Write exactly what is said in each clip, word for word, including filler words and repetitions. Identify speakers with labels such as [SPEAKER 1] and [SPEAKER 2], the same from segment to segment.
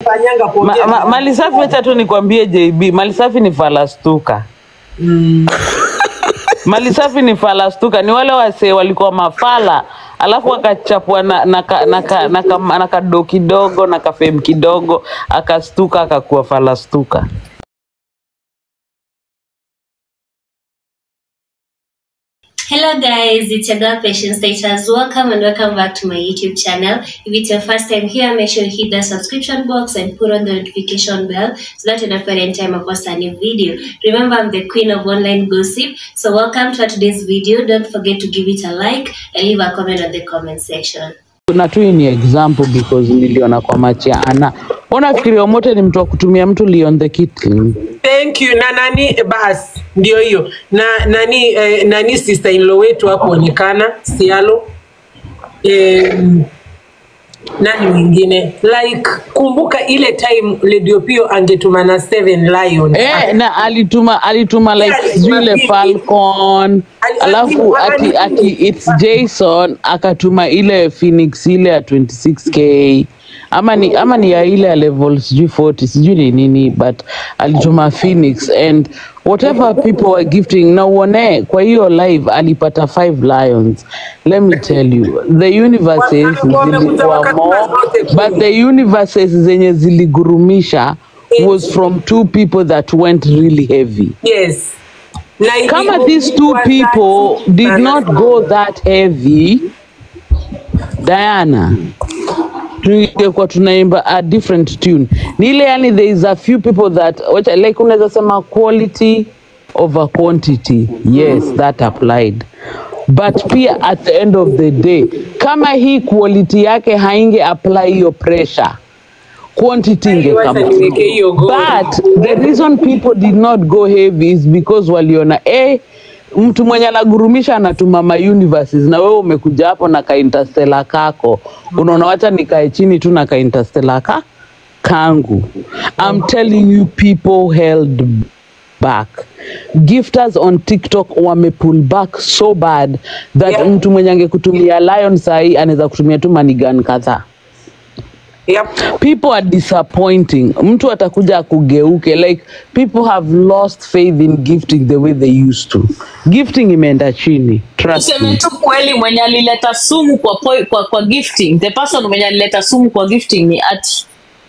[SPEAKER 1] anafanyanga pokea.
[SPEAKER 2] Ma, ma, mali safi acha tu nikwambie J B, mali safi ni falastuka.
[SPEAKER 1] Mm.
[SPEAKER 2] Mali safi ni falastuka, ni wale wase walikuwa mafala alafu akachapwa na na na na, na, na kado kidogo na kafem kidogo akastuka akakuwa falastuka.
[SPEAKER 3] Hello guys, it's your girl Patience Status. Welcome and welcome back to my YouTube channel. If it's your first time here, make sure you hit the subscription box and put on the notification bell so that you don't forget any time I post a new video. Remember, I'm the queen of online gossip. So welcome to today's video. Don't forget to give it a like and leave a comment on the comment section.
[SPEAKER 2] Kuna tu ni example because niliona kwa machia ana. Ona fikiri Omote ni mtu wa kutumia mtu Leon the Kitten.
[SPEAKER 1] Thank you. Na nani bas ndio hiyo. Na nani eh, nani sister in law wetu hapo onekana Sialo. Eh, nani mwingine like kumbuka ile time Radio Pio angetuma na seven lion.
[SPEAKER 2] Eh na alituma alituma like zile Falcon alafu ati ati it's Jason akatuma ile Phoenix ile ya twenty-six K ama ni ama ni ya ile level sijui forty sijui ni nini but alituma Phoenix and whatever people were gifting na uone kwa hiyo live alipata five lions. Let me tell you the universes zilikuwa more but the universes zenye ziligurumisha was from two people that went really heavy.
[SPEAKER 1] Yes. Like
[SPEAKER 2] kama these two people did not go that heavy, Diana tungekuwa tunaimba a different tune. Nile yani there is a few people that which like unaweza sema quality over quantity. Yes, that applied. But pia at the end of the day kama hii quality yake hainge apply your pressure, quantity inge come. But the reason people did not go heavy is because waliona eh mtu mwenye anagurumisha anatuma ma universes na wewe umekuja hapo na ka interstellar kako unaona wacha nikae chini tu na ka interstellar ka kangu. I'm telling you people held back. Gifters on TikTok wame pull back so bad that yeah. Mtu mwenye angekutumia lion sahi anaweza kutumia tu manigan kadhaa.
[SPEAKER 1] Yep.
[SPEAKER 2] People are disappointing. Mtu atakuja kugeuke like people have lost faith in gifting the way they used to. Gifting imeenda chini. Trust me.
[SPEAKER 4] Tuseme tu kweli mwenye alileta sumu kwa, kwa kwa gifting. The person mwenye alileta sumu kwa gifting ni Ati.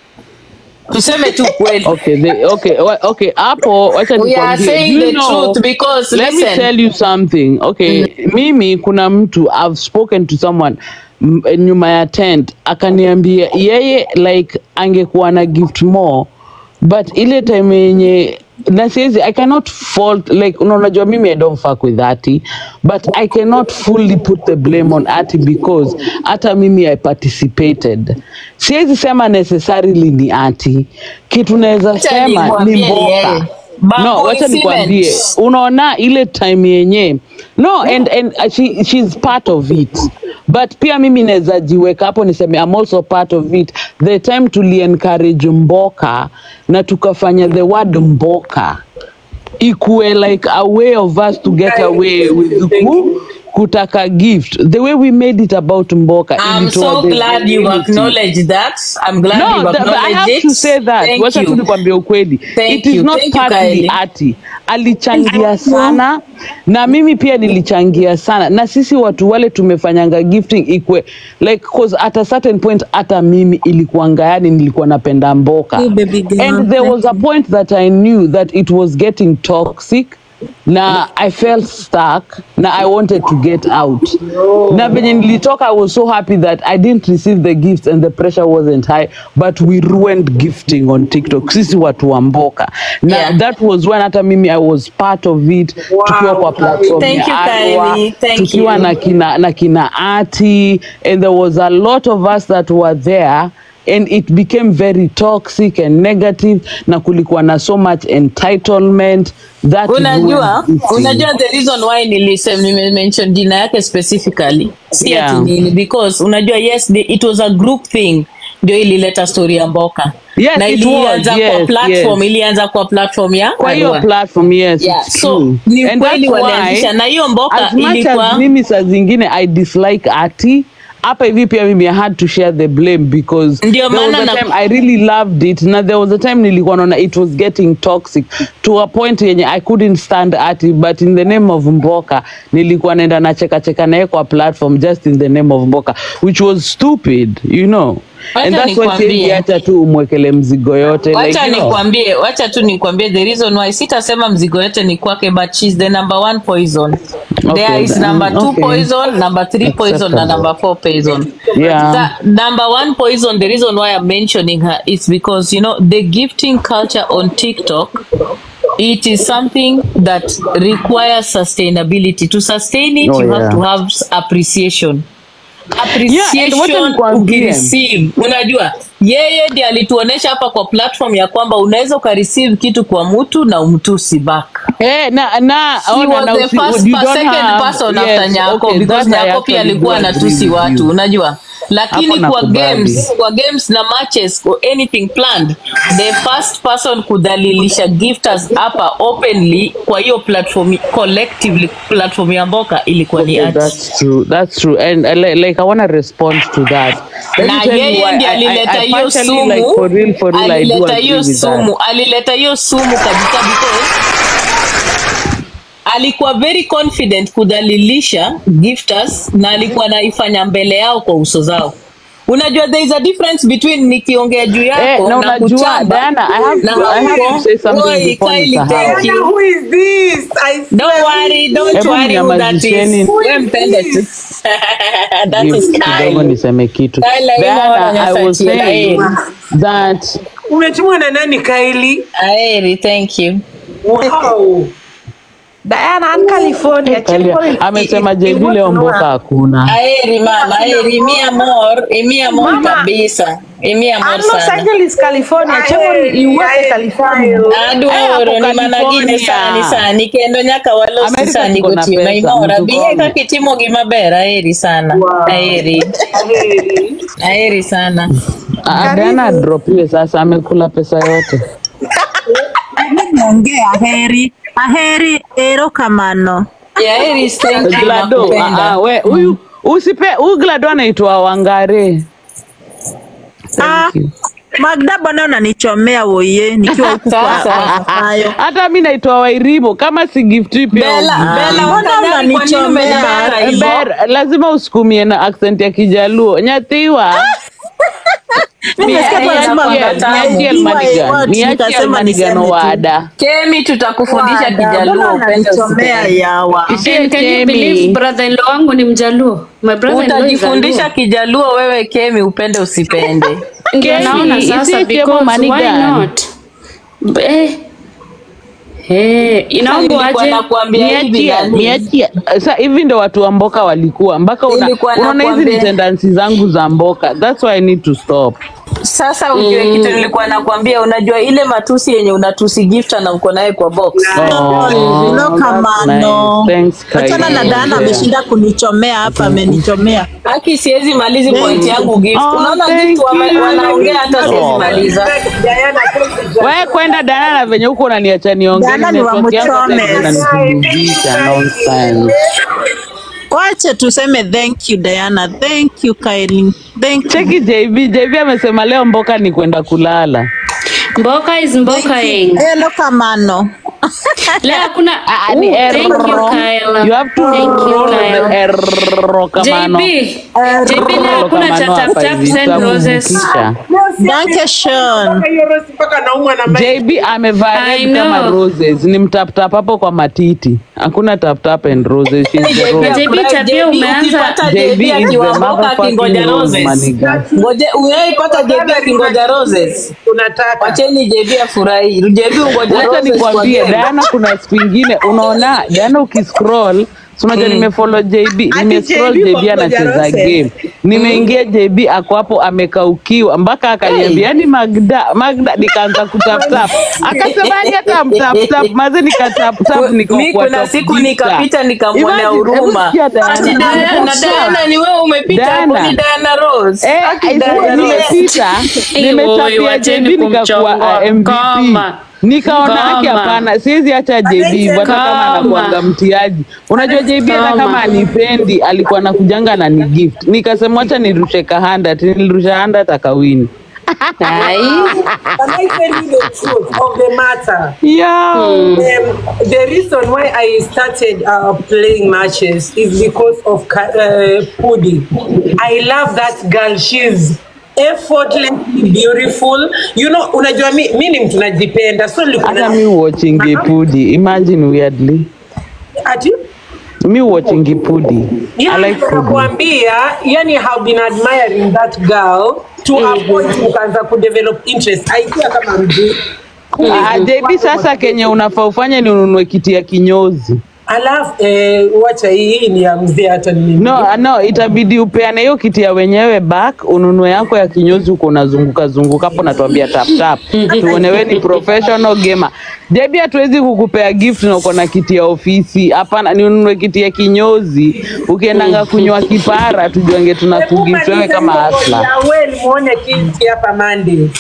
[SPEAKER 4] Tuseme tu kweli.
[SPEAKER 2] Okay, they, okay, okay. Hapo wacha nikwambie.
[SPEAKER 4] We are saying the know, truth because
[SPEAKER 2] let
[SPEAKER 4] listen.
[SPEAKER 2] me tell you something. Okay, mm. Mimi kuna mtu I've spoken to someone nyuma ya tent akaniambia yeye like angekuwa na gift more but ile time yenye na siwezi I cannot fault like unajua mimi I don't fuck with Ati but I cannot fully put the blame on Ati because hata mimi I participated. Siwezi sema necessarily ni Ati, kitu naweza sema ni mboka. No, wacha nikwambie unaona ile time yenye no and and uh, she she's part of it but pia mimi naweza jiweka hapo niseme I'm also part of it. The time tuli encourage mboka na tukafanya the word mboka ikuwe like a way of us to get away with ku, kutaka gift the way we made it about mboka.
[SPEAKER 4] I'm so glad you acknowledge that. I'm glad
[SPEAKER 2] no,
[SPEAKER 4] you acknowledge
[SPEAKER 2] I have
[SPEAKER 4] it.
[SPEAKER 2] to say that. Wacha tu nikwambie ukweli. It is
[SPEAKER 4] you.
[SPEAKER 2] not
[SPEAKER 4] Thank
[SPEAKER 2] partly
[SPEAKER 4] you,
[SPEAKER 2] Ati. Alichangia sana na mimi pia nilichangia sana na sisi watu wale tumefanyanga gifting ikwe like cause at a certain point hata mimi ilikuanga yani nilikuwa napenda mboka. And there was a point that I knew that it was getting toxic. Na I felt stuck. Na I wanted to get out. No. Na venye nilitoka, I was so happy that I didn't receive the gifts and the pressure wasn't high. But we ruined gifting on TikTok. Sisi watu wa mboka. Na yeah. That was when hata mimi I was part of it. Wow. Tukiwa kwa platform
[SPEAKER 4] Thank you, Kylie. Thank
[SPEAKER 2] tukiwa
[SPEAKER 4] you.
[SPEAKER 2] na kina, na kina Ati. And there was a lot of us that were there. And it became very toxic and negative na kulikuwa na so much entitlement that
[SPEAKER 4] unajua unajua the reason why nilisema nime mention jina yake specifically si yeah. Ati nini because unajua yes the, it was a group thing ndio ilileta story ya mboka.
[SPEAKER 2] Yes,
[SPEAKER 4] na ilianza
[SPEAKER 2] yes,
[SPEAKER 4] kwa platform
[SPEAKER 2] yes.
[SPEAKER 4] ilianza kwa platform ya
[SPEAKER 2] kwa hiyo platform yes
[SPEAKER 4] yeah.
[SPEAKER 2] It's
[SPEAKER 4] so
[SPEAKER 2] true.
[SPEAKER 4] Ni kweli walianzisha na hiyo mboka
[SPEAKER 2] as much
[SPEAKER 4] ilikuwa
[SPEAKER 2] as mimi saa zingine I dislike Ati hapa hivi pia mimi I had to share the blame because
[SPEAKER 4] Ndio
[SPEAKER 2] there was
[SPEAKER 4] maana
[SPEAKER 2] a
[SPEAKER 4] na-
[SPEAKER 2] time I really loved it na there was a time nilikuwa naona it was getting toxic to a point yenye I couldn't stand at it, but in the name of Mboka nilikuwa naenda na cheka cheka naye kwa platform just in the name of Mboka, which was stupid, you know.
[SPEAKER 4] Wacha
[SPEAKER 2] And that's why
[SPEAKER 4] nikwambie.
[SPEAKER 2] hata tu umwekele mzigo yote
[SPEAKER 4] Wacha
[SPEAKER 2] like, you know.
[SPEAKER 4] nikwambie, wacha tu nikwambie the reason why sitasema mzigo yote ni kwake, but she's the number one poison.
[SPEAKER 2] Okay,
[SPEAKER 4] There is
[SPEAKER 2] then,
[SPEAKER 4] number two
[SPEAKER 2] okay.
[SPEAKER 4] poison, number three poison, na
[SPEAKER 2] Acceptable.
[SPEAKER 4] number four poison.
[SPEAKER 2] Yeah.
[SPEAKER 4] The number one poison, the reason why I'm mentioning her is because, you know, the gifting culture on TikTok, it is something that requires sustainability. To sustain it,
[SPEAKER 2] Oh,
[SPEAKER 4] you
[SPEAKER 2] yeah.
[SPEAKER 4] have to have appreciation.
[SPEAKER 2] Yeah, and
[SPEAKER 4] Appreciation
[SPEAKER 2] wacha nikwambie.
[SPEAKER 4] ukireceive. Unajua, yeye ndiye alituonesha hapa kwa platform ya kwamba unaweza ukareceive kitu kwa mtu na umtusi back.
[SPEAKER 2] Eh, na na
[SPEAKER 4] He
[SPEAKER 2] ona,
[SPEAKER 4] was
[SPEAKER 2] na
[SPEAKER 4] the
[SPEAKER 2] usi-
[SPEAKER 4] first
[SPEAKER 2] you
[SPEAKER 4] per
[SPEAKER 2] don't
[SPEAKER 4] second
[SPEAKER 2] have-
[SPEAKER 4] person
[SPEAKER 2] yes,
[SPEAKER 4] after Nyako,
[SPEAKER 2] okay,
[SPEAKER 4] because
[SPEAKER 2] that I
[SPEAKER 4] Nyako pia
[SPEAKER 2] actually
[SPEAKER 4] alikuwa
[SPEAKER 2] do agree
[SPEAKER 4] anatusi
[SPEAKER 2] with
[SPEAKER 4] watu,
[SPEAKER 2] you.
[SPEAKER 4] unajua. Lakini
[SPEAKER 2] Hapo
[SPEAKER 4] kwa
[SPEAKER 2] nakubali.
[SPEAKER 4] games, kwa games na matches or anything planned, the first person kudhalilisha gifters hapa openly kwa hiyo platform, collectively platform ya Mboka ilikuwa ni
[SPEAKER 2] Okay,
[SPEAKER 4] Ati.
[SPEAKER 2] that's true. That's true. And uh, like, like I want to respond to that. Let
[SPEAKER 4] Na
[SPEAKER 2] me tell you
[SPEAKER 4] yeye
[SPEAKER 2] why
[SPEAKER 4] ndiye
[SPEAKER 2] I, I,
[SPEAKER 4] alileta
[SPEAKER 2] I
[SPEAKER 4] hiyo
[SPEAKER 2] partially,
[SPEAKER 4] sumu,
[SPEAKER 2] like, for real, for real, I do
[SPEAKER 4] alileta
[SPEAKER 2] agree
[SPEAKER 4] hiyo
[SPEAKER 2] with
[SPEAKER 4] sumu,
[SPEAKER 2] that.
[SPEAKER 4] alileta hiyo sumu kabisa because alikuwa very confident kudhalilisha gifters na alikuwa anaifanya mbele yao kwa uso zao. Unajua there is a difference between nikiongea juu yako
[SPEAKER 2] Eh, na
[SPEAKER 4] na
[SPEAKER 2] unajua,
[SPEAKER 4] kuchamba
[SPEAKER 2] Diana, I have
[SPEAKER 4] na
[SPEAKER 2] to- I have
[SPEAKER 4] hauko.
[SPEAKER 2] to say something
[SPEAKER 4] Oi,
[SPEAKER 2] before
[SPEAKER 4] Kylie,
[SPEAKER 2] nisahau.
[SPEAKER 4] thank you.
[SPEAKER 1] Who is this? I
[SPEAKER 4] Don't
[SPEAKER 1] swear.
[SPEAKER 4] worry, don't
[SPEAKER 2] Hebu
[SPEAKER 4] worry who that is.
[SPEAKER 2] mnyamazisheni.
[SPEAKER 4] Wewe mpende tu. That
[SPEAKER 2] Give
[SPEAKER 4] is
[SPEAKER 2] kidogo
[SPEAKER 4] Kylie.
[SPEAKER 2] niseme kitu.
[SPEAKER 4] Kylie,
[SPEAKER 2] Diana,
[SPEAKER 4] imo
[SPEAKER 2] I was
[SPEAKER 4] wanyasachi,
[SPEAKER 2] saying
[SPEAKER 4] Aeri.
[SPEAKER 2] that
[SPEAKER 1] Umetumwa na nani Kylie?
[SPEAKER 4] Aeri, thank you.
[SPEAKER 1] Wow.
[SPEAKER 5] Diana and California.
[SPEAKER 2] Kalia, amesema J B leo Mboka hakuna.
[SPEAKER 4] Aeri mama, Aeri, mi amor, eh, mi amor
[SPEAKER 5] Mama.
[SPEAKER 4] kabisa. Eh, mi amor
[SPEAKER 5] And Los
[SPEAKER 4] sana.
[SPEAKER 5] Angeles, California. Chemo ni U S A, California.
[SPEAKER 4] Adoro
[SPEAKER 2] Hapo
[SPEAKER 4] ni managine
[SPEAKER 2] California.
[SPEAKER 4] sani sani kendo nyaka walosi
[SPEAKER 2] America
[SPEAKER 4] sani
[SPEAKER 2] tuko na
[SPEAKER 4] gotiyo
[SPEAKER 2] pesa,
[SPEAKER 4] maimora
[SPEAKER 2] mtu
[SPEAKER 4] biye
[SPEAKER 2] kome.
[SPEAKER 4] kaka itimo gima ber. Aeri sana. Aeri. Aeri sana.
[SPEAKER 2] Ah, Diana adropiwe sasa, amekula pesa yote.
[SPEAKER 6] Ongea aheri aheri erokamano.
[SPEAKER 4] Yeah, Aeri, thank you,
[SPEAKER 2] Glado, ah,
[SPEAKER 4] nakupenda.
[SPEAKER 2] ah, we huyu usipe huyu Glado anaitwa Wangare.
[SPEAKER 6] Ah,
[SPEAKER 2] Thank you.
[SPEAKER 6] Magda bwana unanichomea woye nikiwa huku kwa
[SPEAKER 4] Sasa.
[SPEAKER 6] hayo.
[SPEAKER 2] Hata mimi naitwa Wairimo kama si gift pia.
[SPEAKER 4] Bella, Bella
[SPEAKER 6] Mbona
[SPEAKER 4] wakadai kwa nini
[SPEAKER 6] unanichomea?
[SPEAKER 4] umejibara hivyo?
[SPEAKER 2] Ber, lazima usukumie na accent ya Kijaluo. Nyathiwa.
[SPEAKER 6] Mimi nasikia
[SPEAKER 4] Yeah,
[SPEAKER 6] lazima
[SPEAKER 4] yeah,
[SPEAKER 6] Magda
[SPEAKER 4] yeah,
[SPEAKER 2] Niachie
[SPEAKER 6] iwe
[SPEAKER 2] Almanigan.
[SPEAKER 6] watu,
[SPEAKER 2] Niachie
[SPEAKER 6] nikasema
[SPEAKER 2] Almanigan
[SPEAKER 6] niseme tu.
[SPEAKER 2] wada.
[SPEAKER 4] Kemi tutakufundisha
[SPEAKER 6] Wada,
[SPEAKER 4] Kijaluo
[SPEAKER 6] mbona
[SPEAKER 4] upende
[SPEAKER 6] unanichomea
[SPEAKER 4] usipende.
[SPEAKER 6] yawa?
[SPEAKER 2] Ishie
[SPEAKER 7] Can you believe
[SPEAKER 2] Kemi.
[SPEAKER 7] brother-in-law wangu ni Mjaluo? My brother-in-law is
[SPEAKER 4] Utajifundisha
[SPEAKER 7] Jaluo.
[SPEAKER 4] Kijaluo wewe Kemi upende usipende.
[SPEAKER 7] Ndio
[SPEAKER 2] Kemi,
[SPEAKER 7] naona sasa
[SPEAKER 2] isiye Kemo
[SPEAKER 7] because why
[SPEAKER 2] Manigan.
[SPEAKER 7] not? B- Eh. Eh, inaomba
[SPEAKER 4] Nilikuwa
[SPEAKER 7] aje?
[SPEAKER 4] nakuambia hivi
[SPEAKER 2] Niachie,
[SPEAKER 4] nani?
[SPEAKER 2] niachie. Sasa hivi ndo watu wa Mboka walikuwa. Mpaka una,
[SPEAKER 4] Nilikuwa
[SPEAKER 2] unaona hizi
[SPEAKER 4] nakuambia.
[SPEAKER 2] ni tendencies zangu za Mboka. That's why I need to stop.
[SPEAKER 4] Sasa ujue mm. kitu nilikuwa nakwambia, unajua ile matusi yenye unatusi Gifta na uko naye kwa box.
[SPEAKER 2] Oh,
[SPEAKER 6] Erokamano.
[SPEAKER 2] nice. Thanks,
[SPEAKER 6] Achana na
[SPEAKER 2] Kylie.
[SPEAKER 6] Diana ameshinda kunichomea hapa, amenichomea.
[SPEAKER 4] Haki siwezi malizi point yangu Gift.
[SPEAKER 2] Oh,
[SPEAKER 4] Unaona
[SPEAKER 2] thank
[SPEAKER 4] Gift wame-
[SPEAKER 2] you.
[SPEAKER 4] wanaongea hata siwezi
[SPEAKER 2] Oh.
[SPEAKER 4] maliza.
[SPEAKER 2] Wewe kwenda Diana na venye huko unaniacha niongee.
[SPEAKER 6] Diana ni wa
[SPEAKER 2] network yangu hata
[SPEAKER 6] Muchome.
[SPEAKER 2] inanisumbua. Nonsense.
[SPEAKER 6] Wache tuseme thank you Diana, thank you Kylie, thank you.
[SPEAKER 2] Cheki J B. J B amesema leo Mboka ni kwenda kulala.
[SPEAKER 7] Mboka is mbokaing.
[SPEAKER 6] Erokamano.
[SPEAKER 7] Leo hakuna
[SPEAKER 2] Ah, ni
[SPEAKER 7] Oh, thank you
[SPEAKER 2] erro.
[SPEAKER 7] Kyle.
[SPEAKER 2] You have to
[SPEAKER 7] Thank you,
[SPEAKER 2] roll
[SPEAKER 7] Kyle.
[SPEAKER 2] the erro kamano.
[SPEAKER 7] J B. J B leo hakuna cha tap tap send roses.
[SPEAKER 6] Danke schön.
[SPEAKER 2] J B amevaa
[SPEAKER 7] I
[SPEAKER 2] red kama
[SPEAKER 7] know.
[SPEAKER 2] roses. Ni mtap tap hapo kwa matiti. Hakuna tap tap and roses. She's the rose.
[SPEAKER 7] J B tabia umeanza.
[SPEAKER 4] ukipata
[SPEAKER 2] J
[SPEAKER 4] J B
[SPEAKER 2] B is the
[SPEAKER 4] akiwa Mboka
[SPEAKER 2] motherfucking
[SPEAKER 4] akingoja
[SPEAKER 2] rose
[SPEAKER 4] roses.
[SPEAKER 2] maniga.
[SPEAKER 4] Ngoje unaipata J B akingoja roses.
[SPEAKER 1] Tunataka.
[SPEAKER 4] Wacheni J B afurahi. J B ungoja
[SPEAKER 2] Wacha
[SPEAKER 4] roses kwa
[SPEAKER 2] nikwambie
[SPEAKER 4] game.
[SPEAKER 2] Diana, kuna siku ingine unaona Diana ukiscroll so unajua nimefollow J B, nimescroll
[SPEAKER 5] J B
[SPEAKER 2] J B
[SPEAKER 5] kwa
[SPEAKER 2] anacheza
[SPEAKER 5] Roses.
[SPEAKER 2] game, nimeingia J B ako hapo amekaukiwa mpaka akaniambia yani Magda Magda, nikaanza kutap tap, akasema ni hata mtap tap maze, nikatap tap
[SPEAKER 4] Mi
[SPEAKER 2] nikakuwa
[SPEAKER 4] kuna
[SPEAKER 2] top
[SPEAKER 4] siku
[SPEAKER 2] gifter.
[SPEAKER 4] nikapita nikamwonea
[SPEAKER 2] Imagine,
[SPEAKER 4] huruma.
[SPEAKER 2] hebu sikia Diana.
[SPEAKER 4] Ati Diana, Diana ni wewe umepita hapo,
[SPEAKER 2] Diana.
[SPEAKER 4] ni Diana Rose.
[SPEAKER 2] Eh,
[SPEAKER 4] Ati
[SPEAKER 2] I
[SPEAKER 4] Diana
[SPEAKER 2] swear
[SPEAKER 4] Rose.
[SPEAKER 2] nimepita
[SPEAKER 7] Oi,
[SPEAKER 2] nimetapia J
[SPEAKER 7] wacheni
[SPEAKER 2] B nikakuwa
[SPEAKER 7] kumchonga.
[SPEAKER 2] uh, M V P.
[SPEAKER 7] Koma.
[SPEAKER 2] Nikaona haki
[SPEAKER 7] Kama.
[SPEAKER 2] hapana, siwezi hata J B hata kama
[SPEAKER 7] Kama.
[SPEAKER 2] anakuanga mtiaji. Unajua J B hata
[SPEAKER 7] Kama.
[SPEAKER 2] kama anipendi alikuwa anakujanga na ni gift. Nikasema acha nirushe kahanda, nilirusha handa takawini.
[SPEAKER 7] Ai.
[SPEAKER 1] Can I tell you the truth of the matter?
[SPEAKER 2] Yeah.
[SPEAKER 1] Um, the reason why I started uh, playing matches is because of Ka- uh, Pudi. I love that girl. She's effortlessly beautiful. You know, unajua mi, mi ni mtu najipenda. So
[SPEAKER 2] Hata mi watching Gipudi, imagine weirdly.
[SPEAKER 1] Ati?
[SPEAKER 2] Me watching Gipudi.
[SPEAKER 1] Yeah,
[SPEAKER 2] I like Pudi.
[SPEAKER 1] nakwambia, yani I have been admiring that girl to a point ukaanza kudevelop interest. Idea kama mjui.
[SPEAKER 2] Ah, J B sasa Kenya unafaa ufanye ni ununue kiti ya kinyozi.
[SPEAKER 1] Alafu eh, wacha hii ni ya mzee hata ni
[SPEAKER 2] No, no, itabidi upeane hiyo kiti ya wenyewe back, ununue yako ya kinyozi uko unazunguka zunguka hapo na tuambia tap tap. Tuone wewe ni professional gamer. J B hatuwezi kukupea gift na uko na kiti ya ofisi. Hapana, ni ununue kiti ya kinyozi. Ukiendanga kunywa kipara tujuange tunakugift wewe kama hustler.
[SPEAKER 1] Ya wewe muone kiti hapa Monday.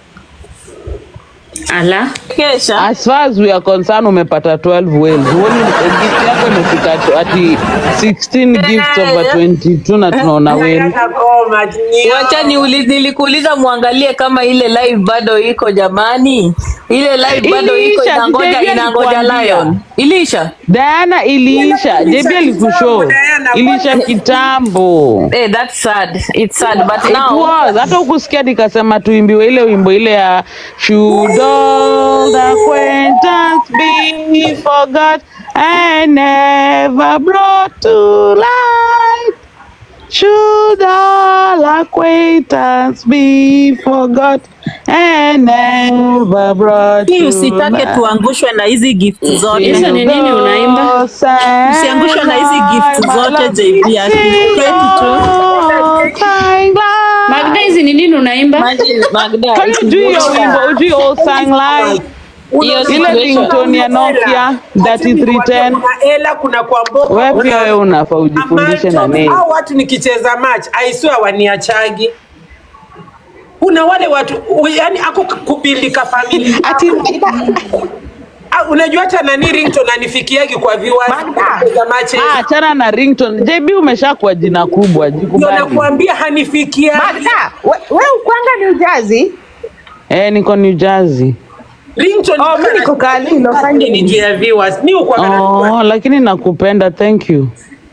[SPEAKER 7] Ala.
[SPEAKER 6] Kesha.
[SPEAKER 2] As far as we are concerned, umepata twelve whales. Huoni gift yako imefika tu- ati sixteen gifts over twenty-two na tunaona whale.
[SPEAKER 4] Wacha niulize, nilikuuliza muangalie kama ile live bado iko jamani. Ile live bado iko
[SPEAKER 2] Iliisha,
[SPEAKER 4] inangoja
[SPEAKER 2] J B
[SPEAKER 4] inangoja
[SPEAKER 2] alikuambia.
[SPEAKER 4] Lion. Iliisha?
[SPEAKER 2] Diana iliisha. J B alikushow.
[SPEAKER 1] Diana,
[SPEAKER 2] Ilisha kitambo.
[SPEAKER 4] Eh, that's sad. It's sad but
[SPEAKER 2] It
[SPEAKER 4] now
[SPEAKER 2] was. Hata ukusikia nikasema tuimbiwe ile wimbo ile ya Should all acquaintance be forgot and never brought to light? Should all acquaintance be forgot and never brought
[SPEAKER 6] Hii
[SPEAKER 2] to
[SPEAKER 6] usitake
[SPEAKER 2] light?
[SPEAKER 6] tuangushwe na hizi gift zote.
[SPEAKER 7] Hizo ni nini unaimba?
[SPEAKER 6] Usiangushwe na hizi gift zote J B ati kwetu tu.
[SPEAKER 7] Magda, hizi ni nini unaimba?
[SPEAKER 4] imagine Magda.
[SPEAKER 2] Can you do your wimbo? Uji all sang live.
[SPEAKER 4] Hiyo
[SPEAKER 2] Ile
[SPEAKER 4] situation.
[SPEAKER 2] ringtone ya Nokia thirty-three ten.
[SPEAKER 1] Kuna Ela, kuna kwa Mboka.
[SPEAKER 2] Wewe pia wewe unafaa ujifundishe na nini.
[SPEAKER 1] Hao watu nikicheza match, I swear waniachagi. Kuna wale watu yani ako kubilika familia. Ati Ah, unajua hata nani ringtone anifikiagi kwa viewers za match.
[SPEAKER 2] Ah, achana na ringtone. J B umeshakuwa jina kubwa,
[SPEAKER 1] Ndio
[SPEAKER 2] jikubali.
[SPEAKER 1] nakwambia hanifikia.
[SPEAKER 5] Magda, wewe ukwanga New Jersey?
[SPEAKER 2] Eh, niko New Jersey.
[SPEAKER 1] Ringtone
[SPEAKER 5] Oh, mimi niko Kalilo, fanye
[SPEAKER 1] ni juu ya viewers. Mimi uko
[SPEAKER 2] Oh, lakini nakupenda, thank you.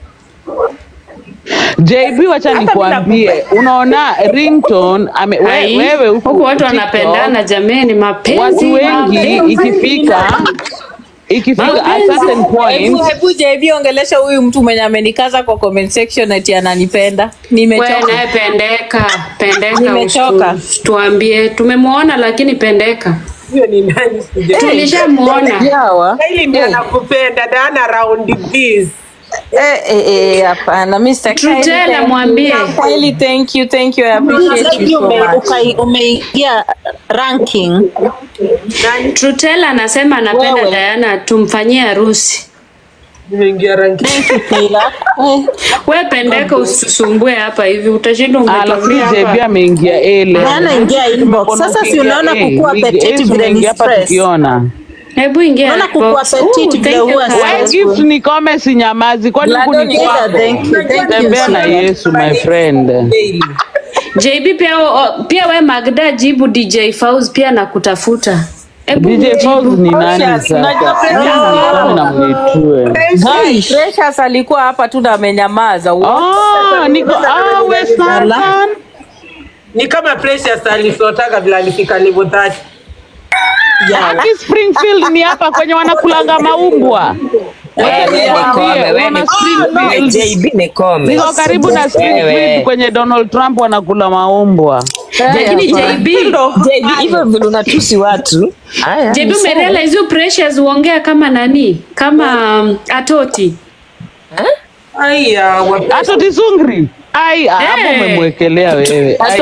[SPEAKER 2] J B wacha nikwambie, unaona ringtone ame, we,
[SPEAKER 7] Ai,
[SPEAKER 2] wewe huku
[SPEAKER 7] huku watu
[SPEAKER 2] TikTok,
[SPEAKER 7] wanapendana jameni, mapenzi.
[SPEAKER 2] watu wengi
[SPEAKER 7] mapenzi.
[SPEAKER 2] ikifika ikifika a certain
[SPEAKER 4] Hebu
[SPEAKER 2] point
[SPEAKER 4] hebu J B ongelesha huyu mtu mwenye amenikaza kwa comment section ati ananipenda.
[SPEAKER 7] Wewe
[SPEAKER 4] Nimechoka.
[SPEAKER 7] naye pendeka, pendeka.
[SPEAKER 4] Nimechoka.
[SPEAKER 7] usitu- Tuambie, tumemuona lakini pendeka.
[SPEAKER 1] hiyo ni nani sije.
[SPEAKER 7] Tulishamuona.
[SPEAKER 4] Yawa.
[SPEAKER 1] Ili ndio nakupenda Dana round this.
[SPEAKER 4] Eh eh eh hapana Mister
[SPEAKER 7] Trutella mwambie.
[SPEAKER 4] Kylie, thank you, thank you. I appreciate you so
[SPEAKER 6] Ume-
[SPEAKER 4] much.
[SPEAKER 6] ukai- Umeingia ranking.
[SPEAKER 1] Nani
[SPEAKER 7] Trutella anasema anapenda
[SPEAKER 4] Wewe.
[SPEAKER 7] Diana, tumfanyie harusi.
[SPEAKER 1] nimeingia rangi.
[SPEAKER 6] Kila. Eh,
[SPEAKER 7] We pendeka, usisumbue hapa hivi, utashinda
[SPEAKER 2] alafu
[SPEAKER 7] umetuambia
[SPEAKER 2] J B
[SPEAKER 7] hapa.
[SPEAKER 2] ameingia ele.
[SPEAKER 6] Diana ingia inbox. Sasa si unaona kukua petite vile ni stress.
[SPEAKER 2] tukiona.
[SPEAKER 7] Hebu ingia.
[SPEAKER 6] Unaona kukua
[SPEAKER 7] box.
[SPEAKER 6] petite
[SPEAKER 7] Ooh,
[SPEAKER 6] vile
[SPEAKER 7] thank you,
[SPEAKER 6] huwa
[SPEAKER 7] Kyle.
[SPEAKER 2] Wewe gift nikome sinyamazi kwani huku
[SPEAKER 4] Glado
[SPEAKER 2] ni
[SPEAKER 4] ni-
[SPEAKER 2] kwako.
[SPEAKER 6] Thank you, thank you
[SPEAKER 2] Tembea
[SPEAKER 6] so
[SPEAKER 2] na
[SPEAKER 6] much.
[SPEAKER 2] Yesu my friend.
[SPEAKER 1] Daily.
[SPEAKER 7] J B pia o, pia we Magda jibu D J Fauz pia nakutafuta. Hebu
[SPEAKER 2] D J Fox ni nani
[SPEAKER 4] Precious,
[SPEAKER 2] sasa?
[SPEAKER 4] unajua Precious
[SPEAKER 2] Nilikuwa na mnitue.
[SPEAKER 4] Hi, Precious alikuwa hapa tu na amenyamaza.
[SPEAKER 2] Oh, niko ah West London.
[SPEAKER 1] Ni kama Precious aliflotaka vile alifika level thirty.
[SPEAKER 2] Haki Springfield ni hapa kwenye wanakulanga maumbwa. Unaona Springfield?
[SPEAKER 8] J B nikome.
[SPEAKER 2] Niko karibu na Springfield kwenye Donald Trump wanakula maumbwa.
[SPEAKER 7] lakini J B
[SPEAKER 8] J B hivyo vile unatusi watu. Haya.
[SPEAKER 7] J B umerealize hizo pressures uongea kama nani? Kama um, Atoti.
[SPEAKER 1] Aya, wapi?
[SPEAKER 2] Ato Tisungri. Ai, hapo umemwekelea wewe. Ai,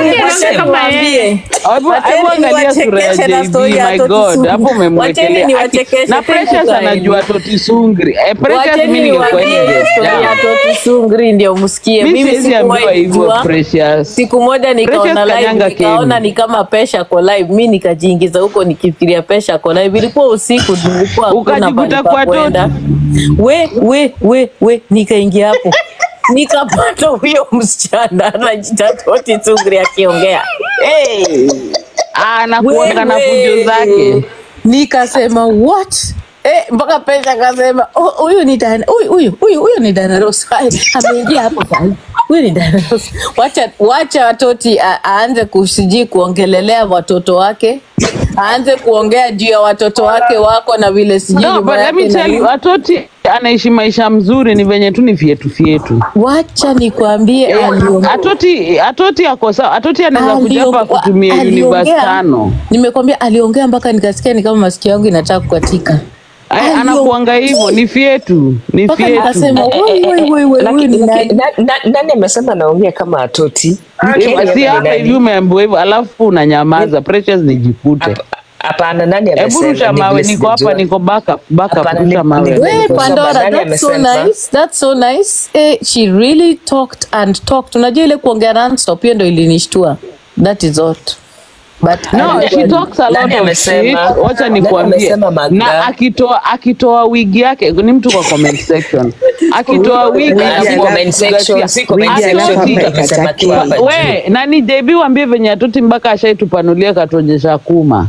[SPEAKER 2] hebu angalia sura ya J B, my God, hapo umemwekelea. Na Precious anajua Toti Sungri. Eh, Precious mimi ningekuwa hivi.
[SPEAKER 8] Ya Toti Sungri ndio msikie. Mimi
[SPEAKER 2] sikuwa hivyo Precious.
[SPEAKER 8] Siku moja nikaona live, nikaona ni kama Pesha kwa live. Mimi nikajiingiza huko nikifikiria Pesha kwa live. Ilikuwa usiku, nilikuwa
[SPEAKER 2] ukajikuta kwa Toti.
[SPEAKER 8] We we we we nikaingia hapo. Nikapata huyo msichana anajiita Toti Sungri akiongea. Hey!
[SPEAKER 2] Ah, na kuanga na fujo zake.
[SPEAKER 8] Nikasema what? Eh, mpaka Pesha akasema huyu ni Diana, huyu huyu huyu huyu ni Diana Ross. Ameingia hapo sana. Huyu ni Diana Ross. Wacha wacha Toti aanze kusiji kuongelelea watoto wake. Aanze kuongea juu ya watoto wake wako na vile sijui.
[SPEAKER 2] No, but let me tell you, Toti anaishi maisha mzuri, ni venye tu ni fietu fietu.
[SPEAKER 8] Wacha nikwambie
[SPEAKER 2] yeah, Atoti Atoti ako sawa. Atoti anaweza kuja hapa kutumia universe tano.
[SPEAKER 8] Nimekwambia aliongea mpaka nikasikia ni kama masikio yangu inataka kukatika.
[SPEAKER 2] Anakuanga hivyo, ni fietu, ni fietu.
[SPEAKER 8] Akasema wewe wewe wewe ni nani? Nani amesema anaongea kama Atoti?
[SPEAKER 2] Si hapa hivi umeambiwa hivyo alafu unanyamaza. Precious nijikute.
[SPEAKER 8] Hapana, nani amesema?
[SPEAKER 2] Hebu rusha mawe, niko hapa, niko backup, backup rusha mawe.
[SPEAKER 8] Wewe Pandora, that's so nice. That's so nice. Eh, she really talked and talked. Unajua ile kuongea non-stop hiyo ndio ilinishtua. That is all. But
[SPEAKER 2] no, she talks a lot of shit. Wacha nikwambie. Na akitoa akitoa wig yake ni mtu kwa comment section. Akitoa wig
[SPEAKER 8] ya comment section, si comment section.
[SPEAKER 2] We, nani J B waambie venye Atoti mpaka ashaitupanulia katuonyesha kuma.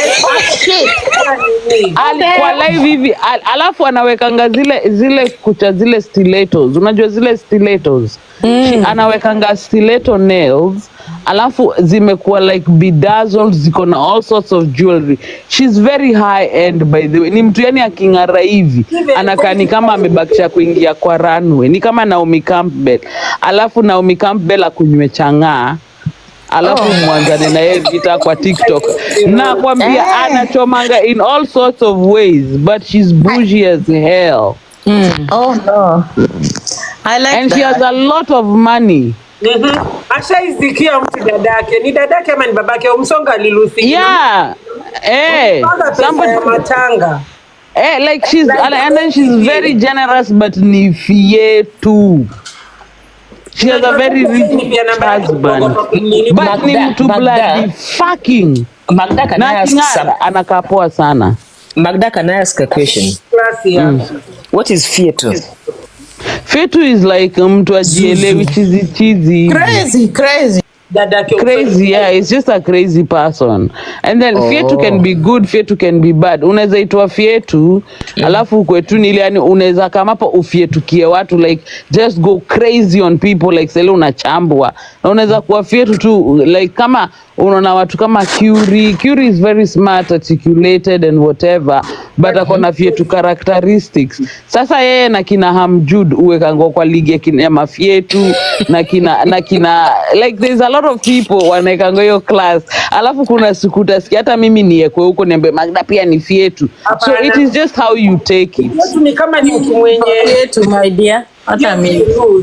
[SPEAKER 2] Ali kwa live hivi al, alafu anawekanga zile zile kucha zile stilettos. Unajua zile stilettos? Mm. Anawekanga stiletto nails. Alafu zimekuwa like bedazzled, ziko na all sorts of jewelry. She's very high end by the way. Ni mtu yani aking'ara hivi anakaa ni kama amebakisha kuingia kwa runway. Ni kama Naomi Campbell. Alafu Naomi Campbell akunywe chang'aa. Alafu oh. Mwanzane na yeye vita kwa TikTok. Na kwambia eh. Anachomanga in all sorts of ways, but she's bougie as hell.
[SPEAKER 8] Mm. Oh no. I like
[SPEAKER 2] and
[SPEAKER 8] that.
[SPEAKER 2] She has a lot of money.
[SPEAKER 1] Mhm. Ashaizikia mtu dadake. Ni dadake ama ni babake? Umsonga lilusi.
[SPEAKER 2] Yeah. Eh.
[SPEAKER 1] Somebody matanga.
[SPEAKER 2] Eh, like she's like, and then she's very generous but ni fietu. She has a very rich husband. But ni mtu bloody fucking.
[SPEAKER 8] Magda, can I ask some?
[SPEAKER 2] Anakaa poa sana.
[SPEAKER 8] Magda, can I ask a question?
[SPEAKER 1] Mm.
[SPEAKER 8] What is fietu?
[SPEAKER 2] Fietu is like mtu ajielewi chizi chizi.
[SPEAKER 8] Crazy, crazy.
[SPEAKER 2] Crazy, yeah, it's just a crazy person. And then oh. Fietu can be good, fietu can be bad. Unaweza itwa fietu, mm. Alafu kwetu ni ile yani unaweza kama hapo ufietukie watu like just go crazy on people like sele unachambwa. Na unaweza kuwa fietu tu like kama unaona watu kama Curie. Curie is very smart, articulated and whatever, but akona fietu characteristics. Sasa yeye na kina Hamjud uwekango kwa ligi ya kina mafietu na kina na kina like there's a lot of people wanaekango hiyo class. Alafu kuna siku utasikia hata mimi niekwe huko niambe Magda pia ni fietu. So it is just how you take it.
[SPEAKER 1] Fietu ni kama ni mtu mwenye
[SPEAKER 8] fietu my dear. Hata mimi.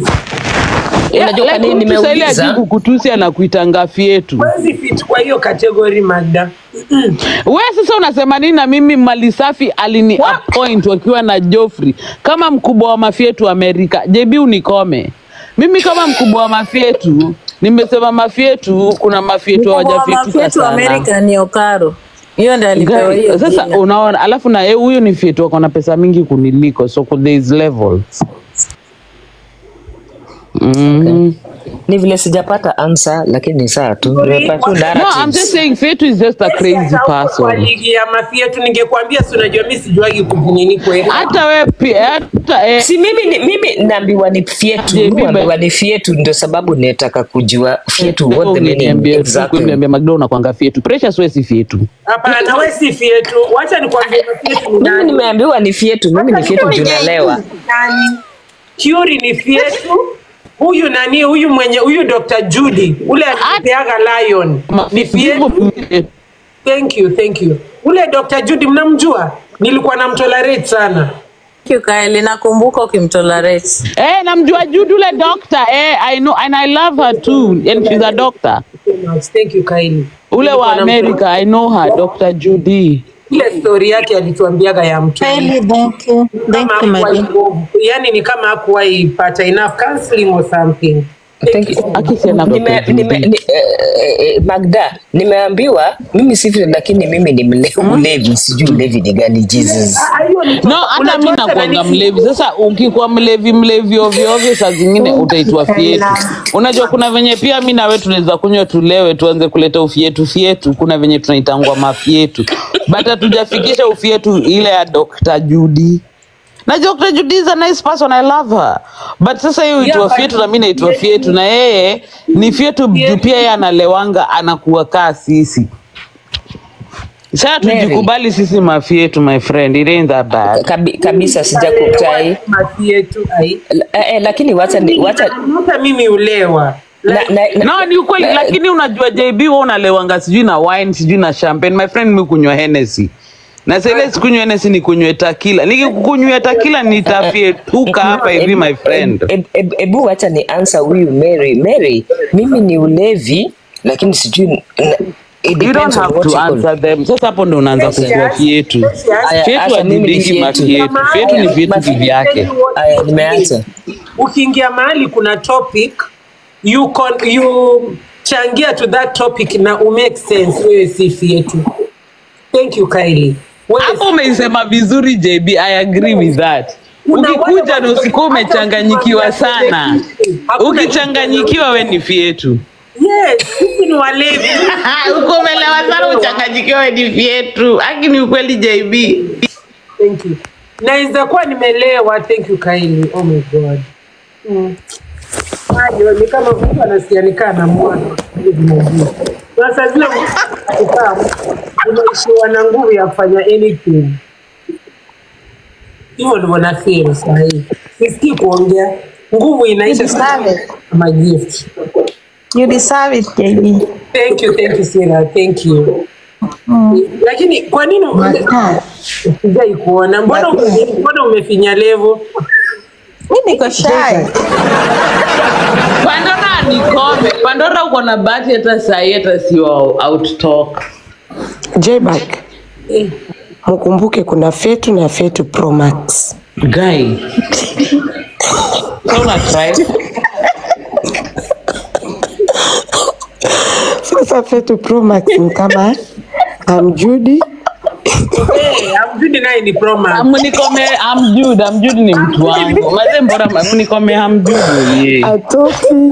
[SPEAKER 2] Unajua yeah, like, nini nimeuliza? Kukutusi anakuitanga fietu.
[SPEAKER 1] Wezi fit kwa hiyo category Magda. Mm.
[SPEAKER 2] Wewe sasa unasema nini na mimi Mali Safi alini What? Appoint wakiwa na Joffrey kama mkubwa wa mafietu Amerika. J B unikome. Mimi kama mkubwa wa mafietu nimesema mafietu kuna mafietu hawajafituka sana. Mafietu
[SPEAKER 8] Amerika ni Okaro. Hiyo ndio alipewa hiyo.
[SPEAKER 2] Sasa unaona alafu na yeye huyo ni fietu wako na pesa mingi kuniliko, so there is levels. Mm.
[SPEAKER 8] Okay. Ni vile sijapata answer lakini saa tu.
[SPEAKER 2] No, I'm just saying fietu is just a crazy person.
[SPEAKER 1] Kwa ligi ya mafietu ningekwambia si unajua mimi sijuagi kuvinini kweli.
[SPEAKER 2] Hata wewe pia hata eh.
[SPEAKER 8] Si mimi mimi naambiwa ni fietu, naambiwa ni fietu ndio sababu nataka kujua fietu what the meaning exactly.
[SPEAKER 2] Niambia Magda unakwanga fietu. Precious wewe si fietu.
[SPEAKER 1] Hapana wewe si fietu. Wacha nikwambie fietu ni nani.
[SPEAKER 8] Mimi nimeambiwa ni fietu, mimi ni fietu tunalewa.
[SPEAKER 1] Nani? Curie ni fietu. Huyu nani huyu mwenye huyu Doctor Judy ule alipeaga Lion ni fietu. Thank you, thank you. Ule Doctor Judy mnamjua? Nilikuwa namtolerate sana.
[SPEAKER 8] you Kylie, nakumbuka ukimtolerate.
[SPEAKER 2] Eh, namjua Judy ule doctor. Eh, I know and I love her too. And she's a doctor.
[SPEAKER 1] Thank you Kylie.
[SPEAKER 2] Ule wa America, I know her, Doctor Judy.
[SPEAKER 1] Ile story yake alituambiaga ya mtu.
[SPEAKER 6] Kylie, thank you. Thank you, my dear.
[SPEAKER 1] Yani ni kama hakuwahi pata enough counseling or something.
[SPEAKER 9] Thank you. Nime, nime, ni, eh, Magda, nimeambiwa mimi si vile lakini mimi ni mle, mlevi, sijui mlevi ni gani Jesus.
[SPEAKER 2] No, hata mimi nakuanga mlevi. Sasa ukikuwa mlevi mlevi ovyo ovyo saa zingine utaitwa fietu. Unajua kuna venye pia mimi na wewe tunaweza kunywa tulewe tuanze kuleta ufietu fietu, kuna venye tunaitangwa mafietu. But hatujafikisha ufietu ile ya Doctor Judy. Na Doctor Judy is a nice person, I love her. But sasa hiyo
[SPEAKER 1] Yeah,
[SPEAKER 2] itwa
[SPEAKER 1] but-
[SPEAKER 2] fietu na mimi naitwa fietu na yeye ni fietu
[SPEAKER 1] Yeah.
[SPEAKER 2] pia yeye analewanga anakuwa kaa sisi. Sasa
[SPEAKER 9] Mary.
[SPEAKER 2] tujikubali sisi mafietu my friend, it ain't that bad.
[SPEAKER 9] Kabi, kabisa sijakutai.
[SPEAKER 1] Masi yetu ai.
[SPEAKER 9] Eh, eh, lakini wacha ni- wacha
[SPEAKER 1] Hata mimi ulewa.
[SPEAKER 9] na, na, na,
[SPEAKER 2] No, ni ukweli,
[SPEAKER 9] na-
[SPEAKER 2] lakini unajua J B wewe unalewanga sijui na wine, sijui na champagne. My friend mimi kunywa Hennessy. Na sasa ile sikunywa Hennessy ni kunywa tequila. Nikikunywa tequila nitafietuka hapa hivi my friend.
[SPEAKER 9] Ebu, ebu, ebu wacha ni answer huyu Mary. Mary, mimi ni ulevi lakini sijui na- it
[SPEAKER 2] You don't
[SPEAKER 9] depends on
[SPEAKER 2] have
[SPEAKER 9] what
[SPEAKER 2] to
[SPEAKER 9] you call.
[SPEAKER 2] answer them. Sasa hapo ndo unaanza kukua fietu.
[SPEAKER 9] Aya,
[SPEAKER 2] Fietu
[SPEAKER 9] acha mimi ni
[SPEAKER 2] adidiki
[SPEAKER 9] fietu.
[SPEAKER 2] mafietu. Fietu ni fietu kivyake.
[SPEAKER 9] Aya, nimeanza.
[SPEAKER 1] Ukiingia mahali kuna topic, you con, you changia to that topic na u make sense, wewe si fietu. Thank you Kylie. Wewe
[SPEAKER 2] Hapo umeisema vizuri J B, I agree with that.
[SPEAKER 1] Kuna
[SPEAKER 2] Ukikuja
[SPEAKER 1] wale
[SPEAKER 2] na usikuwa
[SPEAKER 1] hata
[SPEAKER 2] umechanganyikiwa
[SPEAKER 1] ukimwambia
[SPEAKER 2] sana.
[SPEAKER 1] hakuna
[SPEAKER 2] Ukichanganyikiwa we ni fietu.
[SPEAKER 1] Yes, sisi ni walevi.
[SPEAKER 2] Uko umelewa sana uchanganyikiwa we ni fietu. Haki ni ukweli J B.
[SPEAKER 1] Thank you. Naweza kuwa nimelewa. Thank you Kylie. Oh my God. Mm. Hayo ni kama mtu anasikia nikaa na mwana. Sasa zile ukamu unaishiwa na nguvu ya kufanya anything. Hiyo ndio na feel sasa hivi. Sisikii kuongea. Nguvu inaisha
[SPEAKER 5] deserve
[SPEAKER 1] kama gift.
[SPEAKER 5] You deserve it, J B.
[SPEAKER 1] Thank you, thank you Sarah. Thank you. Lakini kwa nini sijai kuona? Mbona ume- mbona umefinya level?
[SPEAKER 5] Mimi niko shy.
[SPEAKER 2] Pandora nikome. Pandora uko na bahati hata saa hii hata si wa out talk.
[SPEAKER 10] J-Bag, mkumbuke kuna Fetu na Fetu Pro Max.
[SPEAKER 2] Guy. So una try.
[SPEAKER 10] Sasa Fetu Pro Max ni kama I'm Judy.
[SPEAKER 1] Eh, amjudi naye ni promo.
[SPEAKER 2] Amunikome amjude, amjude ni mtu wangu. Maze mbora amunikome amjude ye.
[SPEAKER 10] Atoki.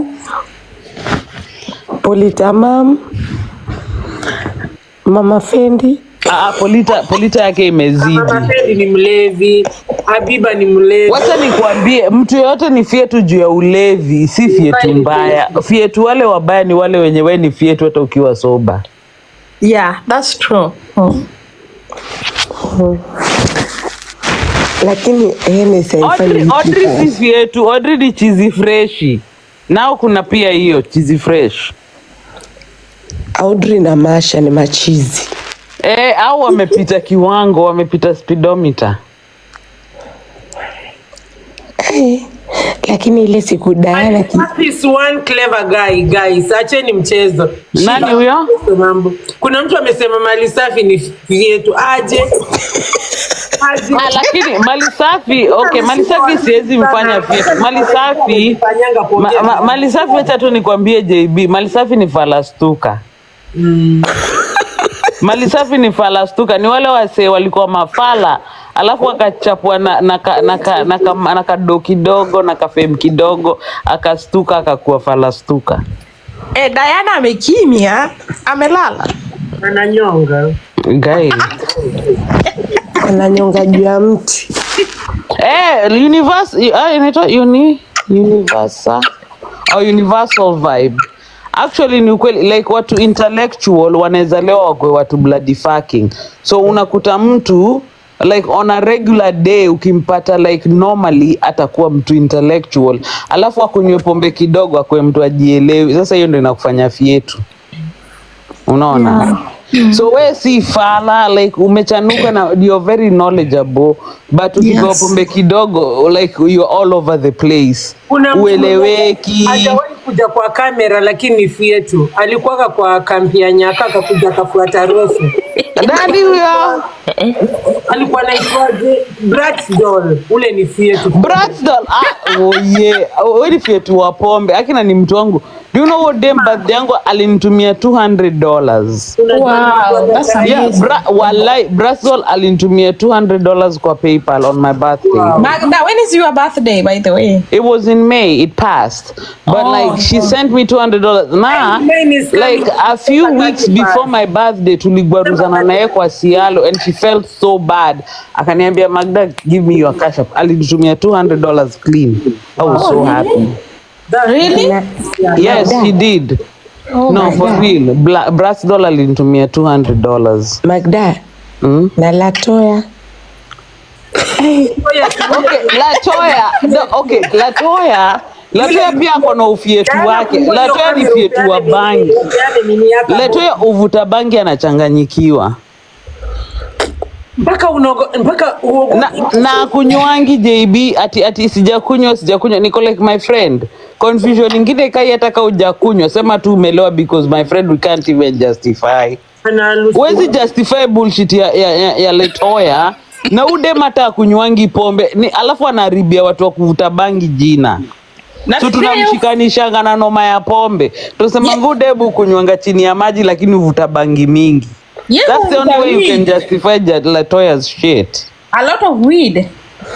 [SPEAKER 10] Politamam. Mama Fendi.
[SPEAKER 2] Ah, polita polita yake imezidi.
[SPEAKER 1] Mama Fendi ni mlevi, Habiba ni mlevi.
[SPEAKER 2] Wacha nikwambie mtu yote ni fietu juu ya ulevi, si fietu mbaya. Fietu wale wabaya ni wale wenye wewe ni fietu hata ukiwa soba.
[SPEAKER 5] Yeah, that's true. Hmm.
[SPEAKER 10] Lakini Hennessy haifanyi
[SPEAKER 2] Audrey, Audrey
[SPEAKER 10] kitu.
[SPEAKER 2] si fietu, Audrey ni cheesy freshi. Nao kuna pia hiyo cheesy fresh.
[SPEAKER 10] Audrey na Masha ni machizi.
[SPEAKER 2] Eh, au wamepita kiwango, wamepita speedometer.
[SPEAKER 10] Eh, lakini ile siku Diana ki...
[SPEAKER 1] This one clever guy, guys. Acheni mchezo.
[SPEAKER 2] Nani huyo?
[SPEAKER 1] Mambo. Kuna mtu amesema mali safi ni vyetu. Aje. Aje.
[SPEAKER 2] Ah, lakini mali safi, okay, mali safi siwezi mfanya fietu. Mali safi, ma, ma, mali safi wacha tu nikwambie J B, mali safi ni falastuka.
[SPEAKER 1] Mm.
[SPEAKER 2] Mali safi ni falastuka, ni wale wasee walikuwa mafala alafu akachapwa na na ka- na ka- na ka- na kado kidogo na kafem kidogo akastuka akakuwa falastuka.
[SPEAKER 5] Eh, Diana amekimya, amelala.
[SPEAKER 1] Ananyonga.
[SPEAKER 2] Guy.
[SPEAKER 10] ananyonga juu ya mti.
[SPEAKER 2] Eh, universe ah inaitwa uni universal au universal vibe. Actually ni ukweli like watu intellectual wanaweza leo wakwe watu bloody fucking. So unakuta mtu like on a regular day ukimpata like normally atakuwa mtu intellectual alafu akunywe pombe kidogo akwe mtu ajielewi. Sasa hiyo ndio inakufanya fietu. Unaona? So we si fala like umechanuka na you're very knowledgeable but ukipewa
[SPEAKER 10] Yes.
[SPEAKER 2] pombe kidogo like you're all over the place.
[SPEAKER 1] Kuna mtu
[SPEAKER 2] Ueleweki.
[SPEAKER 1] hajawahi kuja kwa kamera lakini ni fietu. Alikuwa kwa kampi ya Nyaka akakuja akafuata Rosu.
[SPEAKER 2] Nani huyo?
[SPEAKER 1] Alikuwa anaitwaje? Bratz Doll. Ule ni fietu.
[SPEAKER 2] Bratz Doll. Ah, oh yeah. Wewe ni fietu wa pombe. Akina ni mtu wangu. Do you know what day birthday yangu alinitumia two hundred dollars.
[SPEAKER 5] Wow, that's amazing.
[SPEAKER 2] Yeah, bra, walai, Bratz Doll alinitumia two hundred dollars kwa PayPal on my birthday. Wow.
[SPEAKER 5] Magda, when is your birthday, by the way?
[SPEAKER 2] It was in May. It passed, but
[SPEAKER 5] Oh,
[SPEAKER 2] like she sent me two hundred dollars. Nah, like a few weeks before my birthday, tuligwaruzana naye kwa Sialo, and she felt so bad. Akaniambia, Magda, give me your cash app. Alinitumia two hundred dollars clean. I was
[SPEAKER 5] Oh,
[SPEAKER 2] so
[SPEAKER 5] really?
[SPEAKER 2] happy.
[SPEAKER 5] Really?
[SPEAKER 2] Yes,
[SPEAKER 10] Magda.
[SPEAKER 2] she did.
[SPEAKER 10] Oh
[SPEAKER 2] No,
[SPEAKER 10] my
[SPEAKER 2] for
[SPEAKER 10] God.
[SPEAKER 2] real. Bla- Bratz Doll alinitumia two hundred dollars.
[SPEAKER 10] Magda.
[SPEAKER 2] Mm?
[SPEAKER 10] Na Latoya.
[SPEAKER 2] Okay, Latoya. No, okay, Latoya. Latoya pia ako na ufietu wake. Latoya ni fietu wa bangi. Latoya uvuta bangi anachanganyikiwa.
[SPEAKER 1] Mpaka unogo mpaka uogo.
[SPEAKER 2] Na, na kunywangi J B ati ati sijakunywa sijakunywa niko like my friend. Confusion ingine kai hata kama hujakunywa sema tu umelewa because my friend we can't even justify. Wezi justify bullshit ya ya, ya, ya Latoya na ude mata kunywangi pombe ni alafu anaribia watu wa kuvuta bangi jina. So tunamshikanisha na noma ya pombe. Tunasema yeah. Ngudebu kunywanga chini ya maji lakini uvuta bangi mingi.
[SPEAKER 5] Yeah,
[SPEAKER 2] that's the only way you can
[SPEAKER 5] weed.
[SPEAKER 2] justify Latoya's shit.
[SPEAKER 5] A lot of weed.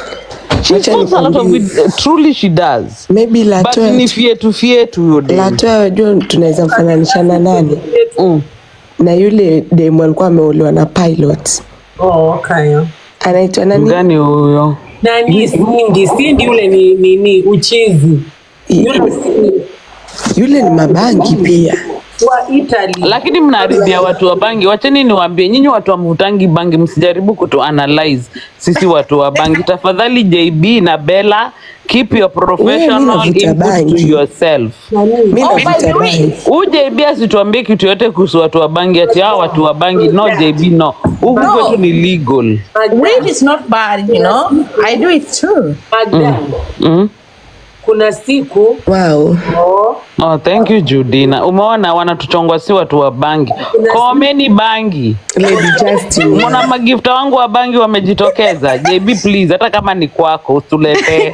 [SPEAKER 2] She smokes a lot of weed. Truly she does.
[SPEAKER 10] Maybe
[SPEAKER 2] But
[SPEAKER 10] Latoya.
[SPEAKER 2] ni fietu fietu yo dem.
[SPEAKER 10] Latoya wajua tunaweza mfananisha na nani?
[SPEAKER 2] Mm.
[SPEAKER 10] Na yule demu alikuwa ameolewa na pilot.
[SPEAKER 1] Oh, okay.
[SPEAKER 10] Anaitwa nani?
[SPEAKER 2] Gani huyo?
[SPEAKER 1] Nani Cindy? Cindy yule ni nini uchizi. Yule si
[SPEAKER 10] Yule ni mabangi pia.
[SPEAKER 1] wa Italy.
[SPEAKER 2] Lakini mnaharibia watu wa bangi. Wacheni niwaambie nyinyi watu wa mvutangi bangi msijaribu kuto analyze sisi watu wa bangi. Tafadhali J B na Bella, keep your professional input to yourself.
[SPEAKER 10] Mimi navuta bangi.
[SPEAKER 2] Huyu J B asituambie kitu yote kuhusu watu wa bangi ati hao watu wa bangi. No J B no. Huku
[SPEAKER 5] No.
[SPEAKER 2] kwetu ni legal.
[SPEAKER 5] Weed is not bad, you know. I do it too.
[SPEAKER 1] Magda.
[SPEAKER 2] Mm.
[SPEAKER 1] Kuna siku
[SPEAKER 10] Wow.
[SPEAKER 1] oh,
[SPEAKER 2] Oh, thank you Judina. Umeona wanatuchongwa si watu wa bangi. Komeni bangi.
[SPEAKER 10] Lady Justin.
[SPEAKER 2] Mwana magifta wangu wa bangi wamejitokeza. J B please hata kama ni kwako utuletee.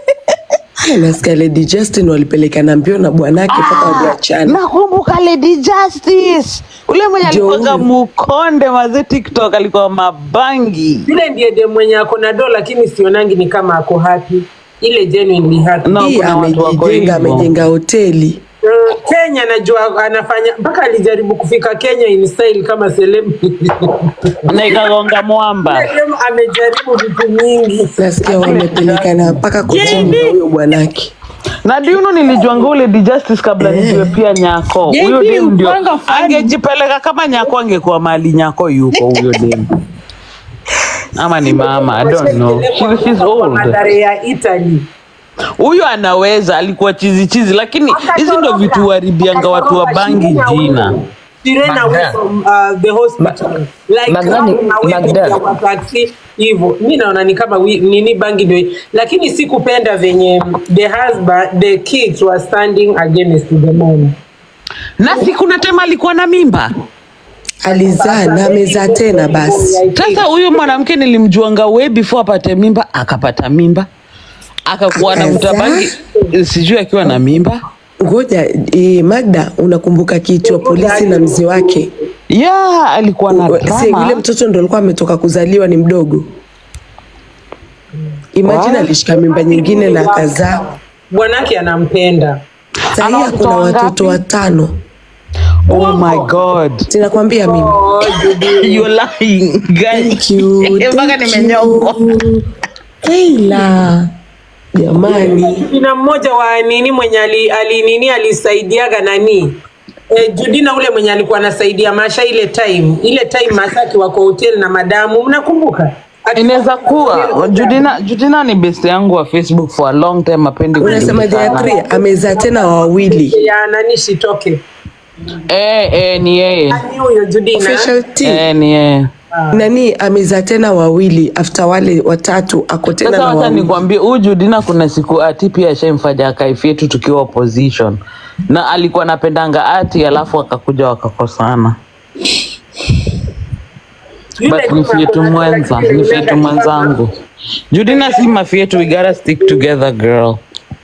[SPEAKER 10] Nasikia Lady Justin walipelekana mbio na bwanake mpaka waliachana.
[SPEAKER 2] Nakumbuka Lady Justice. Ule mwenye alikuwa mukonde maze TikTok alikuwa mabangi.
[SPEAKER 1] yule ndiye dem mwenye ako na dola lakini sionangi ni kama ako happy. Ile genuinely happy.
[SPEAKER 2] No,
[SPEAKER 10] Hii
[SPEAKER 2] kuna watu wako
[SPEAKER 10] amejijenga,
[SPEAKER 2] hivyo.
[SPEAKER 10] amejenga hoteli.
[SPEAKER 1] Uh, Kenya najua anafanya mpaka alijaribu kufika Kenya in style kama celebrity.
[SPEAKER 2] Na ikagonga mwamba.
[SPEAKER 1] Dem amejaribu vitu mingi.
[SPEAKER 10] Nasikia wamepelekana mpaka kuchinga huyo bwanake.
[SPEAKER 2] Na diuno nilijuanga ule Lady Justice kabla nijue pia Nyako.
[SPEAKER 5] J B
[SPEAKER 2] Huyo dem ndio
[SPEAKER 5] upanga fani.
[SPEAKER 2] angejipeleka kama Nyako angekuwa mali Nyako yuko huyo dem. Ama ni mama, I don't know. She, she's old.
[SPEAKER 1] Madhara ya Italy.
[SPEAKER 2] Huyo anaweza alikuwa chizi chizi lakini hizi ndo vitu waribianga watu wa bangi jina.
[SPEAKER 1] She ran away from uh, the hospital. Like
[SPEAKER 9] Magda ni-
[SPEAKER 1] ran away
[SPEAKER 9] Magda.
[SPEAKER 1] kwa taxi hivyo. Mimi naona ni kama wi- nini bangi ndio. Lakini sikupenda venye the husband, the kids were standing against the mom.
[SPEAKER 2] Na si kuna tema alikuwa na mimba.
[SPEAKER 10] Alizaa na amezaa tena basi.
[SPEAKER 2] Sasa huyu mwanamke nilimjuanga way before apate mimba, akapata mimba. Akakuwa anavuta
[SPEAKER 10] Akazaa?
[SPEAKER 2] bangi sijui akiwa na mimba.
[SPEAKER 10] Ngoja eh, Magda, unakumbuka kichwa polisi na mzee wake?
[SPEAKER 2] Yeah, alikuwa na
[SPEAKER 10] Si yule
[SPEAKER 2] drama.
[SPEAKER 10] mtoto ndo alikuwa ametoka kuzaliwa ni mdogo. Imagine
[SPEAKER 2] What?
[SPEAKER 10] alishika mimba nyingine na akazaa.
[SPEAKER 1] Bwanake anampenda.
[SPEAKER 10] Sasa
[SPEAKER 2] Ana
[SPEAKER 10] kuna
[SPEAKER 2] watoto
[SPEAKER 10] watoto
[SPEAKER 2] wangapi?
[SPEAKER 10] watano.
[SPEAKER 2] Oh my God.
[SPEAKER 10] Sinakwambia mimi.
[SPEAKER 1] Oh, Judy.
[SPEAKER 2] You're lying, guys.
[SPEAKER 10] Thank you.
[SPEAKER 2] Mpaka
[SPEAKER 10] thank
[SPEAKER 2] nimenyongwa.
[SPEAKER 10] you. Leila. Jamani.
[SPEAKER 1] Kuna mmoja wa nini mwenye ali, ali nini alisaidiaga nani? Eh, Judina ule mwenye alikuwa anasaidia Masha ile time. Ile time Masha akiwa kwa hotel na madamu, mnakumbuka?
[SPEAKER 2] Inaweza kuwa Judina, Judina ni best yangu wa Facebook for a long time apendi
[SPEAKER 10] Unasema
[SPEAKER 2] kujulikana.
[SPEAKER 10] Diatri amezaa tena wawili.
[SPEAKER 1] Ya nani shitoke.
[SPEAKER 2] Eh, eh, ni yeye.
[SPEAKER 1] Nani huyo Judina?
[SPEAKER 10] Official T.
[SPEAKER 2] Eh, ni yeye.
[SPEAKER 10] Nani amezaa tena wawili after wale watatu ako tena
[SPEAKER 2] Sasa
[SPEAKER 10] na
[SPEAKER 2] wacha
[SPEAKER 10] wawili.
[SPEAKER 2] nikwambie huyu Judina kuna siku ati pia ashamfanya kaifi yetu tukiwa opposition. Na alikuwa anapendanga ati alafu akakuja wakakosana. But ni fietu mwenza, ni fietu mwenzangu. Judina si mafietu, we gotta stick together girl.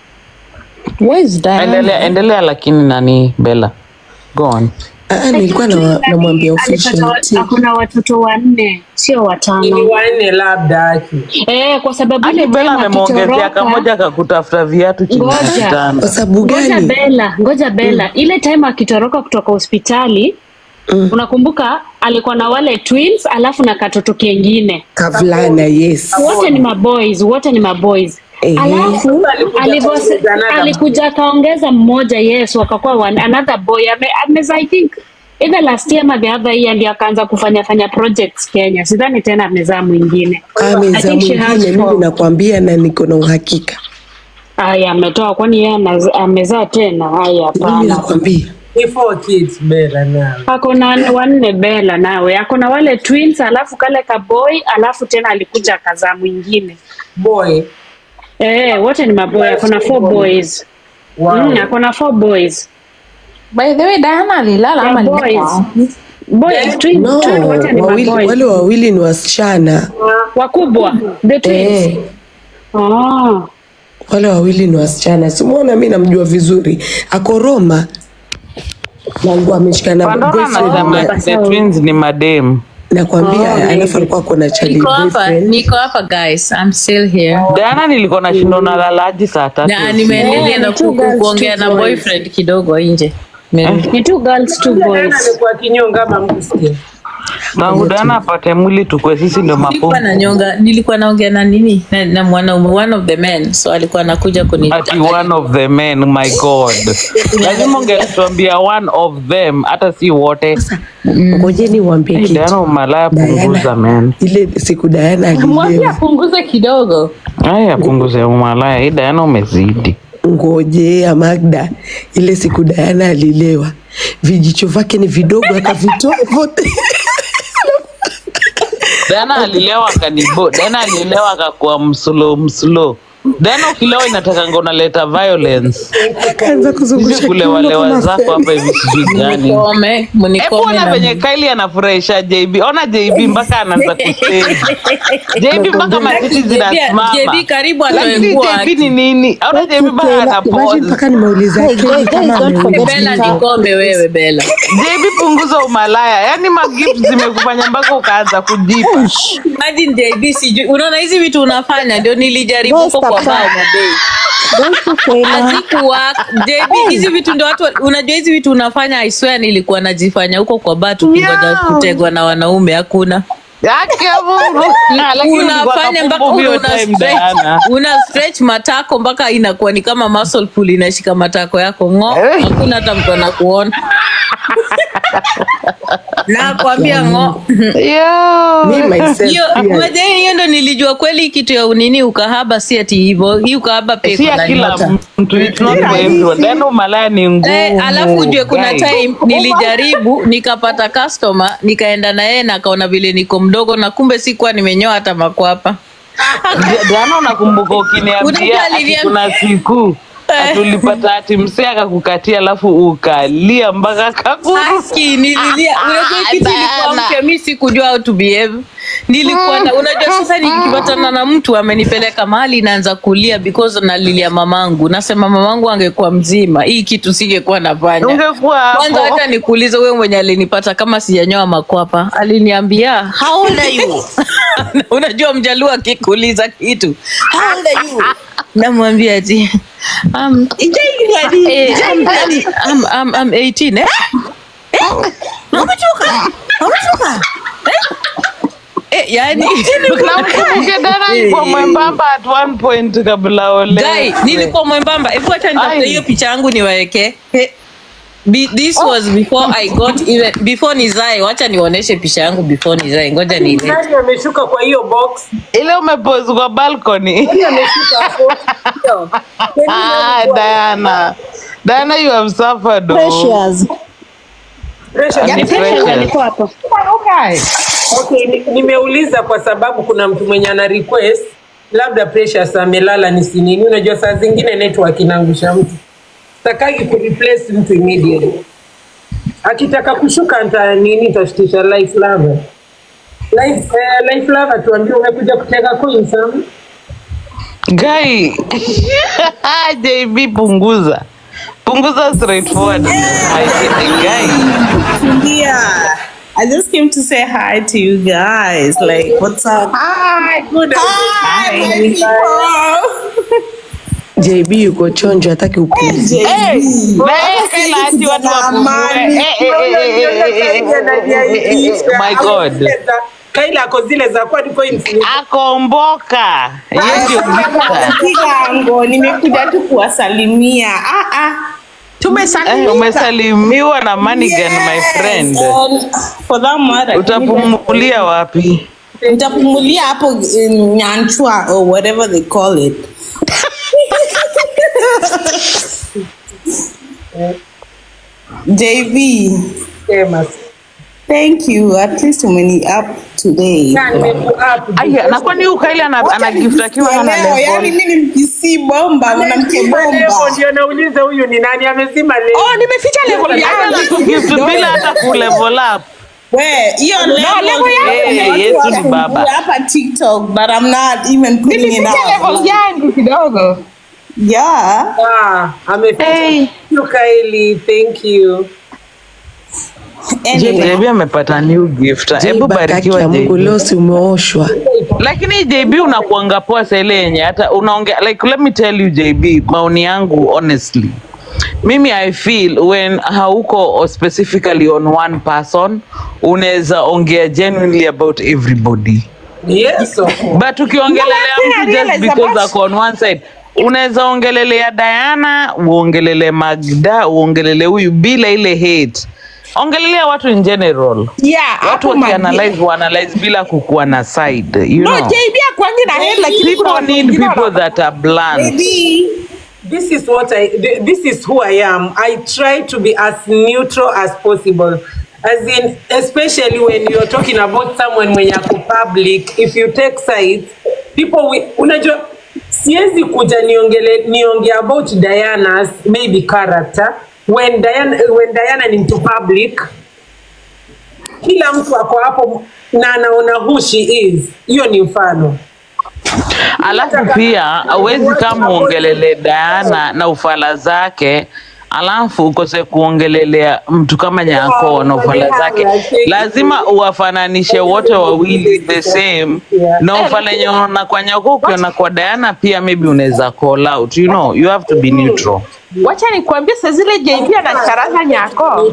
[SPEAKER 8] Where is Diana?
[SPEAKER 2] Endelea, endelea lakini nani Bella. Go on.
[SPEAKER 10] Ah, nilikuwa na namwambia official T.
[SPEAKER 7] Kuna watoto wanne, sio
[SPEAKER 1] Ni
[SPEAKER 7] watano.
[SPEAKER 1] wanne labda aki.
[SPEAKER 7] Eh, kwa sababu
[SPEAKER 2] Aki
[SPEAKER 7] ile
[SPEAKER 2] Bella
[SPEAKER 7] time
[SPEAKER 2] amemwongezea
[SPEAKER 7] akitoroka-
[SPEAKER 2] kamoja kakutafuta viatu chini ya
[SPEAKER 7] Ngoja.
[SPEAKER 2] kitanda.
[SPEAKER 10] Kwa sababu
[SPEAKER 7] Ngoja
[SPEAKER 10] gani?
[SPEAKER 7] Bella, ngoja Bella. Ile time akitoroka kutoka hospitali, unakumbuka alikuwa na wale twins alafu na katoto kengine.
[SPEAKER 10] Kavlana, yes.
[SPEAKER 7] Wote ni maboys, wote ni maboys.
[SPEAKER 10] Eh.
[SPEAKER 7] Alafu
[SPEAKER 1] Alikuja
[SPEAKER 7] alivyo
[SPEAKER 1] kuongeza another
[SPEAKER 7] alikuja akaongeza mmoja, yes, wakakuwa one, another boy. Ame, ameza I think either last year ama the other year ndio akaanza kufanya fanya projects Kenya. Sidhani tena amezaa mwingine. I
[SPEAKER 10] Ameza
[SPEAKER 7] think she has
[SPEAKER 10] mwingine, mimi
[SPEAKER 7] four.
[SPEAKER 10] nakwambia na niko na uhakika.
[SPEAKER 7] Aya, ametoa kwani yeye anaz- amezaa tena? Haya,
[SPEAKER 10] Mimi
[SPEAKER 7] hapana.
[SPEAKER 10] nakwambia.
[SPEAKER 1] Ni four kids Bella nawe.
[SPEAKER 7] Ako na wanne Bella nawe. Ako na wale twins alafu kale ka boy alafu tena alikuja akazaa mwingine.
[SPEAKER 1] Boy.
[SPEAKER 7] Eh, wote ni maboy. Ako na four boys.
[SPEAKER 1] Wow.
[SPEAKER 7] Mm, ako na four boys.
[SPEAKER 8] By the way, Diana alilala
[SPEAKER 7] Yeah,
[SPEAKER 8] ama
[SPEAKER 7] boys.
[SPEAKER 8] alilala?
[SPEAKER 7] Boys, twin,
[SPEAKER 10] No,
[SPEAKER 7] twin, wote ni
[SPEAKER 10] wawili,
[SPEAKER 7] maboys.
[SPEAKER 10] wale wawili ni wasichana.
[SPEAKER 7] Wakubwa, the twins.
[SPEAKER 10] Eh,
[SPEAKER 7] Ah.
[SPEAKER 10] wale wawili ni wasichana. Simuona mimi namjua vizuri. Ako Roma. Nangu ameshikana na
[SPEAKER 2] Pandora
[SPEAKER 10] boyfriend
[SPEAKER 2] anasema
[SPEAKER 10] na-
[SPEAKER 2] the twins ni madem.
[SPEAKER 10] nakwambia alafu alikuwa kuna chali
[SPEAKER 8] Niko hapa,
[SPEAKER 10] boyfriend.
[SPEAKER 8] niko hapa guys. I'm still here.
[SPEAKER 2] Diana nilikuwa nashinda unalalaji saa tatu.
[SPEAKER 8] Na nimeendelea
[SPEAKER 7] Yeah,
[SPEAKER 8] na
[SPEAKER 7] ni two
[SPEAKER 8] ku-
[SPEAKER 7] girls,
[SPEAKER 8] kuongea
[SPEAKER 7] two
[SPEAKER 8] na
[SPEAKER 7] boys.
[SPEAKER 8] boyfriend kidogo nje. Nime-
[SPEAKER 7] Ni two girls, two
[SPEAKER 1] Diana
[SPEAKER 7] boys.
[SPEAKER 1] alikuwa kinyonga ama mkusikia.
[SPEAKER 2] Tangu Diana apate mwili tukwe sisi ndo
[SPEAKER 8] Nilikuwa
[SPEAKER 2] mapofu.
[SPEAKER 8] na nyonga, nilikuwa naongea na nini na, na mwanaume one of the men, so alikuwa anakuja kuni
[SPEAKER 2] Ati one of the men, my god. Lazima ungetuambia one of them, hata si wote.
[SPEAKER 10] Ngojeni uambie
[SPEAKER 2] Hey,
[SPEAKER 10] kitu.
[SPEAKER 2] Diana umalaya punguza
[SPEAKER 10] Diana,
[SPEAKER 2] man.
[SPEAKER 10] ile siku Diana
[SPEAKER 8] mwambie
[SPEAKER 10] alilewa.
[SPEAKER 8] apunguze kidogo.
[SPEAKER 2] Aya punguze umalaya. Hii Diana umezidi.
[SPEAKER 10] Ngoje Magda, ile siku Diana alilewa, vijicho vyake ni vidogo akavitoa vote.
[SPEAKER 2] Diana alilewa akanibo. Diana alilewa akakuwa mslo mslo. Diana ukilewa inataka ngona leta violence.
[SPEAKER 10] Kaanza kuzungusha
[SPEAKER 2] Sisi kule
[SPEAKER 10] kiuno
[SPEAKER 2] wale
[SPEAKER 10] kama
[SPEAKER 2] wazako
[SPEAKER 10] feni.
[SPEAKER 2] hapa hivi sijui gani.
[SPEAKER 8] Mnikome,
[SPEAKER 2] Hebu
[SPEAKER 8] mnikome
[SPEAKER 2] ona
[SPEAKER 8] na
[SPEAKER 2] venye Kylie anafurahisha J B. Ona J B mpaka anaanza kusema. J B mpaka matiti zinasimama.
[SPEAKER 8] J B karibu atoe
[SPEAKER 2] Lakini
[SPEAKER 8] nguo
[SPEAKER 2] J B ni nini? Ona J B mpaka
[SPEAKER 10] Imagine
[SPEAKER 2] anapose.
[SPEAKER 10] mpaka nimeuliza Kelly kama ameuliza.
[SPEAKER 8] Bella, nikombe wewe Bella.
[SPEAKER 2] J B punguza umalaya. Yaani magift zimekufanya mpaka ukaanza kujipa.
[SPEAKER 8] Imagine J B sijui. Unaona hizi vitu unafanya ndio nilijaribu huko kwa bao mabei. Hazikuwa J B hizi vitu ndio watu unajua hizi vitu unafanya I swear nilikuwa najifanya huko kwa bar tukingoja
[SPEAKER 2] Yeah.
[SPEAKER 8] kutegwa na wanaume hakuna.
[SPEAKER 2] Yake ya Mungu. Na, lakini ulikuwa
[SPEAKER 8] Unafanya mpaka
[SPEAKER 2] kapumbu hiyo
[SPEAKER 8] una
[SPEAKER 2] time,
[SPEAKER 8] stretch,
[SPEAKER 2] Diana.
[SPEAKER 8] una stretch matako mpaka inakuwa ni kama muscle pull inashika matako yako ngo, hakuna hata mtu anakuona. Na kwambia ngo.
[SPEAKER 2] Yo.
[SPEAKER 10] Me myself
[SPEAKER 8] Hiyo
[SPEAKER 10] pia.
[SPEAKER 8] moja hiyo ndo nilijua kweli kitu ya unini ukahaba si ati hivyo. Hii ukahaba pia
[SPEAKER 2] Si
[SPEAKER 8] iko
[SPEAKER 2] ya
[SPEAKER 8] na
[SPEAKER 2] kila
[SPEAKER 8] nyota.
[SPEAKER 2] mtu, it's not for everyone. Diana umalaya ni ngumu.
[SPEAKER 8] Eh, alafu ujue kuna
[SPEAKER 2] guys.
[SPEAKER 8] time nilijaribu nikapata customer nikaenda na yeye na akaona vile niko mdogo na kumbe sikuwa nimenyoa hata makwapa.
[SPEAKER 2] Diana unakumbuka ukiniambia
[SPEAKER 8] Unajua
[SPEAKER 2] ati
[SPEAKER 8] aliniambia-
[SPEAKER 2] kuna siku atulipata ati msee akakukatia alafu ukalia mpaka kakuru.
[SPEAKER 8] Haki nililia. Unajua
[SPEAKER 2] Ah,
[SPEAKER 8] kitu ilikuwa
[SPEAKER 2] Diana.
[SPEAKER 8] mpya, mimi sikujua how to behave. Nilikuwa na unajua sasa nikipatana na mtu amenipeleka mahali naanza kulia because nalilia mamangu. Nasema mamangu angekuwa mzima, hii kitu singekuwa nafanya.
[SPEAKER 2] Ungekuwa hapo.
[SPEAKER 8] Kwanza hata nikuulize wewe mwenye alinipata kama sijanyoa makwapa, aliniambia how old are you? Unajua mjaluo akikuuliza kitu, how old are you? Namwambia ati um, eh, I'm, I'm, I'm, I'm eighteen eh? Eh? Umechoka? Umechoka? Eh? Eh, yani
[SPEAKER 2] Nakumbuka Diana alikuwa mwembamba at one point kabla ole.
[SPEAKER 8] Guy, nilikuwa mwembamba. Hebu acha nitafute
[SPEAKER 2] Ai.
[SPEAKER 8] hiyo picha yangu niwaeke. He- Be, this was before I got even before nizae. Wacha niwaoneshe picha yangu before nizae. Ngoja niile.
[SPEAKER 1] Nani ameshuka kwa hiyo box?
[SPEAKER 2] Ile umepose kwa balcony.
[SPEAKER 1] Nani ameshuka hapo?
[SPEAKER 2] Ah, Diana. Diana, you have suffered. Oh.
[SPEAKER 6] Precious.
[SPEAKER 1] Precious.
[SPEAKER 2] Ni Precious.
[SPEAKER 5] Okay.
[SPEAKER 1] Okay, ni- nimeuliza kwa sababu kuna mtu mwenye ana request labda Precious amelala ni sinini. Unajua saa zingine network inaangusha mtu. Sitaki ku replace mtu immediately. Akitaka kushuka nita nini tashitisha life lover. Life eh, life lover tuambie umekuja kuteka coins sam.
[SPEAKER 2] Guy. J B punguza. Punguza straightforward. Guy.
[SPEAKER 11] Yeah. I just came to say hi to you guys. Like, what's up?
[SPEAKER 5] Hi, good.
[SPEAKER 11] Hi, my people.
[SPEAKER 10] J B yuko chonjo hataki upuzi.
[SPEAKER 2] Hey, Kaila ati watu wapungue. Eh, eh, eh, eh, eh, my God.
[SPEAKER 1] Kaila ako zile za kwani coins.
[SPEAKER 2] Akomboka. Yeye ndio gift.
[SPEAKER 11] Kigango, nimekuja tu kuwasalimia. Ah ah.
[SPEAKER 2] Eh, umesalimiwa na Manigan, my friend.
[SPEAKER 11] And for that matter,
[SPEAKER 2] Utapumulia wapi?
[SPEAKER 11] nitapumulia hapo in Nyanchwa or whatever they call it. J B, thank you. At least umeni up today.
[SPEAKER 2] Aya, na kwani huyu Kaila ana ana gift akiwa hana
[SPEAKER 11] Leo, yani
[SPEAKER 2] level?
[SPEAKER 11] mimi ni mkisi bomba, mwanamke bomba.
[SPEAKER 1] Ndio nauliza huyu ni nani amesema leo.
[SPEAKER 11] Oh, nimeficha level yangu.
[SPEAKER 2] Gift bila hata ku level up.
[SPEAKER 11] We, hiyo
[SPEAKER 2] No,
[SPEAKER 11] level
[SPEAKER 2] level yangu
[SPEAKER 11] yangu
[SPEAKER 2] ni Yesu ni baba.
[SPEAKER 11] hapa TikTok, but I'm not even putting it
[SPEAKER 5] Nimeficha
[SPEAKER 11] out.
[SPEAKER 5] level yangu kidogo.
[SPEAKER 11] Yeah.
[SPEAKER 1] Ah, ameficha.
[SPEAKER 2] Hey.
[SPEAKER 1] You Kylie, thank you.
[SPEAKER 11] Anyway.
[SPEAKER 2] J B amepata new gift. Hebu
[SPEAKER 10] J B
[SPEAKER 2] barikiwa
[SPEAKER 10] ya Mungu
[SPEAKER 2] J B.
[SPEAKER 10] leo si umeoshwa.
[SPEAKER 2] Lakini J B unakuanga poa saa ile yenye hata unaongea, like let me tell you J B, maoni yangu honestly. Mimi I feel when hauko specifically on one person, unaweza ongea genuinely about everybody.
[SPEAKER 1] Yes.
[SPEAKER 2] But ukiongelelea mtu just because ako on one side, unaweza ongelelea Diana, uongelele Magda, uongelele huyu bila ile hate. Ongelelea watu in general.
[SPEAKER 11] Yeah,
[SPEAKER 2] watu wakianalyze, wanaanalyze bila kukuwa na side, you
[SPEAKER 11] No,
[SPEAKER 2] know.
[SPEAKER 11] J B akwangi na head like
[SPEAKER 2] People need people that are blunt.
[SPEAKER 11] Maybe.
[SPEAKER 1] This is what I, th- this is who I am. I try to be as neutral as possible. As in, especially when you're talking about someone when you're public, if you take sides, people will, unajua, siwezi kuja niongele, niongea about Diana's maybe character. When Diana, when Diana ni mtu public, kila mtu ako hapo na anaona who she is. Hiyo ni mfano.
[SPEAKER 2] Alafu pia hawezi kama uongelele Diana na ufala zake, alafu ukose kuongelelea mtu kama Nyako na ufala zake. Lazima uwafananishe wote wawili the same. Na ufala yenye unaona kwa Nyako ukiona kwa Diana pia maybe unaweza call out. You know, you have to be neutral.
[SPEAKER 5] Wacha nikwambie saa zile J B anacharaza Nyako.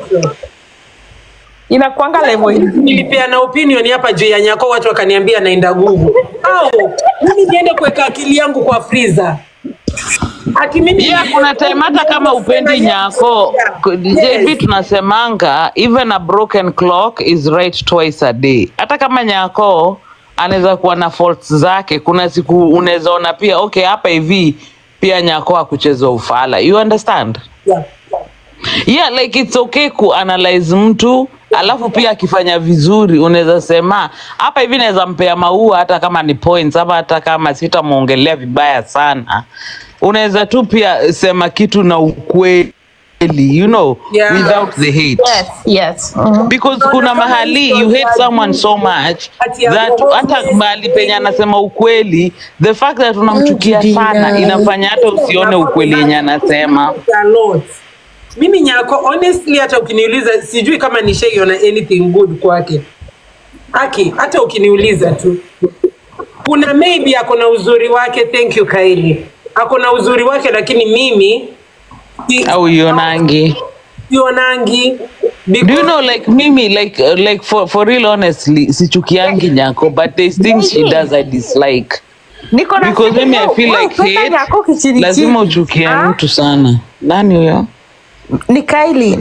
[SPEAKER 5] Inakuanga level hii.
[SPEAKER 1] Nilipeana opinion hapa juu ya Nyako, watu wakaniambia naenda Google. Au mimi niende kuweka akili yangu kwa freezer. Ati mimi
[SPEAKER 2] yeah, kuna time hata kama upendi Nyako, J B tunasemanga even a broken clock is right twice a day. Hata kama Nyako anaweza kuwa na faults zake, kuna siku unaweza ona pia okay hapa hivi pia Nyako akucheza ufala. You understand?
[SPEAKER 1] Yeah.
[SPEAKER 2] Yeah, like it's okay ku analyze mtu, alafu pia akifanya vizuri unaweza sema hapa hivi naweza mpea maua hata kama ni points, ama hata kama sitamuongelea vibaya sana. Unaweza tu pia sema kitu na ukweli, you know,
[SPEAKER 1] Yeah.
[SPEAKER 2] without the hate.
[SPEAKER 5] Yes, yes. Mhm.
[SPEAKER 2] Because kuna mahali you hate someone so much that hata mahali penye anasema ukweli, the fact that unamchukia sana inafanya hata usione ukweli yenye anasema.
[SPEAKER 1] A lot. Mimi Nyako honestly hata ukiniuliza sijui kama nishaiona anything good kwake. Aki, hata ukiniuliza tu. Kuna maybe akona uzuri wake, thank you Kylie. Akona uzuri wake lakini mimi
[SPEAKER 2] au yonangi.
[SPEAKER 1] Yonangi.
[SPEAKER 2] Do you know like mimi like uh, like for for real honestly sichukiangi Nyako, but there's things she does I dislike.
[SPEAKER 5] Niko na
[SPEAKER 2] Because mimi I feel like hate
[SPEAKER 5] Nyako kichini
[SPEAKER 2] lazima
[SPEAKER 5] chini.
[SPEAKER 2] uchukie
[SPEAKER 5] Ah?
[SPEAKER 2] mtu sana. Nani huyo?
[SPEAKER 5] Ni Kylie.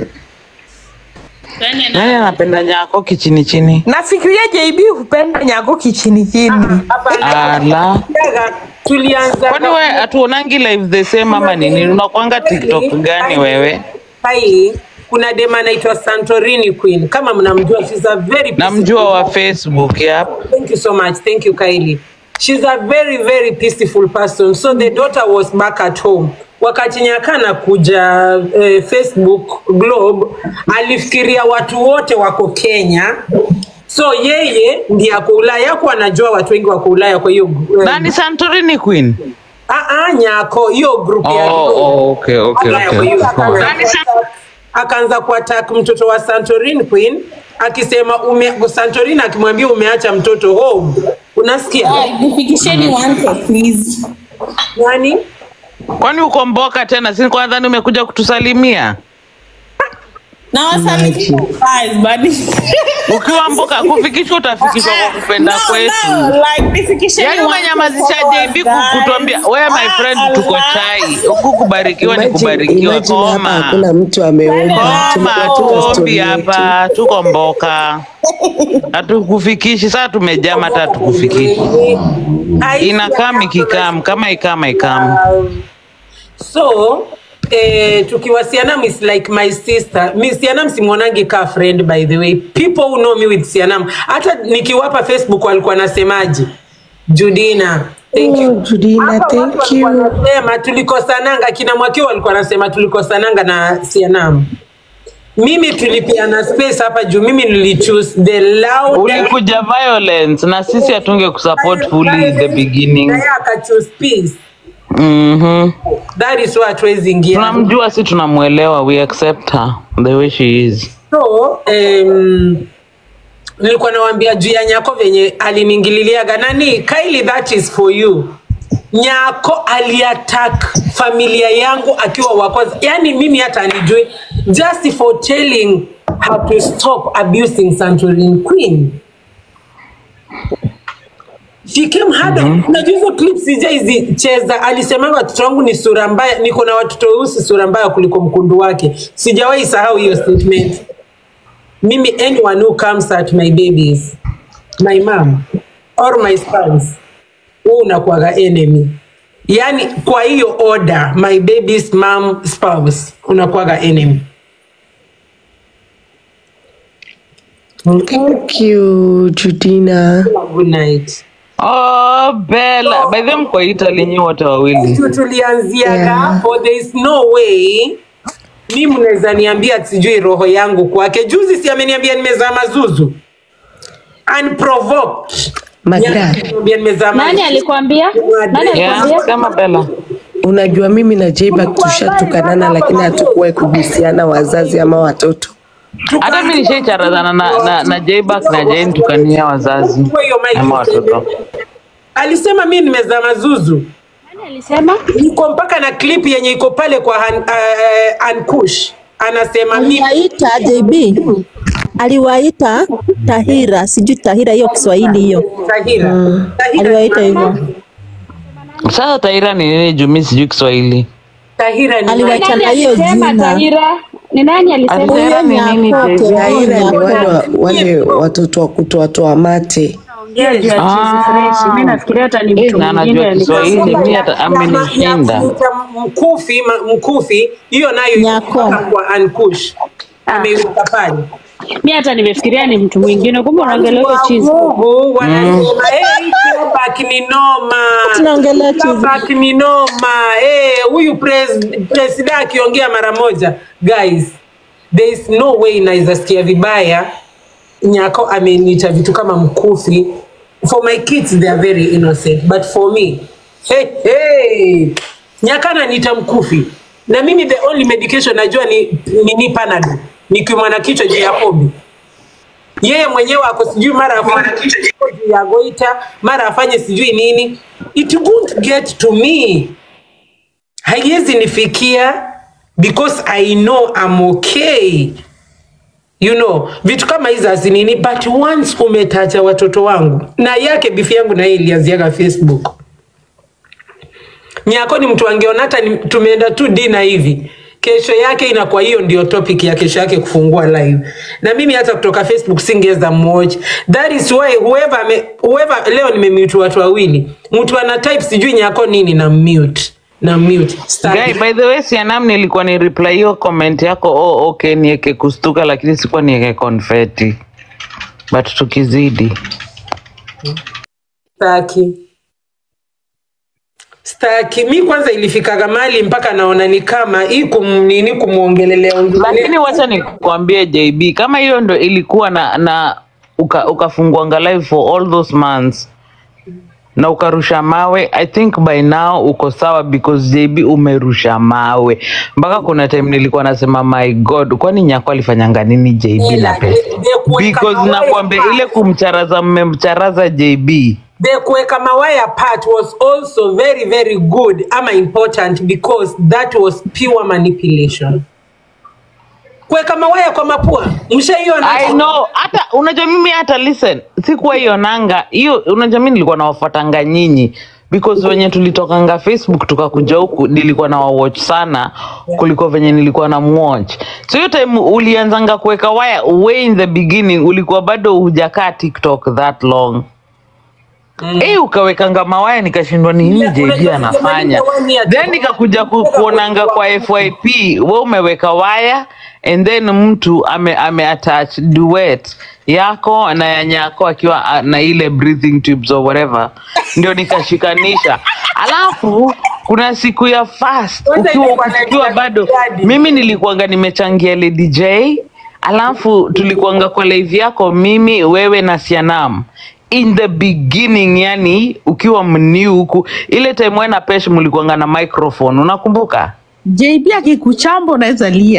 [SPEAKER 2] Nani anapenda Nyako kichini chini?
[SPEAKER 5] Nafikiria J B hupenda Nyako kichini chini.
[SPEAKER 2] Ala.
[SPEAKER 1] Tulianza.
[SPEAKER 2] Kwani wewe atuonangi live the same ama nini? Unakwanga TikTok gani wewe?
[SPEAKER 1] Kylie, kuna dema anaitwa Santorini Queen. Kama mnamjua, she's a very
[SPEAKER 2] namjua wa Facebook. Yep.
[SPEAKER 1] Thank you so much. Thank you, Kylie. She's a very very peaceful person. So the daughter was back at home. Wakati Nyakana kuja eh, Facebook Globe, alifikiria watu wote wako Kenya. So yeye ndiye ako Ulaya, kwa anajua watu wengi wako Ulaya, kwa hiyo eh,
[SPEAKER 2] nani Santorini Queen?
[SPEAKER 1] Ah ah, Nyako hiyo group ya
[SPEAKER 2] Oh, oh okay okay okay.
[SPEAKER 1] Akaanza kuattack mtoto wa Santorini Queen akisema ume Santorini akimwambia umeacha mtoto home. Unasikia?
[SPEAKER 11] Nifikisheni wanke please.
[SPEAKER 1] Nani?
[SPEAKER 2] Kwani uko Mboka tena? Si kwanza ni umekuja kutusalimia?
[SPEAKER 11] Na wasalimia guys, buddy.
[SPEAKER 2] Ukiwa Mboka kufikishwa utafikishwa kwa kupenda
[SPEAKER 11] No,
[SPEAKER 2] kwetu.
[SPEAKER 11] no, like nifikisheni
[SPEAKER 2] Yaani
[SPEAKER 11] wanke
[SPEAKER 2] umenyamazisha J B kutuambia wewe my friend tuko chai. Huku kubarikiwa ni kubarikiwa.
[SPEAKER 10] Imagine hapa
[SPEAKER 2] Koma.
[SPEAKER 10] hakuna mtu ameomba.
[SPEAKER 2] Koma
[SPEAKER 10] Tumekuwa
[SPEAKER 2] tuombi
[SPEAKER 10] story yetu.
[SPEAKER 2] hapa, tuko Mboka. Hatukufikishi sasa, tumejama hata tukufikishi. Inakaa mikikam kama ikama ikam.
[SPEAKER 1] So eh, tukiwa Sianam is like my sister. Mi Sianam simuonangi ka friend, by the way. People who know me with Sianam, hata nikiwapa Facebook walikuwa nasemaje? Judina, thank you.
[SPEAKER 10] Oh, Judina, thank you.
[SPEAKER 1] Wanasema tulikosananga, kina Mwakio walikuwa nasema tulikosananga na Sianam. Mimi tulipiana space hapa juu mimi nilichoose the loud.
[SPEAKER 2] Ulikuja violence na sisi hatunge kusupport fully in the beginning.
[SPEAKER 1] Na yeye akachoose peace.
[SPEAKER 2] Mhm.
[SPEAKER 1] That is what was ingia.
[SPEAKER 2] Tunamjua, si tunamuelewa, we accept her the way she is.
[SPEAKER 1] So, um, nilikuwa nawaambia juu ya Nyako venye aliningililiaga nani Kylie, that is for you. Nyako aliattack familia yangu akiwa wa kwanza. Yani mimi hata anijui, just for telling her to stop abusing Santorini Queen. She came hard. Mm -hmm. Unajua hizo clips zija hizi cheza, alisema watoto wangu ni sura mbaya, niko na watoto weusi sura mbaya kuliko mkundu wake. Sijawahi sahau hiyo statement. Mimi, anyone who comes at my babies, my mom or my spouse, wewe unakuwa enemy. Yani kwa hiyo order, my baby's mom, spouse, unakuwa enemy.
[SPEAKER 10] Thank you, Judina.
[SPEAKER 1] Good night.
[SPEAKER 2] Oh, Bella. By them kwa Italy nyi wote wawili.
[SPEAKER 1] Tulianzia hapo, there is no way mimi mnaweza niambia sijui roho yangu kwake. Juzi si ameniambia nimezaa mazuzu. Unprovoked.
[SPEAKER 10] Magda.
[SPEAKER 7] Nani alikwambia? Nani alikwambia?
[SPEAKER 2] Kama Bella.
[SPEAKER 10] Unajua mimi na J-Bag tushatukanana, lakini hatukuwahi kugusiana wazazi ama watoto.
[SPEAKER 2] Hata mimi nishacharazana na na, na J-Bag na Jane tukania wazazi ama watoto.
[SPEAKER 1] Alisema mimi nimezaa mazuzu.
[SPEAKER 7] Nani alisema?
[SPEAKER 1] Niko mpaka na clip yenye iko pale kwa han, uh, Ankush. Anasema mimi
[SPEAKER 6] aliwaita J B. Aliwaita Tahira, sijui Tahira hiyo Kiswahili hiyo.
[SPEAKER 1] Tahira.
[SPEAKER 6] Mm. Aliwaita hivyo.
[SPEAKER 2] Sasa Tahira ni nini juu mimi sijui Kiswahili?
[SPEAKER 1] Tahira ni
[SPEAKER 6] aliwaita na hiyo jina.
[SPEAKER 7] Tahira ni nani alisema?
[SPEAKER 10] Tahira ni nini? Tahira ni wale wale watoto wa kutoa mate.
[SPEAKER 1] Yes.
[SPEAKER 7] Ah, mimi nafikiria hata ni mtu mwingine
[SPEAKER 2] Kiswahili, mimi hata amenishinda.
[SPEAKER 1] Mkufi mkufi hiyo nayo kwa Ankush. Ameiweka pale.
[SPEAKER 7] Mimi hata nimefikiria ni mtu mwingine, kumbe unaongelea cheese.
[SPEAKER 1] Oh, wanasema eh back ni noma.
[SPEAKER 6] Tunaongelea cheese.
[SPEAKER 1] Back ni noma. Eh, huyu president akiongea mara moja. Guys, there is no way naweza sikia vibaya Nyako ameniita vitu kama mkufi. For my kids they are very innocent, but for me, hey hey, Nyakana niita mkufi. Na mimi the only medication najua ni ni, ni Panadol. Nikiumwa na kichwa juu ya pombe. Yeye mwenyewe ako sijui mara afanye kichwa juu ya goita, mara afanye sijui nini. It won't get to me. Haiwezi nifikia because I know I'm okay. You know, vitu kama hizo hazinini, but once umetacha watoto wangu, na yake bifi yangu na yeye ilianziaga Facebook. Nyako ni mtu angeona hata tumeenda tu dinner hivi. Kesho yake inakuwa hiyo ndio topic ya kesho yake kufungua live. Na mimi hata kutoka Facebook singeweza mmoja. That is why whoever me, whoever leo nimemute watu wawili. Mtu ana type sijui Nyako nini na mute. na mute.
[SPEAKER 2] Guy, by the way, Sianam nilikuwa ni reply hiyo comment yako. Oh, okay, niweke kustuka lakini sikuwa niweke confetti. But tukizidi.
[SPEAKER 1] Staki. Staki. Mi kwanza ilifika mali mpaka naona ni kama hii kumnini kumuongelelea ongelelea.
[SPEAKER 2] Lakini wacha nikuambie J B, kama hiyo ndo ilikuwa na na uka ukafungwa live for all those months na ukarusha mawe, I think by now uko sawa because J B umerusha mawe. Mpaka kuna time nilikuwa nasema my god, kwani nyako alifanyanga nini J B na pesa? Because nakwambia ile kumcharaza mmemcharaza J B.
[SPEAKER 1] The kuweka mawaya part was also very very good ama important because that was pure manipulation. Kuweka mawaya kwa mapua mshaiona?
[SPEAKER 2] I know. Hata unajua mimi hata listen, sikuwa hiyo nanga hiyo. Unajua mimi nilikuwa nawafuatanga nyinyi because wenye tulitokanga Facebook tukakuja huku nilikuwa na watch sana kuliko venye nilikuwa na watch. So hiyo time ulianzanga kuweka waya way in the beginning, ulikuwa bado hujakaa TikTok that long. Mm. Eh, ukawekanga mawaya nikashindwa ni nini J B anafanya. Then nikakuja ku, kuonanga kwa F Y P wewe umeweka waya and then mtu ame ame attach duet yako na ya nyako akiwa na ile breathing tubes or whatever. Ndio nikashikanisha. Alafu kuna siku ya fast ukiwa ukiwa bado mimi nilikuanga nimechangia ile D J. Alafu tulikuanga kwa live yako mimi wewe na Sianam. In the beginning, yani ukiwa mniu huku ile time wena Pesh mlikuanga na microphone, unakumbuka?
[SPEAKER 5] J B akikuchamba unaweza lia.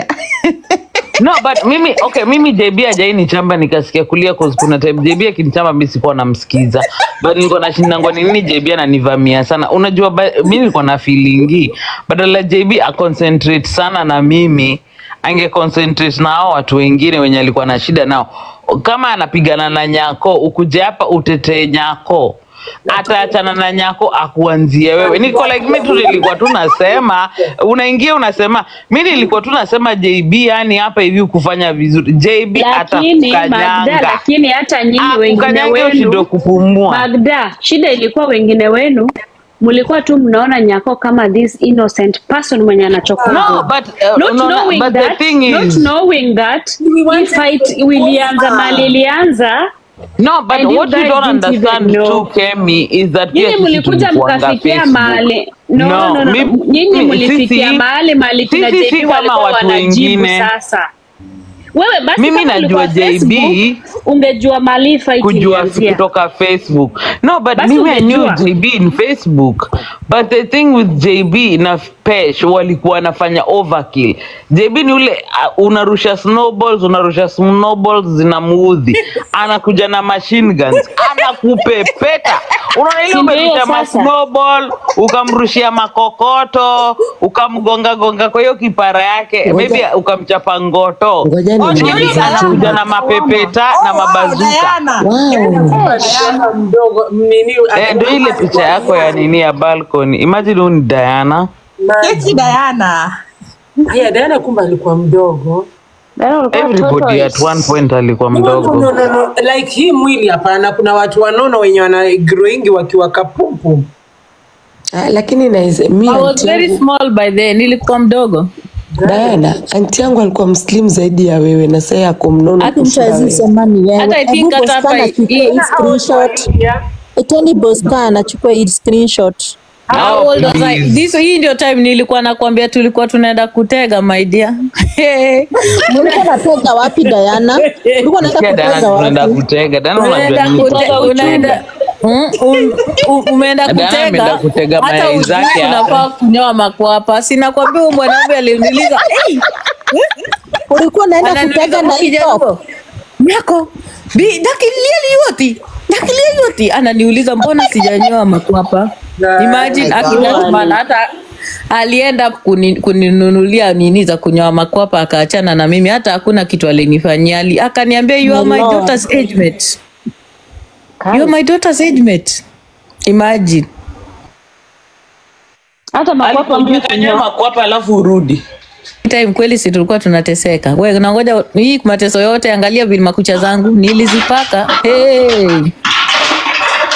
[SPEAKER 2] No, but mimi okay, mimi J B ajai ni chamba nikasikia kulia cause kuna time J B akinichamba mimi sikuwa namsikiza. But nilikuwa nashinda ngoni nini J B ananivamia sana. Unajua mimi nilikuwa na feelingi badala J B a concentrate sana na mimi, ange concentrate na hao watu wengine wenye alikuwa na shida nao. Kama anapigana na nyako ukuje hapa utetee nyako, ataachana na nyako akuanzie wewe. Niko like mimi tu nilikuwa tu nasema unaingia unasema mimi nilikuwa tu nasema J B yani hapa hivi kufanya vizuri J B atakanyanga.
[SPEAKER 7] Lakini hata nyinyi wengine wenu
[SPEAKER 2] kupumua.
[SPEAKER 7] Magda, shida ilikuwa wengine wenu mulikuwa tu mnaona nyako kama this innocent person mwenye anachokoza.
[SPEAKER 2] No, but uh,
[SPEAKER 7] not
[SPEAKER 2] no,
[SPEAKER 7] knowing
[SPEAKER 2] but
[SPEAKER 7] that,
[SPEAKER 2] the thing is,
[SPEAKER 7] not knowing that hii fight ilianza mali ilianza.
[SPEAKER 2] No, but what you don't understand too, Kemi, is that
[SPEAKER 7] nyinyi mlikuja mkafikia mahali no no no, no. Nyinyi mlifikia mahali mahali kina J B walikuwa wanajibu sasa. Wewe basi
[SPEAKER 2] mimi najua J B
[SPEAKER 7] ungejua mali fight
[SPEAKER 2] kujua kutoka Facebook. No, but basi mimi I knew J B in Facebook. But the thing with J B na Pesh walikuwa wanafanya overkill. J B ni ule uh, unarusha snowballs, unarusha snowballs zinamuudhi. Anakuja na machine guns, anakupepeta. Unaona ile umerusha ma snowball, ukamrushia makokoto, ukamgonga gonga kwa hiyo kipara yake, maybe ukamchapa ngoto. Anakuja na mapepeta na mabazuka.
[SPEAKER 1] Wow. Mdogo nini?
[SPEAKER 2] Eh, ndio ile picha yako ya nini ya balcony. Imagine uni Diana.
[SPEAKER 5] Keki Diana.
[SPEAKER 1] Yeah, Diana kumbe alikuwa mdogo.
[SPEAKER 2] Everybody at one point alikuwa mdogo.
[SPEAKER 1] No, no, no, no. Like hii mwili hapana, kuna watu wanono wenye wana growing wakiwa kapumpu.
[SPEAKER 10] Ah, lakini na mimi
[SPEAKER 4] I was very small by then, nilikuwa mdogo.
[SPEAKER 10] Diana, aunti yangu alikuwa mslim zaidi ya wewe na sasa yako mnono.
[SPEAKER 6] Hata mchazi semani wewe.
[SPEAKER 4] Hata I think hata hapa
[SPEAKER 6] hii screenshot. Etoni Bosca anachukua hii screenshot.
[SPEAKER 4] How old was I? This hii ndio time nilikuwa nakwambia tulikuwa tunaenda kutega my dear.
[SPEAKER 6] Ulikuwa unatega wapi Diana? Ulikuwa unaenda kutega wapi?
[SPEAKER 2] Unaenda kutega. Diana unajua nini?
[SPEAKER 4] Unaenda umeenda kutega. Hata uzake unafaa kunyoa makwapa. Sina kwambia huyu mwanamke aliniuliza, "Hey!
[SPEAKER 6] Ulikuwa unaenda kutega na hiyo?"
[SPEAKER 4] Nyako, bi dakilia yote. Dakilia yote ananiuliza mbona sijanyoa makwapa. Imagine akitaka hata alienda kuninunulia nini za kunyoa makwapa akaachana na mimi, hata hakuna kitu alinifanyia. Ali akaniambia you are my daughter's age mate. You are my daughter's age mate. Imagine.
[SPEAKER 7] Hata makwapa
[SPEAKER 2] mkanyoa makwapa alafu urudi.
[SPEAKER 4] Time kweli si tulikuwa tunateseka. Wewe unangoja hii mateso yote, angalia vile makucha zangu nilizipaka. Hey.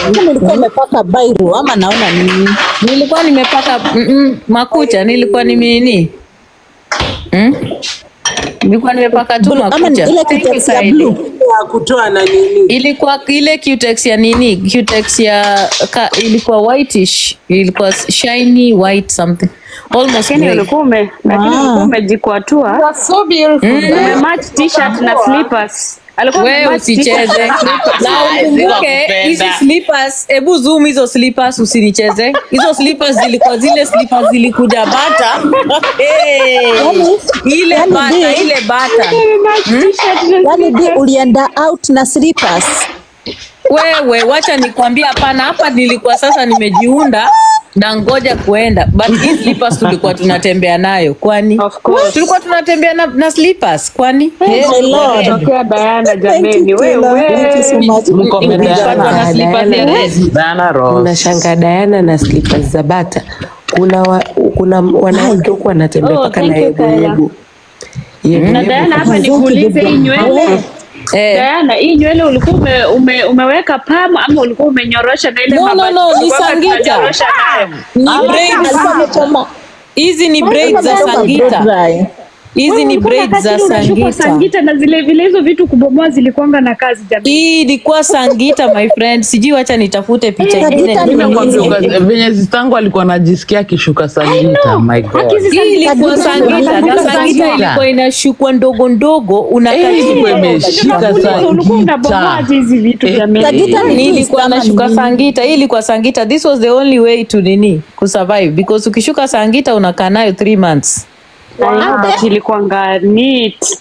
[SPEAKER 6] Nilikuwa nimepaka bairu ama naona nini?
[SPEAKER 4] Nilikuwa nimepaka mm, mm, makucha, nilikuwa nime nini? Hmm? Nilikuwa nimepaka tu
[SPEAKER 6] Blue, ama
[SPEAKER 4] makucha.
[SPEAKER 6] ile
[SPEAKER 4] Thank you,
[SPEAKER 6] cutex ya
[SPEAKER 4] Kylie.
[SPEAKER 6] blue.
[SPEAKER 1] Ya kutoa na nini?
[SPEAKER 4] Ilikuwa ile cutex ya nini? Cutex ya ka, ilikuwa whitish, ilikuwa shiny white something. Almost
[SPEAKER 7] Lakini
[SPEAKER 4] grey.
[SPEAKER 7] ulikuwa ume lakini ulikuwa umejikwatua.
[SPEAKER 8] So beautiful.
[SPEAKER 7] Umematch t-shirt na slippers. Alikuwa
[SPEAKER 4] Wewe
[SPEAKER 7] amematch
[SPEAKER 4] usicheze.
[SPEAKER 7] t-shirt na slippers.
[SPEAKER 4] Na ukumbuke hizi slippers, hebu zoom hizo slippers usinicheze. Hizo slippers zilikuwa zile slippers zilikuja bata. Hey, ile
[SPEAKER 6] yani
[SPEAKER 4] bata,
[SPEAKER 6] di-
[SPEAKER 4] ile bata.
[SPEAKER 6] Yani di ulienda out na slippers.
[SPEAKER 4] Wewe wacha nikwambia, hapana, hapa nilikuwa sasa nimejiunda na ngoja kuenda, but hii slippers tulikuwa tunatembea nayo. Kwani
[SPEAKER 7] Of course.
[SPEAKER 4] tulikuwa tunatembea na, na slippers kwani?
[SPEAKER 6] Praise the Lord.
[SPEAKER 7] Tokea Diana
[SPEAKER 6] Thank
[SPEAKER 7] jameni.
[SPEAKER 6] you, Taylor.
[SPEAKER 7] Wewe.
[SPEAKER 6] Thank you so much.
[SPEAKER 2] Mko
[SPEAKER 4] Nilipatwa na
[SPEAKER 2] Diana.
[SPEAKER 4] slippers ya red.
[SPEAKER 2] Diana Ross.
[SPEAKER 10] Unashanga Diana na slippers za bata. Kuna wa, kuna wanawake huko wanatembea
[SPEAKER 7] Oh,
[SPEAKER 10] paka
[SPEAKER 7] thank
[SPEAKER 10] na
[SPEAKER 7] you,
[SPEAKER 10] yebo
[SPEAKER 7] Kayla.
[SPEAKER 10] yebo. Yebo
[SPEAKER 7] Na
[SPEAKER 10] yebo.
[SPEAKER 7] Diana, hapa nikuulize hii nywele.
[SPEAKER 4] Eh.
[SPEAKER 7] Diana, hii nywele ulikuwa ume, ume, umeweka pam ama ulikuwa umenyorosha na ile
[SPEAKER 4] No, no,
[SPEAKER 7] mabati?
[SPEAKER 4] no, ni
[SPEAKER 7] Tulikuwa
[SPEAKER 4] Sangita.
[SPEAKER 7] tunanyorosha nayo.
[SPEAKER 4] Ni braids.
[SPEAKER 6] Alikuwa amechoma.
[SPEAKER 4] Hizi ni braids za
[SPEAKER 6] Amechoma
[SPEAKER 4] Sangita.
[SPEAKER 6] dry.
[SPEAKER 4] Hizi ni
[SPEAKER 7] Ulikuwa
[SPEAKER 4] braids za
[SPEAKER 7] wakati unashuka
[SPEAKER 4] Sangita.
[SPEAKER 7] Sangita na zile vile hizo vitu kubomoa zilikuwanga na kazi jamani.
[SPEAKER 4] Hii ilikuwa Sangita my friend. Sijui wacha nitafute picha
[SPEAKER 6] Sangita
[SPEAKER 4] ingine.
[SPEAKER 6] ni
[SPEAKER 2] Mimi
[SPEAKER 6] nini?
[SPEAKER 2] nakwambia venye sistangu alikuwa anajisikia akishuka Sangita. My God.
[SPEAKER 4] Hii ilikuwa Sangita. Na Sangita ilikuwa inashukwa ndogo ndogo
[SPEAKER 2] Eh,
[SPEAKER 4] unakati.
[SPEAKER 2] ilikuwa imeshika
[SPEAKER 7] Ulikuwa unabomoa
[SPEAKER 2] Sangita.
[SPEAKER 7] hizi vitu
[SPEAKER 2] Eh,
[SPEAKER 7] jamani.
[SPEAKER 6] Sangita ni
[SPEAKER 4] Nilikuwa
[SPEAKER 6] twist ama
[SPEAKER 4] nashuka
[SPEAKER 6] ni nini?
[SPEAKER 4] Sangita. Hii ilikuwa Sangita. This was the only way to nini kusurvive because ukishuka Sangita unakaa nayo three months.
[SPEAKER 7] But ilikuwanga neat.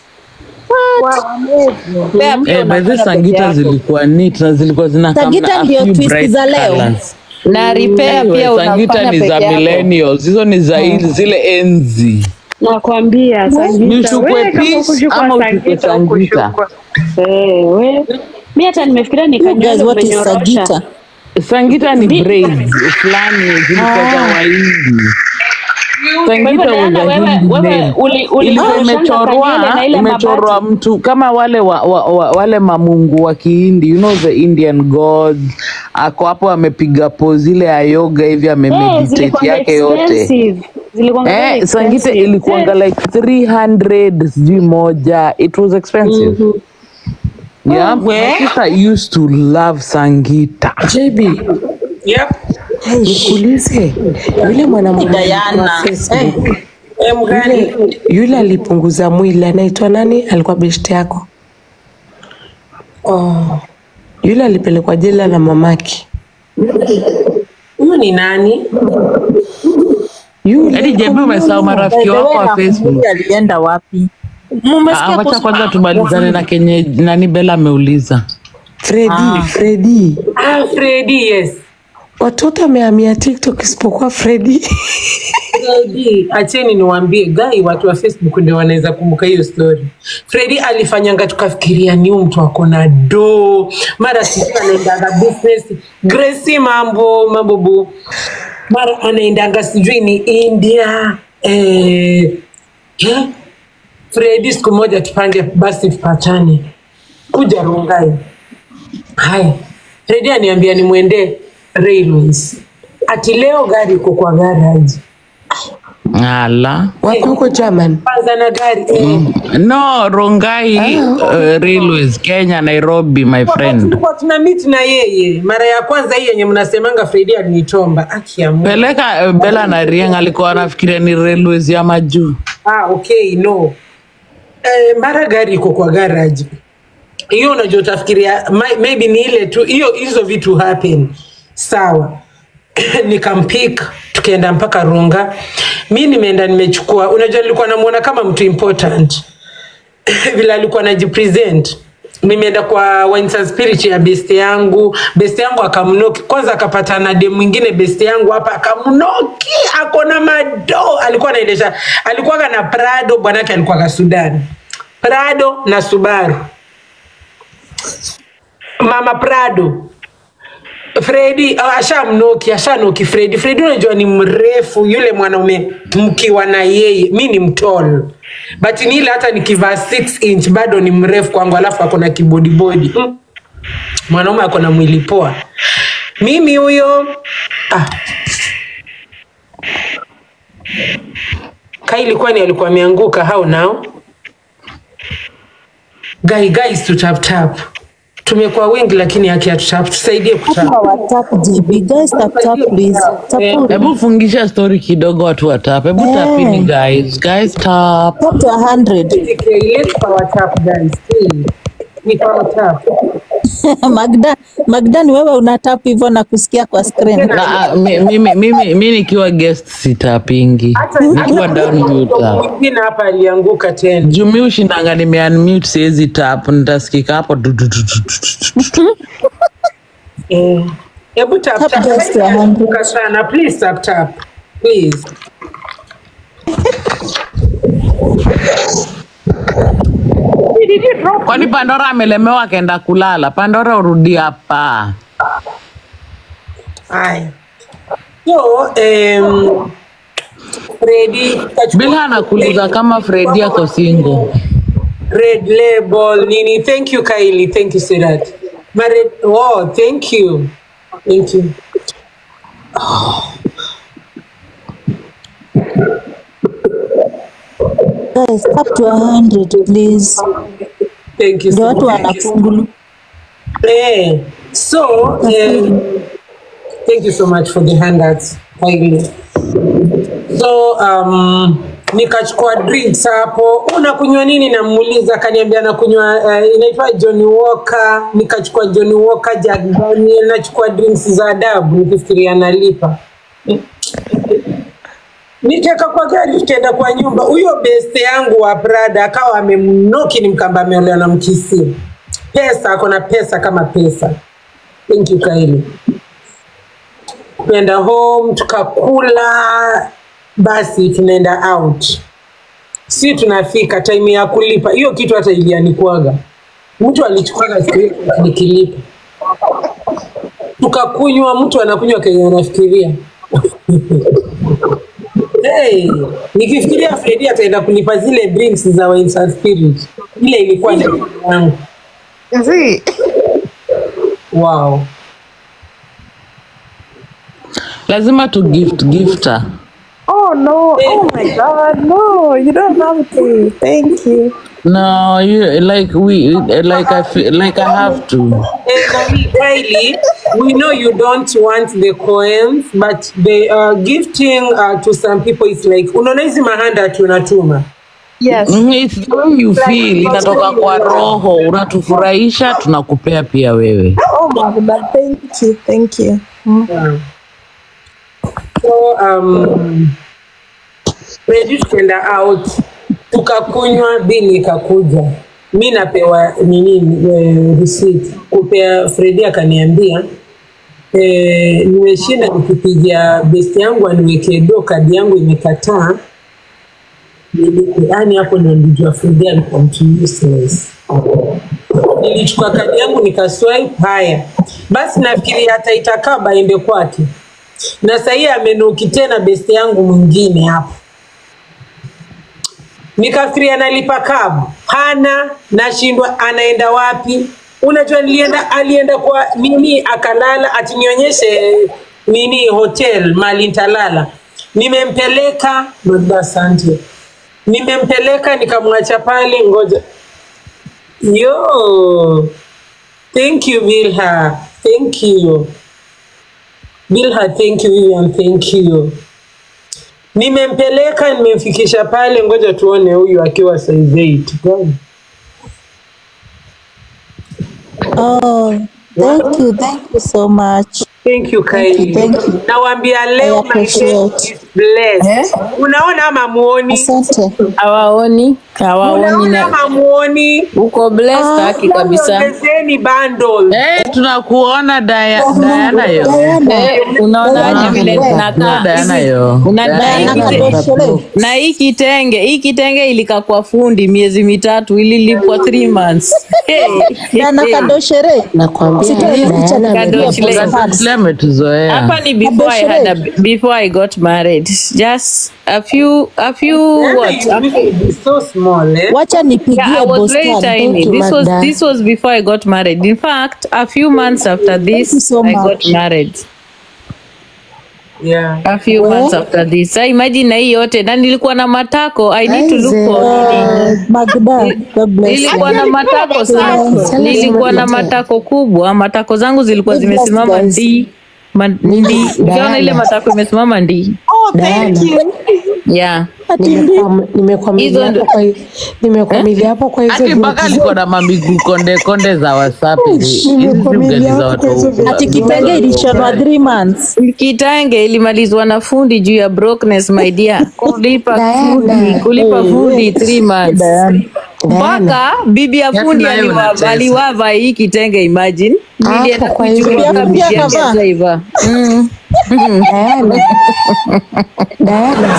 [SPEAKER 4] Pea pia
[SPEAKER 2] Eh, by the
[SPEAKER 4] unafanya peke
[SPEAKER 2] Sangita
[SPEAKER 4] yako.
[SPEAKER 2] zilikuwa neat na zilikuwa zinakaa
[SPEAKER 6] Sangita
[SPEAKER 2] na a
[SPEAKER 6] ndio
[SPEAKER 2] few
[SPEAKER 6] twist
[SPEAKER 2] bright
[SPEAKER 6] za leo.
[SPEAKER 2] colors.
[SPEAKER 4] Na repair
[SPEAKER 2] Anyway,
[SPEAKER 4] pia
[SPEAKER 2] Sangita
[SPEAKER 4] unafanya
[SPEAKER 2] ni za
[SPEAKER 4] peke yako.
[SPEAKER 2] millennials. Hizo ni za hizi- zile enzi.
[SPEAKER 7] Nakwambia Sangita.
[SPEAKER 2] Nishukwe
[SPEAKER 7] Wewe kama
[SPEAKER 2] peace
[SPEAKER 7] ukushukwa
[SPEAKER 2] ama uchukue
[SPEAKER 7] Sangita,
[SPEAKER 2] Sangita?
[SPEAKER 7] ukushukwa. Eh, we. Mimi hata nimefikiria
[SPEAKER 6] You guys,
[SPEAKER 7] nikanywele
[SPEAKER 6] what is
[SPEAKER 7] umenyorosha.
[SPEAKER 6] Sangita?
[SPEAKER 2] Sangita ni braids fulani zilikuwa za Wahindi.
[SPEAKER 7] Kwa hivyo
[SPEAKER 2] Sangita
[SPEAKER 7] Diana,
[SPEAKER 2] was a
[SPEAKER 7] wewe
[SPEAKER 2] Hindi
[SPEAKER 7] wewe
[SPEAKER 2] name.
[SPEAKER 7] uli
[SPEAKER 2] Ilikuwa
[SPEAKER 7] ulinyoroshanga
[SPEAKER 2] imechorwa
[SPEAKER 7] kanywele na ile
[SPEAKER 2] imechorwa
[SPEAKER 7] mabati.
[SPEAKER 2] mtu kama wale wa, wa, wa, wale mamungu wa Kihindi, you know the Indian gods. Ako hapo amepiga pose ile ya yoga hivi
[SPEAKER 7] Eh,
[SPEAKER 2] amemeditate
[SPEAKER 7] zilikuwanga
[SPEAKER 2] yake yote.
[SPEAKER 7] expensive. Zilikuwanga very
[SPEAKER 2] Eh, Sangita
[SPEAKER 7] expensive.
[SPEAKER 2] ilikuwanga
[SPEAKER 7] Eh.
[SPEAKER 2] like three hundred sijui moja. It was expensive. Yeah, my sister used to love Sangita.
[SPEAKER 10] J B,
[SPEAKER 1] Yep.
[SPEAKER 10] nikuulize yule mwanamke
[SPEAKER 6] Diana.
[SPEAKER 10] wa Facebook,
[SPEAKER 1] Eh, mgani?
[SPEAKER 10] yule, yule alipunguza mwili anaitwa nani? Alikuwa best yako?
[SPEAKER 1] Oh.
[SPEAKER 10] Yule alipelekwa jela na mamaki.
[SPEAKER 1] Huyu ni nani?
[SPEAKER 10] Yule
[SPEAKER 2] Yaani J B umesahau marafiki wako wa Facebook.
[SPEAKER 6] Alienda wapi?
[SPEAKER 2] Ah, wacha kwanza tumalizane na kenye nani Bella ameuliza.
[SPEAKER 10] Freddy, Freddy.
[SPEAKER 1] Ah, Freddy, yes.
[SPEAKER 10] Watoto wamehamia TikTok isipokuwa Freddy.
[SPEAKER 1] Freddy, acheni niwaambie gai, watu wa Facebook ndio wanaweza kumbuka hiyo story. Freddy alifanyanga tukafikiria ni huyu mtu ako na do, mara sisi anaendanga business, Gracie mambo mambo bu, mara anaendanga sijui ni India. Eh, eh? Freddy, siku moja tupange basi tupatane, kuja Rongai. Hai, Freddy aniambia nimwende Railways. Ati leo gari iko kwa garage.
[SPEAKER 2] Ala.
[SPEAKER 10] Wako huko German.
[SPEAKER 1] Kwanza na gari. Eh.
[SPEAKER 2] No, Rongai uh, Railways, Kenya, Nairobi, my friend.
[SPEAKER 1] Tulikuwa tuna meet na yeye. Mara ya kwanza hii yenye mnasemanga Freddy alinitomba. Aki ya Mungu.
[SPEAKER 2] Peleka uh, Bella na Rieng alikuwa anafikiria ni Railways ya majuu.
[SPEAKER 1] Ah, okay, no. Eh, mara gari iko kwa garage. Hiyo unajua utafikiria may- maybe ni ile tu hiyo, hizo vitu happen. Sawa. Nikampika tukaenda mpaka Runga. Mimi nimeenda nimechukua, unajua nilikuwa namuona kama mtu important. Vile alikuwa anajipresent. Nimeenda kwa Wine and Spirit ya best yangu, best yangu akamnoki. Kwanza akapata na dem mwingine best yangu hapa akamnoki, ako na mado. Alikuwa anaendesha, alikuwa na Prado, bwanake alikuwa ka Sudan. Prado na Subaru. Mama Prado. Freddy uh, ashamnoki, ashanoki Freddy. Freddy unajua ni mrefu yule mwanaume, mkiwa na yeye. Mimi ni mtall. But ni ile hata nikivaa six inch bado ni mrefu kwangu, alafu ako na kibody body. Mm. Mwanaume ako na mwili poa. Mimi huyo ah. Kaili kwani alikuwa ameanguka, how now? Guy, guys to tap tap. Tumekuwa wengi lakini haki ya tap, tusaidie kutap.
[SPEAKER 6] Tap G B, guys tap tap please. Tap.
[SPEAKER 2] Hebu fungisha story kidogo watu wa tap. Hebu
[SPEAKER 6] Eh.
[SPEAKER 2] tapini guys. Guys tap.
[SPEAKER 6] Tap to one hundred.
[SPEAKER 1] Okay, let's power tap guys, please. Ni power tap.
[SPEAKER 6] Magda, Magda ni wewe una tap hivyo na kusikia kwa screen.
[SPEAKER 2] Na, mi- mimi mimi mimi nikiwa guest sitapingi. Nikiwa down mute.
[SPEAKER 1] Mwingine hapa alianguka tena.
[SPEAKER 2] Jumi ushindanga nime unmute siwezi tap, nitasikika hapo du- du- du- du- du- du- du.
[SPEAKER 1] Eh. Hebu tap
[SPEAKER 6] Tap
[SPEAKER 1] tap.
[SPEAKER 6] just one hundred.
[SPEAKER 1] Kasana, please tap tap. Please.
[SPEAKER 2] Kwani Pandora amelemewa akaenda kulala? Pandora urudi hapa.
[SPEAKER 1] Haya. So, um, Freddy,
[SPEAKER 2] Bilha anakuuliza kama Freddy ako single.
[SPEAKER 1] Red label, Nini. Thank you, Kylie. Thank you, Sirat. My red, oh, thank you. Thank you.
[SPEAKER 6] Guys, tap to one hundred please.
[SPEAKER 1] Thank you
[SPEAKER 6] Ndio
[SPEAKER 1] so
[SPEAKER 6] watu
[SPEAKER 1] much.
[SPEAKER 6] wanafungulu.
[SPEAKER 1] Eh, so, um, thank you so much for the handouts, Kylie. So, um, nikachukua drinks hapo. Unakunywa nini? Namuuliza, akaniambia nakunywa uh, inaitwa Johnny Walker. Nikachukua Johnny Walker, Jack Daniel, nachukua drinks za adabu nikifikiria nalipa. Nikeka kwa gari tukaenda kwa nyumba. Huyo beste yangu wa Prada akawa amemnoki, ni mkamba ameolewa na Mkisi. Pesa, akona pesa kama pesa. Thank you Kylie. Tukaenda home, tukakula, basi tunaenda out. Si tunafika time ya kulipa. Hiyo kitu hata ilianikuaga. Mtu alichukuaga siku nikilipa. Tukakunywa, mtu anakunywa kenye anafikiria. Hey, nikifikiria Freddy ataenda kunipa zile drinks za wine and spirit. Ile ilikuwa ni yangu.
[SPEAKER 5] See?
[SPEAKER 1] Wow.
[SPEAKER 2] Lazima tu gift gifter.
[SPEAKER 5] Oh no! Oh my God! No, you don't have to. Thank you.
[SPEAKER 2] No, you like we like I feel like I have to.
[SPEAKER 1] And Nani, Kylie, we know you don't want the coins, but the uh, gifting uh, to some people is like, unaona hizi mahanda tunatuma.
[SPEAKER 5] Yes.
[SPEAKER 2] Mm, it's the way you feel. Inatoka kwa roho, unatufurahisha, tunakupea pia wewe.
[SPEAKER 5] Oh my God! Thank you. Thank you.
[SPEAKER 1] Yeah. So, um, Freddy tukaenda out, tukakunywa, bili ikakuja. Mi napewa nini eh, receipt. Kupea Freddy akaniambia eh, nimeshinda nikipigia best yangu aniweke do, kadi yangu imekataa. Yaani hapo ndio nilijua Freddy alikuwa mtu useless. Nilichukua kadi yangu nikaswipe, haya. Basi nafikiri hata itakaa baende kwake. Na sasa amenuki tena best yangu mwingine hapo. Nikafikiria nalipa kabu. Hana, nashindwa anaenda wapi? Unajua nilienda alienda kwa nini akalala atinionyeshe nini hotel mali nitalala. Nimempeleka Magda, asante. Nimempeleka nikamwacha pale, ngoja. Yo. Thank you Bilha. Thank you. Bilha, thank you Vivian, thank you. Nimempeleka, nimemfikisha pale, ngoja tuone huyu akiwa size eight. Gani?
[SPEAKER 6] Oh, thank you, thank you so much.
[SPEAKER 1] Thank you Kylie.
[SPEAKER 6] Thank you.
[SPEAKER 1] Nawambia leo
[SPEAKER 6] I
[SPEAKER 1] my day
[SPEAKER 6] appreciate.
[SPEAKER 1] is blessed. Unaona ama muoni?
[SPEAKER 6] Asante.
[SPEAKER 4] Hawaoni, hawaoni
[SPEAKER 1] Unaona
[SPEAKER 4] na
[SPEAKER 1] ama muoni?
[SPEAKER 4] uko blessed haki kabisa.
[SPEAKER 1] Ongezeni bundles.
[SPEAKER 2] Eh, tunakuona Daya- Diana yo.
[SPEAKER 4] Eh, unaonaje vile nakaa?
[SPEAKER 2] Diana yo.
[SPEAKER 4] Una- na
[SPEAKER 6] Diana
[SPEAKER 4] hii kite-
[SPEAKER 6] Kadoshole.
[SPEAKER 4] na hii kitenge hii kitenge ilikaa kwa fundi miezi mitatu, ililipwa three months. Hey.
[SPEAKER 6] Dana Kadoshere.
[SPEAKER 10] Nakwambia
[SPEAKER 6] Sitoe picha
[SPEAKER 10] Diana
[SPEAKER 6] nimepigia
[SPEAKER 4] Kadoshile.
[SPEAKER 6] postcards.
[SPEAKER 2] Vile ametuzoea.
[SPEAKER 4] Hapa ni before I had a, before I got married. Just a few a few what?
[SPEAKER 1] So small, eh?
[SPEAKER 12] Wacha nipigie
[SPEAKER 4] Yeah, I was very
[SPEAKER 12] Boscan.
[SPEAKER 4] tiny. This was this was before I got married. In fact, a few months after this,
[SPEAKER 12] so
[SPEAKER 4] I
[SPEAKER 12] much.
[SPEAKER 4] got married.
[SPEAKER 1] Yeah.
[SPEAKER 4] A few
[SPEAKER 12] Well,
[SPEAKER 4] months after this. So imagine na hii yote na nilikuwa na matako. I need to look for
[SPEAKER 12] uh, Magda, God bless
[SPEAKER 4] nilikuwa na
[SPEAKER 12] you.
[SPEAKER 4] matako sana. Nilikuwa na matako kubwa. Matako zangu zilikuwa
[SPEAKER 12] God bless
[SPEAKER 4] zimesimama
[SPEAKER 12] guys.
[SPEAKER 4] ndi. Man- Ndi. Ukiona ile
[SPEAKER 10] Diana.
[SPEAKER 4] matako imesimama ndi.
[SPEAKER 12] Oh, thank
[SPEAKER 10] Diana.
[SPEAKER 12] you.
[SPEAKER 4] Yeah.
[SPEAKER 10] Nimekwam- nimekwamilia
[SPEAKER 4] Hizo
[SPEAKER 10] hapo
[SPEAKER 4] ndo-
[SPEAKER 10] kwa hi- nimekwamilia hapo kwa hizo
[SPEAKER 2] Ati mpaka
[SPEAKER 10] viatu
[SPEAKER 2] alikuwa na mamiguu konde konde za wasapi. Hizi
[SPEAKER 10] Nimekwamilia
[SPEAKER 2] ugali za
[SPEAKER 10] hapo kwa hizo
[SPEAKER 2] watu.
[SPEAKER 10] viatu
[SPEAKER 12] Ati kitenge ilishonwa three months.
[SPEAKER 4] Kitange ilimalizwa na fundi juu ya brokenness, my dear. Kulipa
[SPEAKER 10] Diana.
[SPEAKER 4] fundi, kulipa fundi three months.
[SPEAKER 10] Diana.
[SPEAKER 4] Mpaka bibi ya
[SPEAKER 2] Yatu
[SPEAKER 4] fundi
[SPEAKER 2] nayo
[SPEAKER 4] aliwa-
[SPEAKER 2] unatesa.
[SPEAKER 4] aliwava hii kitenge, imagine.
[SPEAKER 10] Hapo
[SPEAKER 4] Nilienda
[SPEAKER 10] kwa hizo
[SPEAKER 4] kuichukua
[SPEAKER 12] viatu.
[SPEAKER 4] bibi yake
[SPEAKER 12] Pia kavaa.
[SPEAKER 4] hajaiva. Mm.
[SPEAKER 10] Diana. Diana.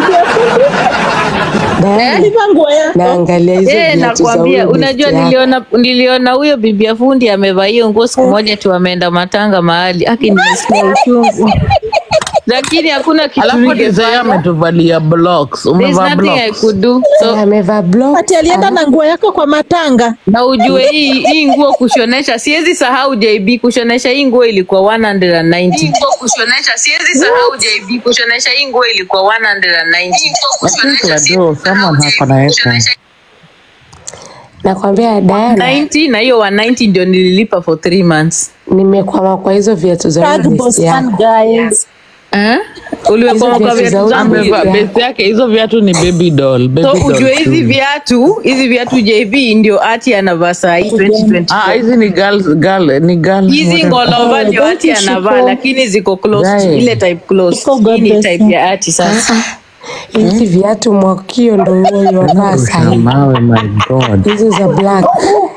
[SPEAKER 10] Diana.
[SPEAKER 12] Liva nguo yako.
[SPEAKER 10] Naangalia hizo
[SPEAKER 4] Eh,
[SPEAKER 10] viatu za
[SPEAKER 4] nakwambia,
[SPEAKER 10] huyo
[SPEAKER 4] unajua
[SPEAKER 10] besti yako.
[SPEAKER 4] niliona niliona huyo bibi ya fundi amevaa hiyo nguo siku moja tu ameenda matanga mahali. Aki nilisikia uchungu. Lakini hakuna kitu
[SPEAKER 2] Alafu Desire
[SPEAKER 4] ningefanya.
[SPEAKER 2] ametuvalia blocks.
[SPEAKER 4] There's
[SPEAKER 2] Umevaa
[SPEAKER 4] nothing I
[SPEAKER 2] blocks.
[SPEAKER 4] could do.
[SPEAKER 10] Eh,
[SPEAKER 4] So
[SPEAKER 10] amevaa block.
[SPEAKER 12] Ati alienda na nguo yako kwa matanga.
[SPEAKER 4] na ujue hii hii nguo kushonesha, siwezi sahau J B kushonesha hii nguo ilikuwa one hundred ninety. Hii nguo kushonesha, siwezi sahau J B kushonesha hii nguo ilikuwa one hundred ninety.
[SPEAKER 2] I think Lado, someone hapa na echo.
[SPEAKER 10] Nakwambia Diana,
[SPEAKER 4] ninety na hiyo one ninety ndio nililipa for three months.
[SPEAKER 10] nimekwama kwa hizo viatu za
[SPEAKER 12] Tag
[SPEAKER 10] huyo besti
[SPEAKER 12] Boscan,
[SPEAKER 10] yako.
[SPEAKER 12] guys.
[SPEAKER 4] Eh? Uliwekwa
[SPEAKER 10] Hizo
[SPEAKER 4] kwa
[SPEAKER 10] viatu za
[SPEAKER 4] viatu
[SPEAKER 10] huyo
[SPEAKER 4] zangu.
[SPEAKER 2] Amevaa
[SPEAKER 10] Yeah.
[SPEAKER 2] best yake, hizo viatu ni baby doll. Baby
[SPEAKER 4] So
[SPEAKER 2] doll
[SPEAKER 4] ujue hizi
[SPEAKER 2] shoes.
[SPEAKER 4] viatu, hizi viatu J B ndio ati anavaa saa hii twenty
[SPEAKER 2] Ah,
[SPEAKER 4] twenty-four.
[SPEAKER 2] hizi ni girls, girl, ni girl.
[SPEAKER 4] Hizi ngolova ndio
[SPEAKER 12] Oh,
[SPEAKER 4] ati
[SPEAKER 12] thank you,
[SPEAKER 4] anavaa,
[SPEAKER 12] Shiko.
[SPEAKER 4] lakini ziko close,
[SPEAKER 2] Right.
[SPEAKER 4] ile type close.
[SPEAKER 12] Shiko, God
[SPEAKER 4] Hii ni
[SPEAKER 12] bless
[SPEAKER 4] type
[SPEAKER 12] you.
[SPEAKER 4] ya ati sasa.
[SPEAKER 10] Hizi viatu mwakio ndo huyo yovaa sahi.
[SPEAKER 2] Mawe, my God.
[SPEAKER 10] Hizo za black.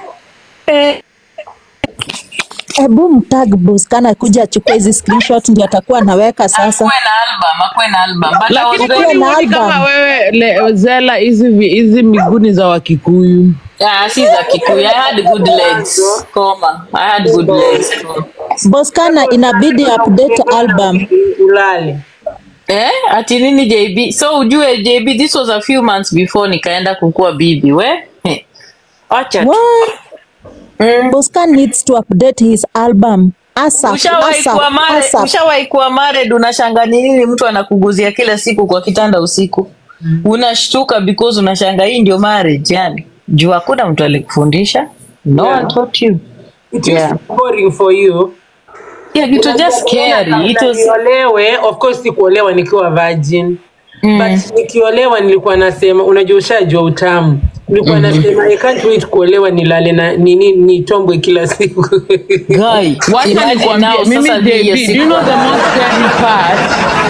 [SPEAKER 12] Hebu mtag Boscan akuja achukue hizi screenshot ndio atakuwa anaweka sasa.
[SPEAKER 4] Akuwe na album, akuwe na album. But I was
[SPEAKER 2] Lakini
[SPEAKER 4] very
[SPEAKER 2] kwani
[SPEAKER 12] na
[SPEAKER 2] huoni
[SPEAKER 12] album.
[SPEAKER 2] kama wewe le- Zela, hizi vi- hizi miguu ni za Wakikuyu?
[SPEAKER 4] Ah, si za Kikuyu. I had good legs. Koma. I had good legs.
[SPEAKER 12] Boscan inabidi update album.
[SPEAKER 1] Ulale.
[SPEAKER 4] Eh? Ati nini J B? So ujue J B, this was a few months before nikaenda kukua bibi, we? Eh. Acha. tu.
[SPEAKER 12] What?
[SPEAKER 4] Mm.
[SPEAKER 12] Boscan needs to update his album. ASAP,
[SPEAKER 4] Ushawahi
[SPEAKER 12] ASAP,
[SPEAKER 4] kuwa married,
[SPEAKER 12] ASAP.
[SPEAKER 4] ushawahi kuwa married, unashanga ni nini mtu anakuguzia kila siku kwa kitanda usiku. Unashtuka because unashanga hii ndio marriage yani. Juu hakuna mtu alikufundisha. No
[SPEAKER 1] Yeah.
[SPEAKER 4] one taught you.
[SPEAKER 1] It
[SPEAKER 4] Yeah.
[SPEAKER 1] was boring for you.
[SPEAKER 4] Yeah, it was just scary. It was
[SPEAKER 1] Niolewe, of course sikuolewa nikiwa virgin. But nikiolewa nilikuwa nasema, unajua ushajua utamu. Nilikuwa nasema I can't wait kuolewa nilale na nini nitombwe kila siku.
[SPEAKER 4] guy.
[SPEAKER 2] Wacha
[SPEAKER 4] Imagine
[SPEAKER 2] nikwambie,
[SPEAKER 4] now,
[SPEAKER 2] mimi
[SPEAKER 4] sasa
[SPEAKER 2] J
[SPEAKER 4] hiyo
[SPEAKER 2] B, do you
[SPEAKER 4] siku-
[SPEAKER 2] know the most scary part?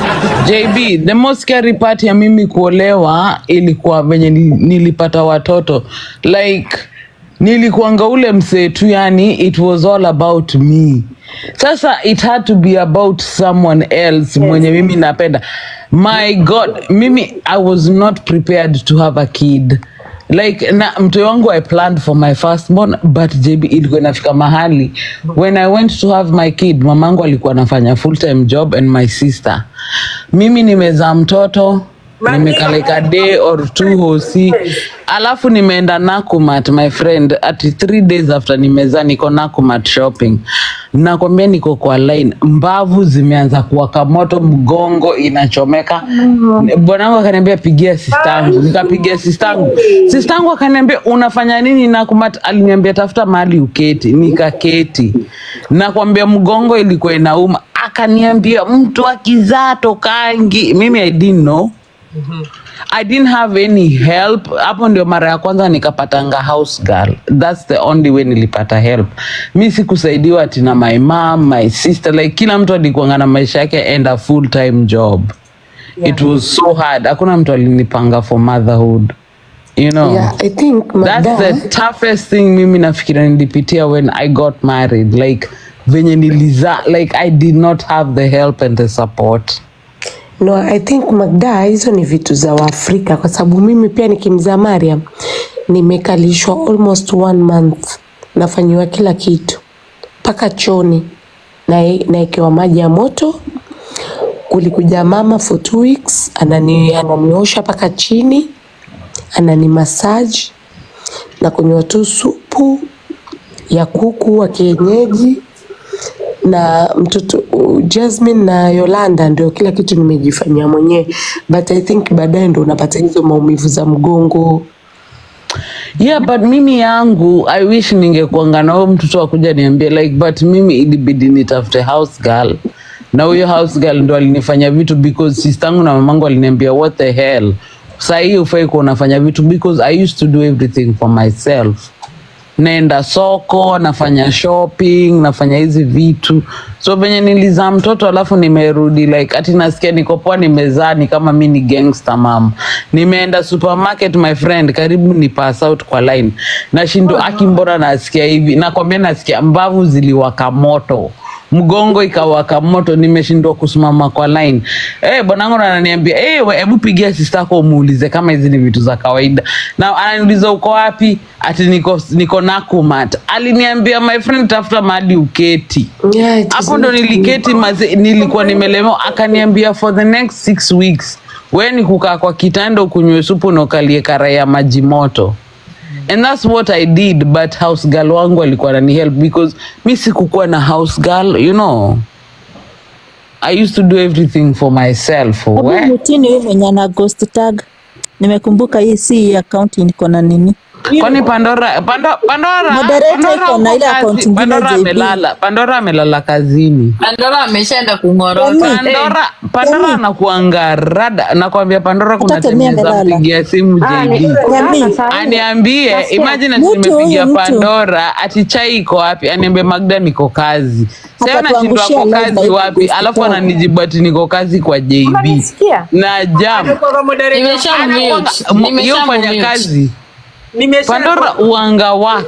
[SPEAKER 2] J B, the most scary part ya mimi kuolewa ilikuwa venye ni- nilipata watoto. Like, nilikuanga ule msetu, yani it was all about me. Sasa it had to be about someone else mwenye mimi napenda. My God, mimi I was not prepared to have a kid. Like na mtoto wangu I planned for my firstborn, but J B ilikuwa inafika mahali when I went to have my kid, mamangu alikuwa anafanya full time job and my sister. Mimi nimezaa mtoto nimekaa like a day or two hosi, alafu nimeenda Nakumat my friend at three days after nimezaa, niko Nakumat shopping. Nakwambia niko kwa line, mbavu zimeanza kuwaka moto, mgongo inachomeka. Bwanangu akaniambia pigia sistangu, nikapigia sistangu. Sistangu akaniambia unafanya nini Nakumat? Aliniambia tafuta mahali uketi, nikaketi. Nakwambia mgongo ilikuwa inauma, akaniambia mtu akizaa tokangi. Mimi I didn't know. I didn't have any help. Hapo ndio mara ya kwanza nikapatanga house girl. That's the only way nilipata help. Mi sikusaidiwa ati na my mom, my sister. Like kila mtu alikuwa na maisha yake and a full time job. Yeah. It was so hard. Hakuna mtu alinipanga for motherhood. You know.
[SPEAKER 10] Yeah, I think
[SPEAKER 2] That's
[SPEAKER 10] Magda,
[SPEAKER 2] the toughest thing mimi nafikira nilipitia when I got married. Like venye niliza, like I did not have the help and the support.
[SPEAKER 10] no, I think Magda, hizo ni vitu za Waafrika kwa sababu mimi pia nikimzaa Mariam nimekalishwa almost one month, nafanyiwa kila kitu mpaka choni. na naekewa maji ya moto. Kulikuja mama for two weeks, anani ananiosha paka chini, anani massage na kunywa tu supu ya kuku wa kienyeji. Na mtoto Jasmine na Yolanda ndio kila kitu nimejifanyia mwenyewe, but I think baadaye ndo unapata hizo maumivu za mgongo.
[SPEAKER 2] Yeah, but mimi yangu I wish ningekuanga na huyo mtoto akuja niambie like, but mimi ilibidi nitafute house girl, na huyo house girl ndo alinifanya vitu because sistangu na mamangu aliniambia what the hell, sasa hii ufai kuwa unafanya vitu because I used to do everything for myself. Naenda soko, nafanya shopping, nafanya hizi vitu. So venye nilizaa mtoto alafu nimerudi like ati nasikia niko poa, nimezaa ni kama mimi ni gangster mom. Nimeenda supermarket my friend, karibu ni pass out kwa line. Nashindo akimbora nasikia hivi, nakwambia nasikia mbavu ziliwaka moto, mgongo ikawaka moto, nimeshindwa kusimama kwa line. Eh, bwanangu ananiambia, "Eh, hebu pigia sister yako muulize kama hizi ni vitu za kawaida." Na ananiuliza uko wapi? Ati niko niko Nakumat. Aliniambia my friend tafuta mahali uketi.
[SPEAKER 10] Yeah,
[SPEAKER 2] hapo ndo niliketi maze, nilikuwa nimelemewa. Akaniambia for the next six weeks wewe ni kukaa kwa kitanda ukunywe supu na ukalie karai ya maji moto. And that's what I did, but house girl wangu alikuwa anani help because mimi sikukuwa na house girl, you know. I used to do everything for myself.
[SPEAKER 12] Hapo mtini wewe mwenye na ghost tag. Nimekumbuka hii si account iko na nini?
[SPEAKER 2] Kwani Pandora Pandora Pandora
[SPEAKER 12] Moderator iko na ile account nyingine.
[SPEAKER 2] Pandora amelala, Pandora amelala kazini.
[SPEAKER 4] Pandora ameshaenda kungorota.
[SPEAKER 2] Pandora Pandora anakuanga rada, nakwambia Pandora kuna tembeza mpigia simu J D. Aniambie, imagine nimepigia Pandora ati chai iko wapi? Aniambie Magda niko kazi. Sasa anashindwa kwa kazi wapi? Alafu ananijibu ati niko kazi kwa J B. Na jam.
[SPEAKER 4] Nimeshamute.
[SPEAKER 2] Nimefanya kazi. Pandora uanga wax.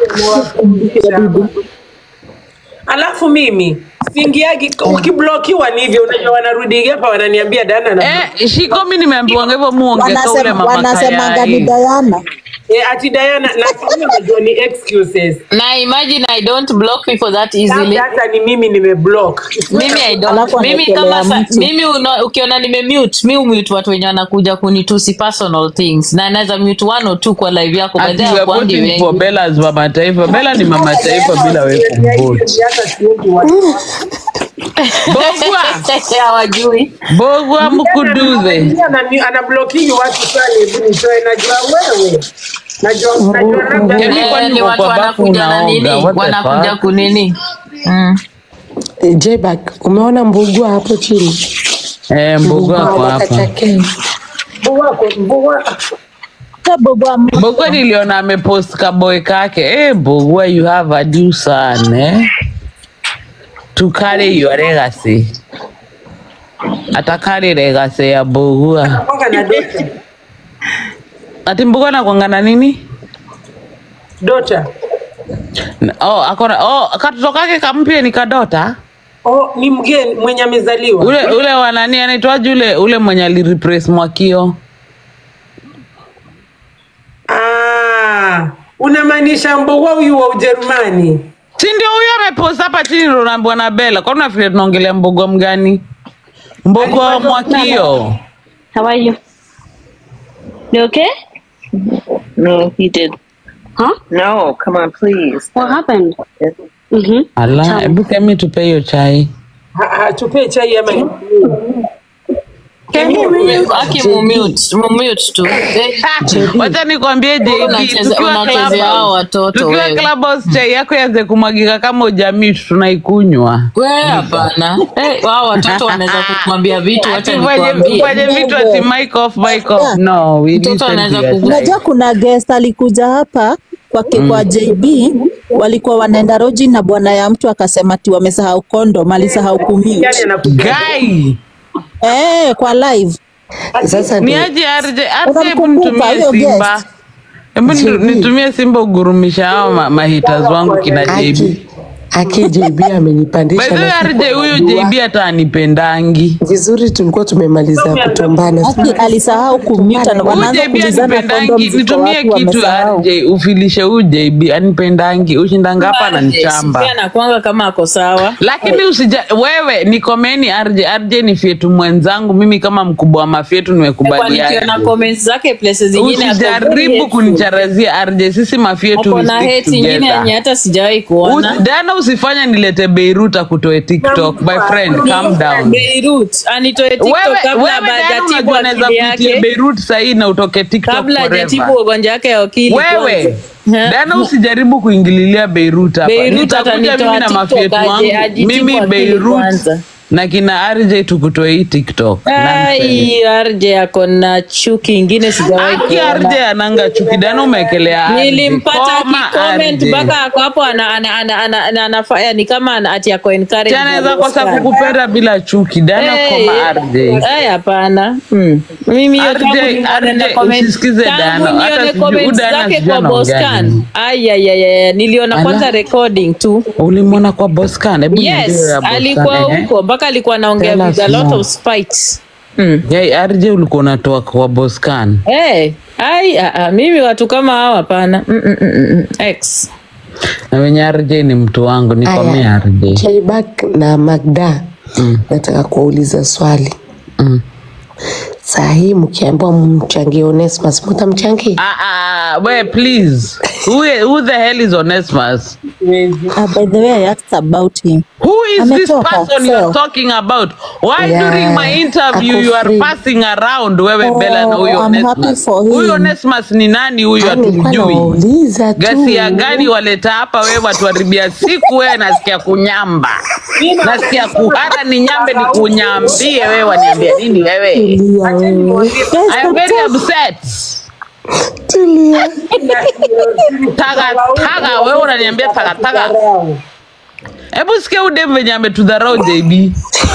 [SPEAKER 1] Alafu mimi singiagi ukiblokiwa ni hivyo, unajua wanarudi hapa wananiambia Dana na
[SPEAKER 2] eh shiko mimi nimeambiwa hivyo muongee ule mama kaya.
[SPEAKER 12] Wanasema ngani Diana?
[SPEAKER 1] Eh ati Diana na kama unajua ni excuses.
[SPEAKER 4] Na imagine I don't block people that easily.
[SPEAKER 1] Sasa ni mimi nimeblock.
[SPEAKER 4] Mimi I don't. Mimi kama sa, mimi una, ukiona nimemute, mimi umute watu wenye wanakuja kunitusi personal things. Na naweza mute one or two kwa live yako baadaye
[SPEAKER 2] kwa kwangi wengi. For Bella's mama taifa. Bella ni mama taifa bila wewe kumvote. Bogwa
[SPEAKER 4] hawajui.
[SPEAKER 2] Bogwa mkuduze.
[SPEAKER 1] Ana blocking watu pale hivi nitoe, najua wewe. Najua najua labda
[SPEAKER 4] ni watu wanakuja na nini? Wanakuja kunini? Mm.
[SPEAKER 10] J-Bag, umeona Mbugua hapo chini?
[SPEAKER 2] Eh, Mbugua kwa hapa.
[SPEAKER 1] Mbugua Mbugua.
[SPEAKER 12] Mbugua
[SPEAKER 2] Mbugua niliona amepost kaboy kake. Eh, Mbugua you have a due son, eh? To carry your legacy. Atakari legacy ya Mbugua. Ati Mbugua na kuangana nini?
[SPEAKER 1] Dota.
[SPEAKER 2] Oh, akona oh katoto kake kampia ni kadota?
[SPEAKER 1] Oh, ni mgeni mwenye amezaliwa.
[SPEAKER 2] Ule ule wanani anaitwa ule ule mwenye alirepress Mwakio.
[SPEAKER 1] Ah, unamaanisha Mbugua huyu wa Ujerumani?
[SPEAKER 2] Si ndio huyo amepost hapa chini ndo naambiwa na Bella. Kwa nini nafikiri tunaongelea Mbugua mgani? Mbugua Mwakio.
[SPEAKER 7] How are you? You okay?
[SPEAKER 13] No, he did.
[SPEAKER 7] Huh?
[SPEAKER 13] No, come on, please.
[SPEAKER 7] What happened?
[SPEAKER 13] Mm-hmm.
[SPEAKER 2] Allah, hebu kemi tupe hiyo chai.
[SPEAKER 1] Ha, ha tupe chai ama
[SPEAKER 4] Aki mumute, mumute tu.
[SPEAKER 2] Wacha nikwambie J B, tukiwa club tukiwa club chai yako yaanze kumwagika kama ujamii tunaikunywa.
[SPEAKER 4] Wewe hapana. Eh, wao watoto wanaweza kukuambia vitu, acha nikwambie.
[SPEAKER 2] Fanye vitu ati mic off, mic off. No, we
[SPEAKER 4] mtoto anaweza kukuambia.
[SPEAKER 12] Unajua kuna guest alikuja hapa kwa mm. kwa J B, walikuwa wanaenda roji na bwana ya mtu akasema ati wamesahau condom, alisahau kumute.
[SPEAKER 2] Guy.
[SPEAKER 12] Eh, kwa live.
[SPEAKER 10] Sasa
[SPEAKER 2] ni aje arje arje mtumie Simba. Hebu nitumie Simba ugurumisha hao mahitas wangu kina J B.
[SPEAKER 10] Aki J B amenipandisha.
[SPEAKER 2] By the way, R J huyo J B hata anipendangi.
[SPEAKER 10] Vizuri tulikuwa tumemaliza kutombana.
[SPEAKER 12] Aki alisahau kumute na wanaanza kulizana condoms.
[SPEAKER 2] Nitumie kitu R J ufilishe huyu J B anipendangi. Ushindanga hapa na nichamba.
[SPEAKER 4] Pia nakuanga kama ako sawa.
[SPEAKER 2] Lakini usija wewe nikomeni R J. R J ni fietu mwenzangu, mimi kama mkubwa wa mafietu nimekubaliana.
[SPEAKER 4] Kwa nikiona comments zake places zingine
[SPEAKER 2] usijaribu kunicharazia R J, sisi mafietu
[SPEAKER 4] we stick hate nyingine yenye hata sijawahi kuona.
[SPEAKER 2] Dana usifanya nilete Beirut akutoe TikTok. My friend, calm down.
[SPEAKER 4] Beirut anitoe TikTok kabla hajatibu akili yake.
[SPEAKER 2] Beirut sahi na utoke TikTok
[SPEAKER 4] kabla
[SPEAKER 2] forever.
[SPEAKER 4] hajatibu ugonjwa wake wa akili.
[SPEAKER 2] Wewe Dana usijaribu kuingililia Beirut hapa. Nitakuja mimi na mafietu wangu. Mimi Beirut na kina R J tukutoe hii TikTok.
[SPEAKER 4] Ai, R J ako na chuki ingine sijawahi kuona.
[SPEAKER 2] R J ananga chuki. Dana umekelea R J.
[SPEAKER 4] Nilimpata comment mpaka hapo hapo ana ana ana ana anafanya ni kama ati ako encourage.
[SPEAKER 2] Anaweza kosa kukupenda bila chuki. Dana koma R J.
[SPEAKER 4] Eh, hapana. Mm. Mimi hiyo
[SPEAKER 2] tangu usisikize Dana. Hata
[SPEAKER 4] comment zake kwa Boscan. Ai ai ai niliona kwanza recording tu.
[SPEAKER 2] Ulimwona kwa Boscan? Hebu
[SPEAKER 4] yes, alikuwa huko mpaka alikuwa anaongea with a lot of spite.
[SPEAKER 2] Mm. Yeye R J ulikuwa unatoa kwa Boscan.
[SPEAKER 4] Eh, hey, ai a, a, mimi watu kama hao hapana. Mm, mm, mm, mm. X.
[SPEAKER 2] Na wenye R J ni mtu wangu, nikomee R J.
[SPEAKER 10] K-Back na Magda. Mm. Nataka kuuliza swali.
[SPEAKER 2] Mm.
[SPEAKER 10] Sahi mkiambiwa mchangie Onesmus, mtamchangia?
[SPEAKER 2] Ah ah, wait please. who who the hell is Onesmus?
[SPEAKER 12] Uh, by the way, I asked about him.
[SPEAKER 2] Who is
[SPEAKER 12] Ametoka,
[SPEAKER 2] this person
[SPEAKER 12] so.
[SPEAKER 2] you're talking about? Why
[SPEAKER 10] Yeah,
[SPEAKER 2] during my interview
[SPEAKER 10] ako
[SPEAKER 2] you are
[SPEAKER 10] free.
[SPEAKER 2] passing around wewe
[SPEAKER 12] Oh,
[SPEAKER 2] Bella na huyo
[SPEAKER 12] I'm happy
[SPEAKER 2] Onesmus?
[SPEAKER 12] for him.
[SPEAKER 2] Huyo Onesmus ni nani huyo hatujui?
[SPEAKER 10] Nauliza tu.
[SPEAKER 2] Gasia gani waleta hapa wewe watu haribia siku wewe nasikia kunyamba. Nasikia kuhara ni nyambe ni kunyambie wewe waniambia nini wewe? I am very upset.
[SPEAKER 10] Tulia.
[SPEAKER 2] Taga taga wewe unaniambia taga taga. Hebu sikia udem venye ametudharau J B.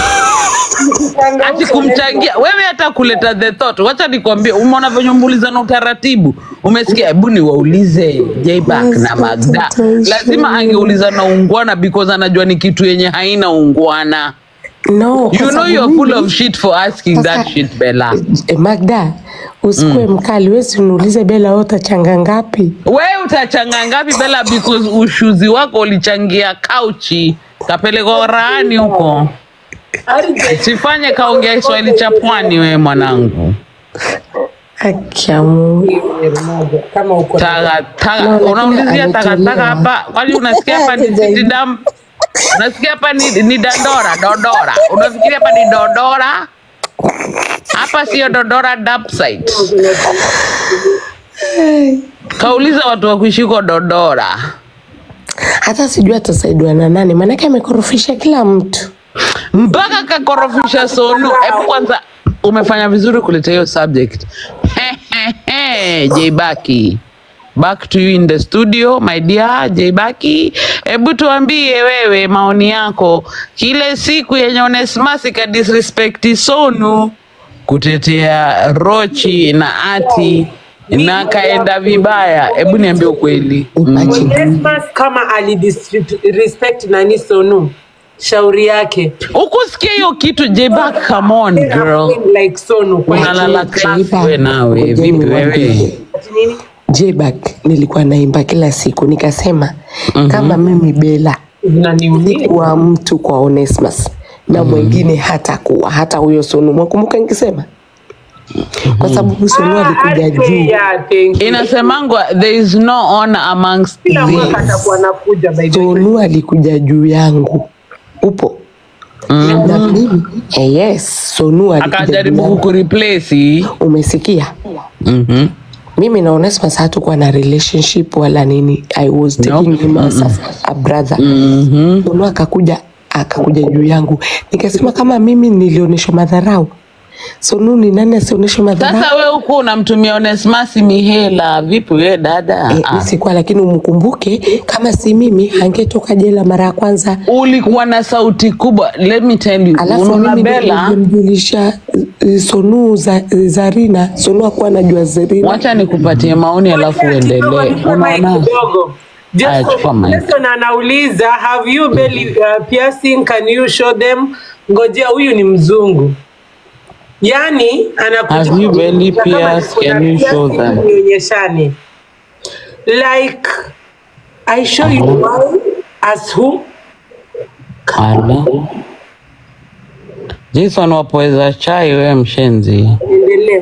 [SPEAKER 2] Ati kumchangia wewe hata kuleta the thought. Wacha nikwambie umeona venye mbuliza na utaratibu. Umesikia hebu ni waulize J-Back na Magda. Lazima angeuliza na ungwana because anajua ni kitu yenye haina ungwana.
[SPEAKER 10] No,
[SPEAKER 2] you know you're full of shit for asking that shit Bella.
[SPEAKER 10] Eh, Magda, usikue mm. mkali, wewe uniulize Bella wewe utachanga ngapi?
[SPEAKER 2] Wewe utachanga ngapi Bella because ushuzi wako ulichangia kauchi kapeleka raani huko. Sifanye kaongea Kiswahili cha pwani wewe mwanangu.
[SPEAKER 10] Akiamu.
[SPEAKER 1] Kama uko
[SPEAKER 2] taga taga unaulizia taga taga hapa. Kwani unasikia hapa ni City Dam? Unasikia hapa ni, ni Dandora, Dodora. Unafikiria hapa ni Dodora? Hapa sio Dodora dump site. Kauliza watu wa kuishi kwa Dodora.
[SPEAKER 10] Hata sijui atasaidiwa na nani, maana amekorofisha kila mtu.
[SPEAKER 2] Mpaka kakorofisha Sonu. Hebu kwanza umefanya vizuri kuleta hiyo subject. J-Back. Back to you in the studio, my dear J-Back. Hebu tuambie wewe maoni yako. Kile siku yenye Onesmus ka disrespect Sonu kutetea Rochi na Ati na kaenda vibaya. Hebu niambie ukweli.
[SPEAKER 1] Onesmus kama ali disrespect nani Sonu? Shauri yake.
[SPEAKER 2] Ukusikia hiyo kitu J-Back, come on girl.
[SPEAKER 1] Like Sonu kwa
[SPEAKER 2] unalala class wewe nawe vipi wewe?
[SPEAKER 10] J-Back nilikuwa naimba kila siku nikasema mm -hmm. kama mimi Bella nilikuwa mtu kwa Onesmus na mm -hmm. mwingine hata kuwa hata huyo Sonu mwakumbuka nikisema kwa sababu Sonu alikuja juu.
[SPEAKER 2] Inasemangwa there is no honor amongst these.
[SPEAKER 10] Sonu alikuja juu yangu. Upo? Mm. Na mimi eh, yes Sonu alikuja
[SPEAKER 2] akajaribu kukureplace.
[SPEAKER 10] Umesikia?
[SPEAKER 2] Mhm. Mm
[SPEAKER 10] mimi na Onesmus hatukuwa na relationship wala nini. I was taking nope. him as mm -mm. a brother.
[SPEAKER 2] Mhm.
[SPEAKER 10] Mm akakuja akakuja juu yangu. Nikasema kama mimi nilionyesha madharau. Sonu ni nani asionyeshe madharau?
[SPEAKER 2] Sasa wewe uko unamtumia Onesmus mihela vipi wewe dada?
[SPEAKER 10] Eh, ah. Sikuwa, lakini umkumbuke kama si mimi angetoka jela mara ya kwanza.
[SPEAKER 2] Ulikuwa na sauti kubwa. Let me tell you.
[SPEAKER 10] Alafu mimi nilimjulisha Sonu za Zarina. Sonu hakuwa anajua Zarina.
[SPEAKER 2] Wacha nikupatie maoni alafu uendelee. Unaona?
[SPEAKER 1] Jason, Jason anauliza, have you belly uh, piercing, can you show them? Ngojea, huyu ni mzungu. Yani anakuja,
[SPEAKER 2] have you belly pierced, can you show them?
[SPEAKER 1] Nionyeshane. Like I show you why, as who?
[SPEAKER 2] Ala. Jason wapoeza chai wewe mshenzi.
[SPEAKER 1] Endelee.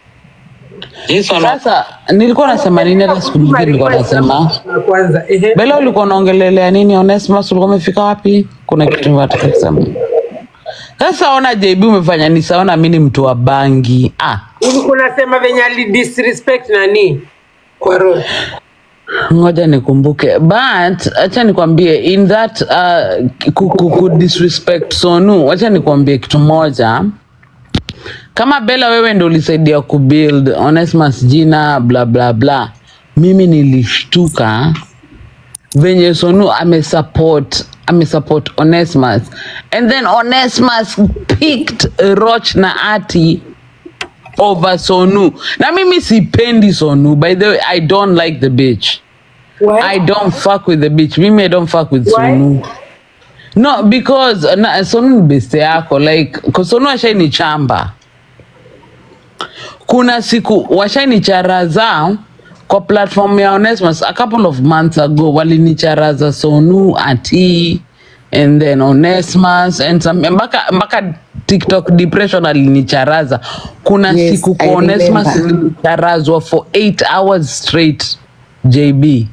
[SPEAKER 2] Sasa nilikuwa nasema nini hata siku nyingine nilikuwa nasema
[SPEAKER 1] kwanza ehe.
[SPEAKER 2] Bella ulikuwa unaongelelea nini Onesmus, ulikuwa umefika wapi? Kuna kitu nataka kusema. Sasa ona J B umefanya ni sawa, mimi ni mtu wa bangi. Ah,
[SPEAKER 1] ulikuwa unasema venye ali disrespect nani? Kwa roho.
[SPEAKER 2] Ngoja nikumbuke, but acha nikwambie in that uh, ku, ku, ku disrespect Sonu, acha nikwambie kitu moja. Kama Bella wewe ndio ulisaidia kubuild Onesmus jina bla bla bla, mimi nilishtuka venye Sonu amesupport amesupport Onesmus, and then Onesmus picked Roch na Ati over Sonu. Na mimi sipendi Sonu, by the way. I don't like the bitch.
[SPEAKER 1] Why?
[SPEAKER 2] I don't fuck with the bitch. Mimi I don't fuck with
[SPEAKER 1] Why?
[SPEAKER 2] Sonu. No, because na, Sonu ni beste yako, like cause Sonu washaini chamba. Kuna siku washaini charaza kwa platform ya Onesmus a couple of months ago, walini charaza Sonu, Ati, and then Onesmus and some mpaka mpaka TikTok depression alinicharaza. Kuna
[SPEAKER 10] Yes,
[SPEAKER 2] siku
[SPEAKER 10] I
[SPEAKER 2] kwa Onesmus
[SPEAKER 10] remember.
[SPEAKER 2] nilicharazwa for eight hours straight. J B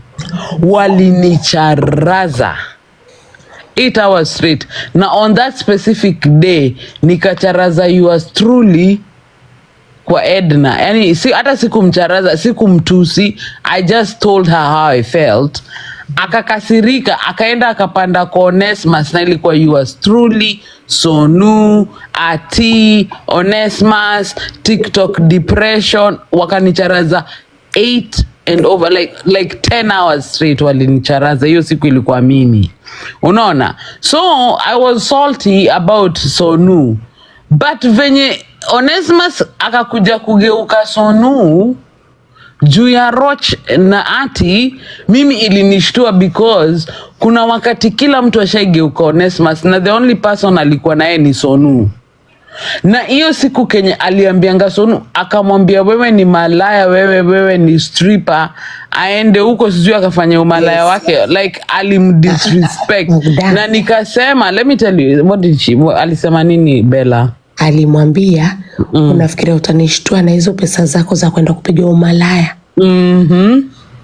[SPEAKER 2] walinicharaza eight hours straight, na on that specific day nikacharaza yours truly kwa Edna. Yani si hata sikumcharaza, sikumtusi, I just told her how I felt. Akakasirika, akaenda akapanda kwa Onesmus, na ilikuwa yours truly, Sonu, Ati, Onesmus, TikTok depression, wakanicharaza eight and over like like ten hours straight walinicharaza. Hiyo siku ilikuwa mimi, unaona. So I was salty about Sonu, but venye Onesmus akakuja kugeuka Sonu juu ya Roch na Ati, mimi ilinishtua because kuna wakati kila mtu ashaigeuka Onesmus na the only person alikuwa naye ni Sonu. Na hiyo siku kenye aliambianga Sonu, akamwambia wewe ni malaya, wewe wewe ni stripper, aende huko sijui akafanya umalaya
[SPEAKER 10] Yes.
[SPEAKER 2] wake, like alimdisrespect. Na nikasema, let me tell you what did she, alisema nini Bella?
[SPEAKER 10] Alimwambia mm. unafikiria utanishtua na hizo pesa zako za kwenda kupiga umalaya?
[SPEAKER 2] Mhm.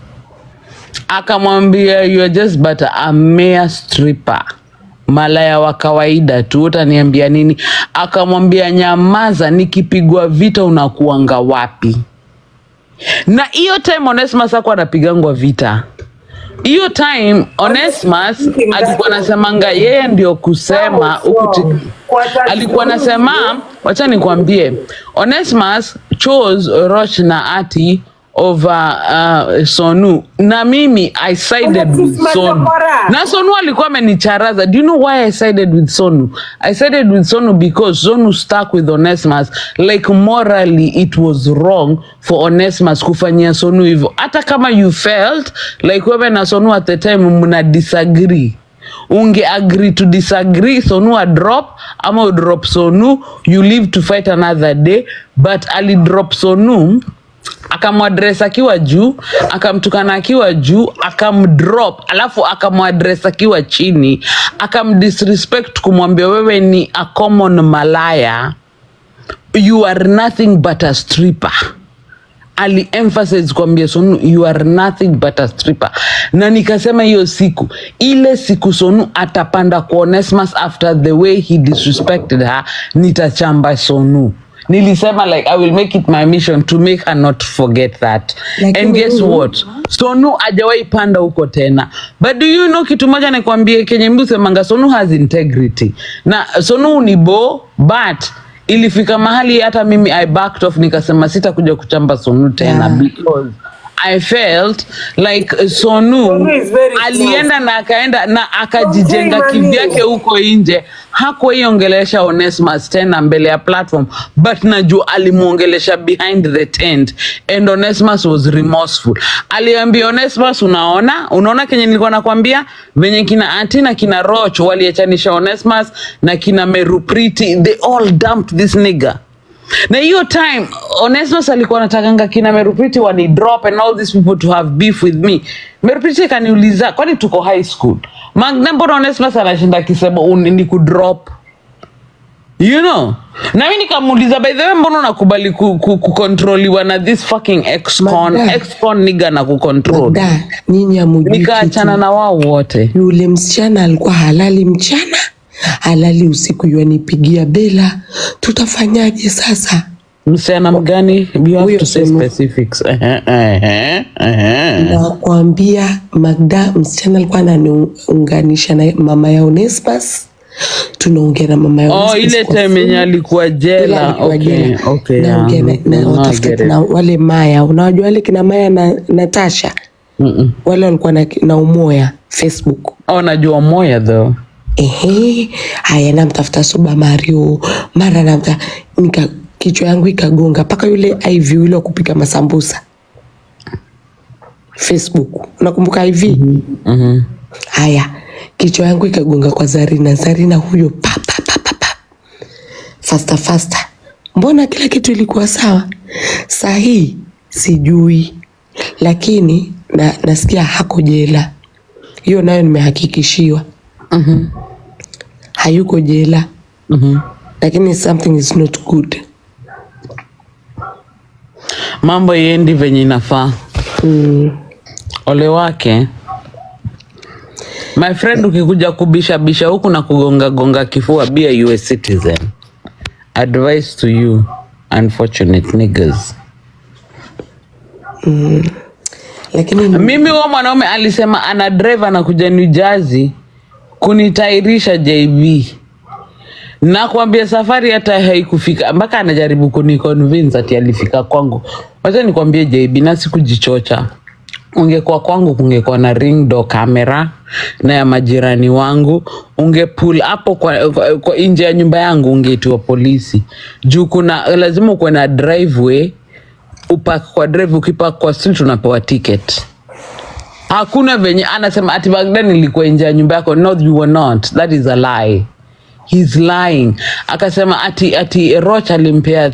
[SPEAKER 2] Akamwambia you are just but a mere stripper, malaya wa kawaida tu, utaniambia nini? Akamwambia nyamaza, nikipigwa vita unakuanga wapi? Na hiyo time Onesmus hakuwa anapigangwa vita. Hiyo time Onesmus alikuwa anasemanga yeye ndio kusema huku, alikuwa anasema, wacha nikwambie, Onesmus chose Roch na Ati over uh, Sonu, na mimi I sided with Sonu. Na Sonu alikuwa amenicharaza. Do you know why I sided with Sonu? I sided with Sonu because Sonu stuck with Onesmus. Like morally it was wrong for Onesmus kufanyia Sonu hivyo. Hata kama you felt like wewe na Sonu at the time muna disagree, unge agree to disagree, Sonu a drop ama u drop Sonu, you live to fight another day. But ali drop Sonu, akamwadress akiwa juu, akamtukana akiwa juu, akamdrop, alafu akamwadress akiwa chini, akamdisrespect kumwambia wewe ni a common malaya, you are nothing but a stripper. Ali emphasize kwambia Sonu you are nothing but a stripper. Na nikasema hiyo siku, ile siku Sonu atapanda kwa Onesmus after the way he disrespected her, nitachamba Sonu. Nilisema like I will make it my mission to make her not forget that. Like, and guess what? Sonu hajawahi panda huko tena. But do you know kitu moja nikwambie, kenye mimi semanga, Sonu has integrity. Na Sonu ni bo, but ilifika mahali hata mimi I backed off, nikasema sitakuja kuchamba Sonu tena, yeah. Because I felt like Sonu, Sonu alienda na akaenda na akajijenga kivyake huko nje, hakuiongelesha Onesmus tena mbele ya platform, but najua alimuongelesha behind the tent, and Onesmus was remorseful. Aliambia Onesmus, unaona unaona kenye nilikuwa nakwambia, venye kina Antina kina Roach waliachanisha Onesmus na kina Merupriti, they all dumped this nigga. Na hiyo time Onesmus alikuwa anatakanga kina Merupriti wani drop and all these people to have beef with me. Merupriti kaniuliza, kwani tuko high school? Magda, mbona Onesmus anashinda akisema ni ku drop? You know? Na mimi nikamuuliza, by the way, mbona unakubali ku, ku, ku controliwa na this fucking ex-con, ex-con nigga na ku control?
[SPEAKER 10] Magda, nyinyi hamujui.
[SPEAKER 2] Nikaachana na wao wote.
[SPEAKER 10] Yule msichana alikuwa halali mchana, halali usiku, yanipigia Bella. Tutafanyaje sasa?
[SPEAKER 2] Msichana mgani? You have to say specifics. Eh eh eh.
[SPEAKER 10] Nakwambia Magda, msichana alikuwa ananiunganisha na mama ya Onesmus. Tunaongea na mama ya Onesmus.
[SPEAKER 2] Oh, ile time yenye alikuwa jela. Okay, okay.
[SPEAKER 10] Naongea na, na watafuta na wale Maya. Unawajua wale kina Maya na Natasha?
[SPEAKER 2] Mm -mm.
[SPEAKER 10] Wale walikuwa na, na Umoya Facebook.
[SPEAKER 2] Oh, najua Umoya though.
[SPEAKER 10] Ehe, haya namtafuta Suba Mario, mara namta nika kichwa yangu ikagonga paka yule I V yule kupika masambusa. Facebook. Unakumbuka I V?
[SPEAKER 2] Mhm. Mm mm
[SPEAKER 10] Haya, kichwa yangu ikagonga kwa Zarina. Zarina huyo pa pa pa pa, pa. Faster faster. Mbona kila kitu ilikuwa sawa? Sahi sijui. Lakini na, nasikia hako jela. Hiyo nayo nimehakikishiwa.
[SPEAKER 2] Mhm. Mm
[SPEAKER 10] Hayuko jela.
[SPEAKER 2] Mhm. Mm
[SPEAKER 10] Lakini something is not good.
[SPEAKER 2] Mambo yendi venye inafaa.
[SPEAKER 10] Mm.
[SPEAKER 2] Ole wake. My friend, ukikuja kubisha bisha huku na kugonga gonga kifua, be a U S citizen. Advice to you unfortunate niggas.
[SPEAKER 10] Mm. Lakini
[SPEAKER 2] mimi huyo mwanaume alisema ana driver na kuja New Jersey kunitairisha J B. Na kuambia safari hata haikufika, mpaka anajaribu kuniconvince ati alifika kwangu. Wacha nikwambie J B, na sikujichocha. Ungekuwa kwangu kungekuwa na ring door camera na ya majirani wangu, unge pull hapo kwa, kwa, kwa nje ya nyumba yangu, ungeitwa polisi. Juu kuna lazima uwe na driveway, upark kwa drive, ukipark kwa street unapewa ticket. Hakuna venye anasema ati Magda nilikuwa nje ya nyumba yako. No, you were not. That is a lie. He's lying. Akasema ati ati Roach alimpea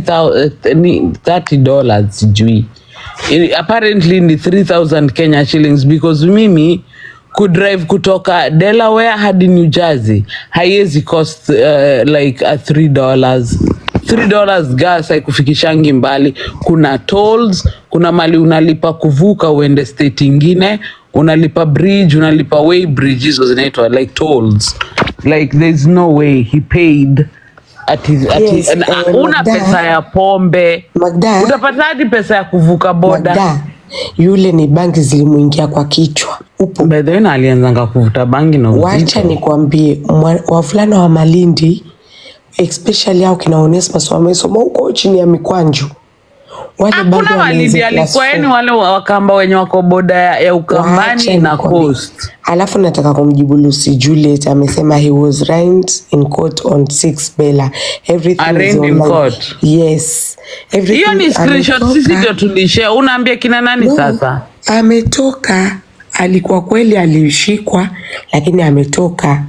[SPEAKER 2] thirty dollars sijui. Apparently ni three thousand Kenya shillings, because mimi could drive kutoka Delaware hadi New Jersey haiwezi cost uh, like a three dollars. three dollars gas haikufikishangi mbali. Kuna tolls, kuna mali unalipa kuvuka uende state ingine, unalipa bridge, unalipa way bridge, hizo zinaitwa like tolls. Like there's no way he paid ati ati
[SPEAKER 10] Yes, eh,
[SPEAKER 2] una
[SPEAKER 10] Magda.
[SPEAKER 2] pesa ya pombe.
[SPEAKER 10] Magda.
[SPEAKER 2] Utapata hadi pesa ya kuvuka boda.
[SPEAKER 10] Magda, yule ni bangi zilimuingia kwa kichwa. Upo.
[SPEAKER 2] By the way, na alianzanga kuvuta bangi na uzito.
[SPEAKER 10] Wacha nikwambie, mwa- wavulana wa Malindi especially hao kina Onesmus wamesoma huko chini ya Mikwanju. Wale bado
[SPEAKER 2] Hakuna Malindi
[SPEAKER 10] wameanza class
[SPEAKER 2] alikuwa, yani
[SPEAKER 10] four.
[SPEAKER 2] wale Wakamba wenye wako boda ya, ya Ukambani
[SPEAKER 10] Wacha
[SPEAKER 2] na
[SPEAKER 10] nikwambie.
[SPEAKER 2] Coast.
[SPEAKER 10] Alafu nataka kumjibu Lucy Juliet, amesema he was right in court on six Bella. Everything is
[SPEAKER 2] Arraigned in
[SPEAKER 10] online.
[SPEAKER 2] court.
[SPEAKER 10] Yes. Everything
[SPEAKER 2] Hiyo ni screenshot,
[SPEAKER 10] ametoka.
[SPEAKER 2] sisi ndio tulishare. Unaambia kina nani
[SPEAKER 10] No,
[SPEAKER 2] sasa?
[SPEAKER 10] ametoka, alikuwa kweli alishikwa, lakini ametoka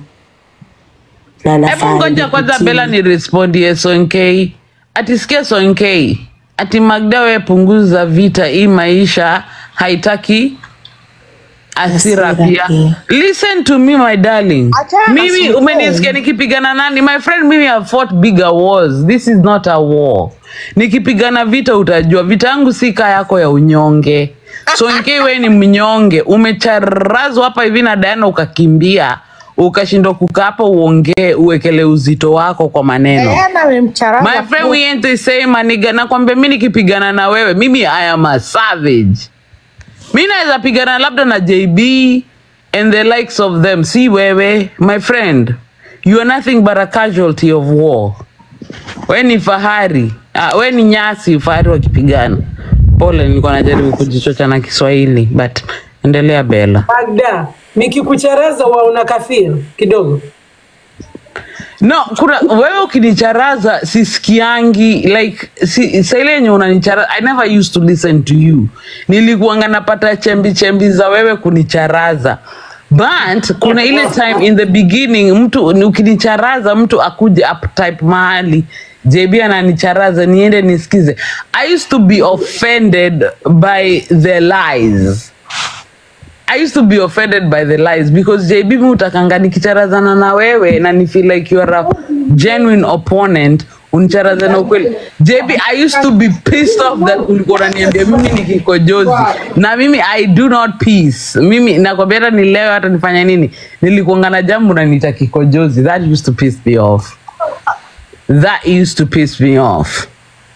[SPEAKER 10] na
[SPEAKER 2] Hebu
[SPEAKER 10] anafaa
[SPEAKER 2] ngoja kwanza
[SPEAKER 10] ripoti.
[SPEAKER 2] Bella ni respondie Sonkei. Ati sikia Sonkei. Ati Magda, we punguza vita, hii maisha haitaki asira
[SPEAKER 10] Hasira
[SPEAKER 2] pia.
[SPEAKER 10] pia.
[SPEAKER 2] Listen to me my darling.
[SPEAKER 10] Achana
[SPEAKER 2] Mimi
[SPEAKER 10] Sonkei.
[SPEAKER 2] umenisikia nikipigana nani? My friend, mimi have fought bigger wars. This is not a war. Nikipigana vita utajua vita yangu si kaa yako ya unyonge. Sonkei, we ni mnyonge. Umecharazwa hapa hivi na Diana ukakimbia. Ukashindwa kukaa hapa uongee, uwekele uzito wako kwa maneno. My friend, we ain't the same maniga. Nakwambia mimi nikipigana na wewe, mimi I am a savage. Mimi naweza pigana labda na J B and the likes of them. Si wewe, my friend. You are nothing but a casualty of war. We ni fahari. Ah, we ni nyasi fahari wakipigana. Pole, nilikuwa najaribu kujichocha na Kiswahili, but endelea Bella.
[SPEAKER 1] Magda, nikikuchereza waona kafir kidogo.
[SPEAKER 2] No, kuna wewe ukinicharaza sisikiangi like si, sa ile yenye unanicharaza I never used to listen to you. Nilikuanga napata chembi chembi za wewe kunicharaza. But kuna ile time in the beginning mtu ukinicharaza mtu akuje uptype mahali J B ananicharaza niende nisikize. I used to be offended by the lies. I used to be offended by the lies because J B mutakanga nikicharazana na wewe na ni feel like you are a genuine opponent unicharaza na ukweli. J B, I used to be pissed off that ulikuwa unaniambia mimi ni kikojozi. Na mimi I do not peace. Mimi nakwambia hata ni leo hata nifanya nini. Nilikuanga na jambo na nita kikojozi. That used to piss me off. That used to piss me off.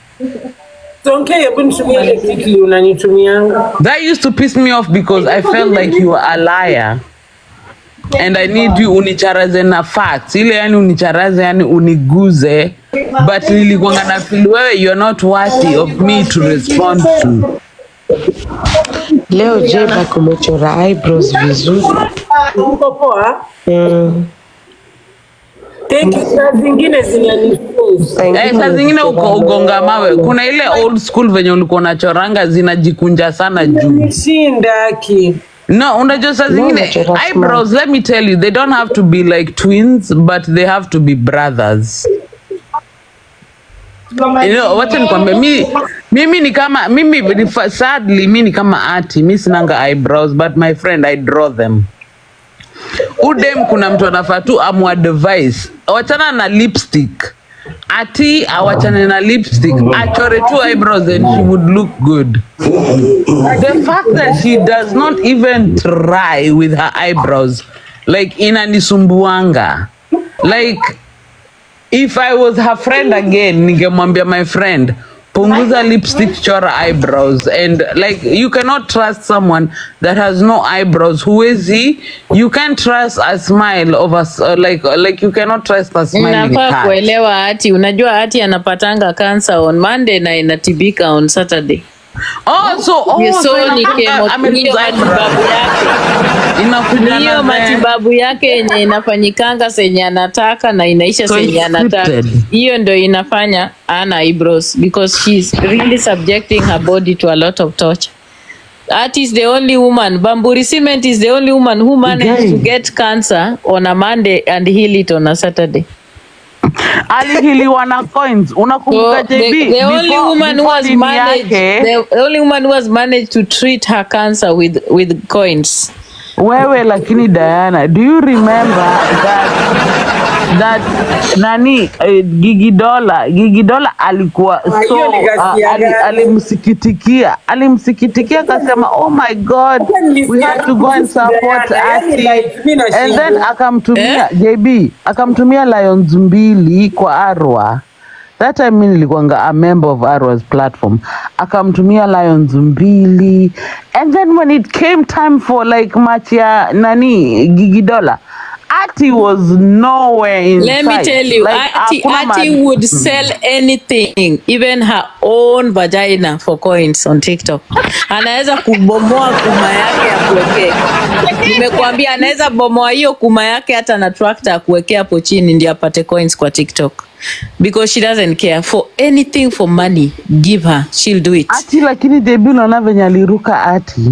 [SPEAKER 2] That used to piss me off because I felt like you were a liar. And I need you unicharaze na facts. Ile yani unicharaze yani uniguze. But nilikuanga na feel wewe you are not worthy of me to respond to.
[SPEAKER 10] Leo Jeba kumechora eyebrows vizuri.
[SPEAKER 1] Uko poa?
[SPEAKER 10] Mm.
[SPEAKER 1] Thank you. Saa zingine zinanifunza.
[SPEAKER 2] Eh, saa zingine uko ugonga mawe. Kuna ile old school venye ulikuwa unachoranga zinajikunja sana juu.
[SPEAKER 1] Shinda ki.
[SPEAKER 2] No, unajua saa zingine eyebrows, let me tell you, they don't have to be like twins, but they have to be brothers. You know, wacha nikwambie mimi mimi ni kama mimi sadly mimi ni kama ati mimi sinanga eyebrows, but my friend I draw them. Udem kuna mtu anafaa tu amu advise wachana na lipstick. Ati awachane na lipstick, achore tu eyebrows and she would look good. The fact that she does not even try with her eyebrows, like inanisumbuanga. Like if I was her friend again, ningemwambia my friend, punguza lipstick, chora eyebrows. And like you cannot trust someone that has no eyebrows. Who is he? You can't trust a smile of us, uh, like like you cannot trust a smiling
[SPEAKER 4] Unafaa
[SPEAKER 2] cat.
[SPEAKER 4] kuelewa ati unajua ati anapatanga cancer on Monday na inatibika on Saturday.
[SPEAKER 2] Oh, so oh,
[SPEAKER 4] Yes,
[SPEAKER 2] so
[SPEAKER 4] so ni
[SPEAKER 2] inakuanga
[SPEAKER 4] kemo
[SPEAKER 2] amepunguza
[SPEAKER 4] hiyo matibabu yake.
[SPEAKER 2] Inakuja
[SPEAKER 4] Hiyo
[SPEAKER 2] na
[SPEAKER 4] matibabu yake yenye inafanyikanga senye anataka na inaisha
[SPEAKER 2] So
[SPEAKER 4] senye
[SPEAKER 2] it's
[SPEAKER 4] anataka.
[SPEAKER 2] scripted.
[SPEAKER 4] Hiyo ndio inafanya ana eyebrows because she's really subjecting her body to a lot of torture. That is the only woman. Bamburi Cement is the only woman who managed
[SPEAKER 2] Guys.
[SPEAKER 4] to get cancer on a Monday and heal it on a Saturday.
[SPEAKER 2] alihiliwa na coins. Unakumbuka
[SPEAKER 4] So the,
[SPEAKER 2] J B?
[SPEAKER 4] the only
[SPEAKER 2] Before-
[SPEAKER 4] woman who
[SPEAKER 2] before
[SPEAKER 4] has
[SPEAKER 2] dini
[SPEAKER 4] managed
[SPEAKER 2] yake,
[SPEAKER 4] the, the only woman who has managed to treat her cancer with with coins.
[SPEAKER 2] wewe lakini Diana, do you remember that that nani eh, Gigi Dola Gigi Dola alikuwa
[SPEAKER 1] Ah,
[SPEAKER 2] so
[SPEAKER 1] hiyo ni
[SPEAKER 2] uh,
[SPEAKER 1] ghasia
[SPEAKER 2] ali,
[SPEAKER 1] gani?
[SPEAKER 2] alimsikitikia alimsikitikia akasema oh my god we have to go and support Ati, and then akamtumia J B akamtumia lions mbili kwa Arwa. That time mimi nilikuwanga a member of Arwa's platform. Akamtumia lions mbili, and then when it came time for like match ya nani Gigi Dola, Ati was nowhere in
[SPEAKER 4] Let me
[SPEAKER 2] sight.
[SPEAKER 4] tell you,
[SPEAKER 2] Like,
[SPEAKER 4] Ati,
[SPEAKER 2] hakuna
[SPEAKER 4] Ati
[SPEAKER 2] ma-
[SPEAKER 4] would sell anything, even her own vagina for coins on TikTok. Anaweza kubomoa kuma yake ya kuwekea. Nimekuambia anaweza bomoa hiyo kuma yake hata na tractor ya kuwekea hapo chini ndio apate coins kwa TikTok. Because she doesn't care for anything for money. Give her, she'll do it.
[SPEAKER 2] Ati lakini J B unaona venye aliruka Ati.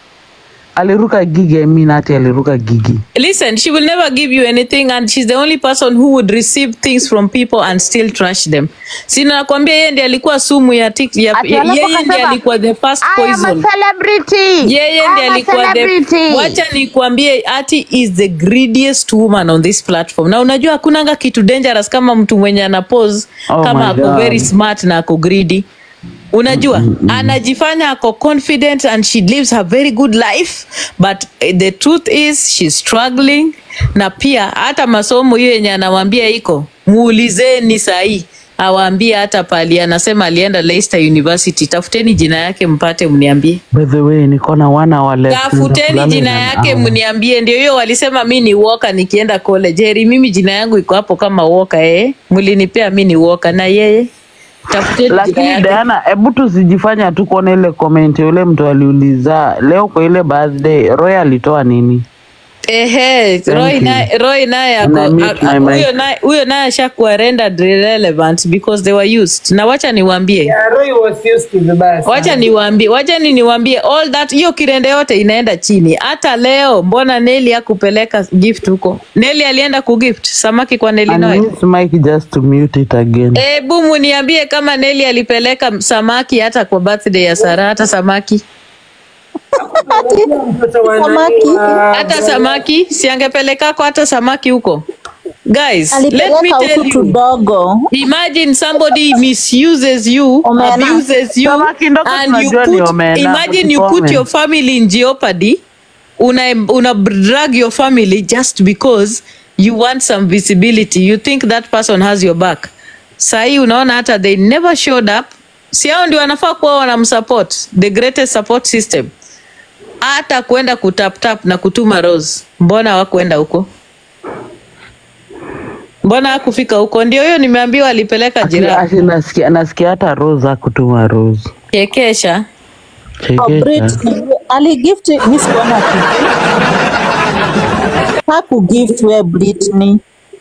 [SPEAKER 2] Aliruka Gigi, I mean Ati aliruka Gigi.
[SPEAKER 4] Listen, she will never give you anything and she's the only person who would receive things from people and still trash them. Sina nakwambia yeye ndiye alikuwa sumu ya tik ya
[SPEAKER 10] Ati
[SPEAKER 4] ye-
[SPEAKER 10] alafu
[SPEAKER 4] yeye ndiye
[SPEAKER 10] akasema,
[SPEAKER 4] alikuwa the first
[SPEAKER 10] I am a
[SPEAKER 4] poison.
[SPEAKER 10] celebrity.
[SPEAKER 4] Yeye
[SPEAKER 10] I
[SPEAKER 4] ndiye
[SPEAKER 10] am a
[SPEAKER 4] alikuwa the
[SPEAKER 10] celebrity.
[SPEAKER 4] wacha nikwambie Ati is the greediest woman on this platform. Na unajua hakunanga kitu dangerous kama mtu mwenye ana pose
[SPEAKER 2] Oh
[SPEAKER 4] kama
[SPEAKER 2] my
[SPEAKER 4] ako
[SPEAKER 2] God.
[SPEAKER 4] very smart na ako greedy. Unajua anajifanya ako confident and she lives a very good life but eh, the truth is she's struggling. Na pia hata masomo hiyo yenye anawambia iko muulizeni sahi awaambie hata pali anasema alienda Leicester University. Tafuteni jina yake mpate mniambie.
[SPEAKER 2] By the way, niko na wana wale.
[SPEAKER 4] Tafuteni jina yake mniambie. Ndio hiyo walisema mi ni Walker nikienda college. Heri mimi jina yangu iko hapo kama Walker eh. Mlinipea mi ni Walker na yeye. Tafuteni jina
[SPEAKER 2] Lakini
[SPEAKER 4] yake.
[SPEAKER 2] Diana, hebu tusijifanya tu kuona ile comment yule mtu aliuliza leo kwa ile birthday Roy alitoa nini?
[SPEAKER 4] Ehe,
[SPEAKER 2] Thank
[SPEAKER 4] Roy
[SPEAKER 2] you.
[SPEAKER 4] naye Roy naye
[SPEAKER 2] And I
[SPEAKER 4] ako
[SPEAKER 2] mute
[SPEAKER 4] a- a-
[SPEAKER 2] my mic.
[SPEAKER 4] huyo naye huyo naye ashakuwa rendered irrelevant because they were used. Na wacha niwaambie.
[SPEAKER 1] Yeah, Roy was used to vibaya sana.
[SPEAKER 4] Wacha niwaambie, wacha ni niwaambie all that hiyo kirende yote inaenda chini. Hata leo mbona Nelly hakupeleka gift huko? Nelly alienda kugift samaki kwa Nelly Noy.
[SPEAKER 2] Unmute mic just to mute it again.
[SPEAKER 4] Eh, bumu niambie kama Nelly alipeleka samaki hata kwa birthday ya Sara hata samaki.
[SPEAKER 1] Mtoto wa nani
[SPEAKER 12] Samaki.
[SPEAKER 1] wa-
[SPEAKER 4] Hata samaki si angepeleka kwa hata samaki huko. Guys, let me
[SPEAKER 12] Alipeleka
[SPEAKER 4] tell
[SPEAKER 12] huku
[SPEAKER 4] you.
[SPEAKER 12] tudogo.
[SPEAKER 4] Imagine somebody misuses you,
[SPEAKER 12] Omena.
[SPEAKER 4] abuses you,
[SPEAKER 2] Samaki ndogo
[SPEAKER 4] and you
[SPEAKER 2] tunajua ni
[SPEAKER 4] put,
[SPEAKER 2] omena,
[SPEAKER 4] imagine you put
[SPEAKER 2] usicomment.
[SPEAKER 4] your family in jeopardy. Una, una drag your family just because you want some visibility. You think that person has your back. Sahi unaona hata they never showed up. Si hao ndio wanafaa kuwa wanamsupport, the greatest support system. Hata kwenda kutap tap na kutuma rose. Mbona hawakwenda huko? Mbona hakufika huko? Ndio hiyo nimeambiwa alipeleka
[SPEAKER 2] Ati-
[SPEAKER 4] jirani.
[SPEAKER 2] ati nasikia nasikia hata Rose hakutuma Rose.
[SPEAKER 4] Kekesha.
[SPEAKER 12] Oh,
[SPEAKER 2] Chekesha.
[SPEAKER 12] Britney. Aligift Miss Bona. Hakugift we Britney.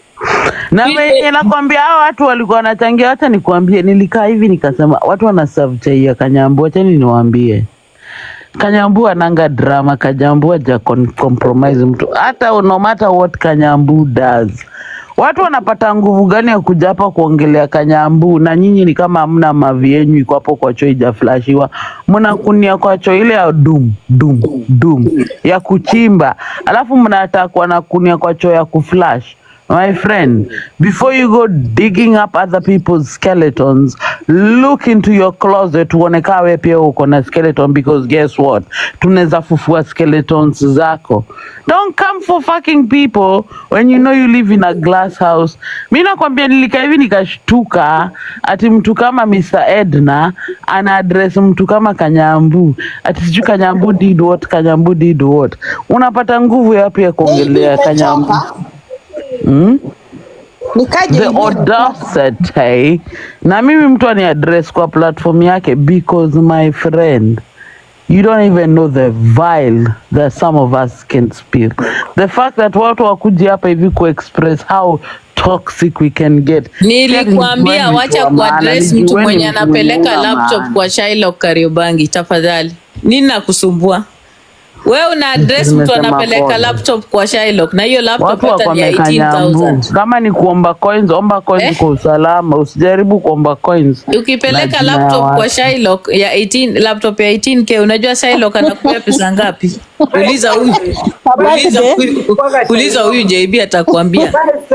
[SPEAKER 2] Na mimi nakwambia hao watu walikuwa wanachangia. Acha nikwambie, nilikaa hivi nikasema watu wana serve chai ya Kanyambu. Acha niwaambie, Kanyambu ananga drama. Kanyambu haja con- compromise mtu, hata no matter what Kanyambu does. Watu wanapata nguvu gani ya kuja hapa kuongelea Kanyambu, na nyinyi ni kama hamna mavi yenyu iko hapo kwa choo ijaflashiwa, mnakunia kwa choo ile ya dum dum dum ya kuchimba, alafu mnataka na kunia kwa choo ya kuflash. My friend, before you go digging up other people's skeletons, look into your closet uone kama wewe pia uko na skeleton, because guess what? Tunaweza fufua skeletons zako. Don't come for fucking people when you know you live in a glass house. Mimi nakwambia nilikaa hivi nikashtuka ati mtu kama mister Edna ana address mtu kama Kanyambu. Ati sijui Kanyambu did what, Kanyambu did what. Unapata nguvu yapi ya kuongelea Kanyambu? Hmm? The audacity. Na mimi mtu ani address kwa platform yake, because my friend, you don't even know the vile that some of us can speak. The fact that watu wakuji hapa hivi ku express how toxic we can get.
[SPEAKER 4] Nilikwambia wacha kuaddress mtu mwenye anapeleka laptop
[SPEAKER 2] kwa
[SPEAKER 4] kwa Shylock Kariobangi tafadhali. Nini nakusumbua? Wewe una address mtu
[SPEAKER 2] Nimesema
[SPEAKER 4] anapeleka
[SPEAKER 2] pole.
[SPEAKER 4] laptop kwa Shylock na hiyo laptop
[SPEAKER 2] Watu
[SPEAKER 4] hata ni ya
[SPEAKER 2] wako
[SPEAKER 4] eighteen
[SPEAKER 2] Kanyambu.
[SPEAKER 4] thousand.
[SPEAKER 2] Kama ni kuomba coins, omba coins
[SPEAKER 4] Eh?
[SPEAKER 2] kwa usalama. Usijaribu kuomba coins.
[SPEAKER 4] Ukipeleka
[SPEAKER 2] na jina ya
[SPEAKER 4] laptop kwa
[SPEAKER 2] watu.
[SPEAKER 4] Shylock ya eighteen, laptop ya eighteen K, unajua Shylock anakupea pesa ngapi? Uliza huyu. Uliza huyu. Uliza huyu J B atakwambia.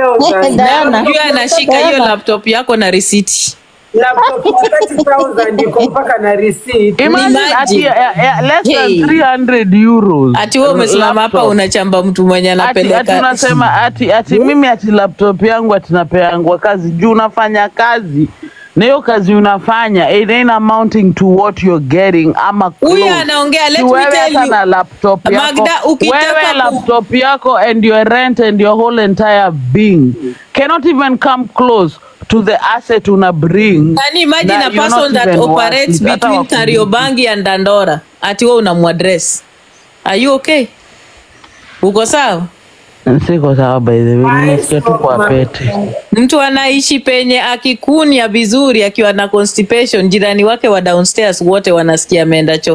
[SPEAKER 4] Na unajua anashika hiyo laptop yako na risiti.
[SPEAKER 1] Laptop ya thirty thousand iko mpaka na receipt.
[SPEAKER 2] Imagine ati ya- ya- ya less than three hundred euros.
[SPEAKER 4] Ati wewe umesimama hapa
[SPEAKER 2] Laptop.
[SPEAKER 4] unachamba mtu mwenye
[SPEAKER 2] Ati, ati
[SPEAKER 4] anapeleka.
[SPEAKER 2] unasema ati ati mimi ati laptop yangu ati napeangwa kazi juu unafanya kazi na hiyo kazi unafanya it ain't amounting to what you're getting ama
[SPEAKER 4] Huyu
[SPEAKER 2] close.
[SPEAKER 4] anaongea, let
[SPEAKER 2] Si
[SPEAKER 4] me
[SPEAKER 2] wewe
[SPEAKER 4] tell
[SPEAKER 2] hata
[SPEAKER 4] you.
[SPEAKER 2] na laptop yako,
[SPEAKER 4] Magda, ukitaka
[SPEAKER 2] wewe
[SPEAKER 4] ku-
[SPEAKER 2] laptop yako and your rent and your whole entire being cannot even come close to the asset una bring.
[SPEAKER 4] Can you imagine
[SPEAKER 2] na
[SPEAKER 4] a
[SPEAKER 2] you're
[SPEAKER 4] person
[SPEAKER 2] not
[SPEAKER 4] that
[SPEAKER 2] even worth
[SPEAKER 4] operates
[SPEAKER 2] it. Hata
[SPEAKER 4] between
[SPEAKER 2] wakulipa.
[SPEAKER 4] Kariobangi and Dandora? Ati wewe unamuaddress. Are you okay? Uko sawa?
[SPEAKER 2] Siko sawa by the way, nimesikia tu kwa pete.
[SPEAKER 4] Mtu anaishi penye akikunya vizuri akiwa na constipation, jirani wake wa downstairs wote wanasikia ameenda choo.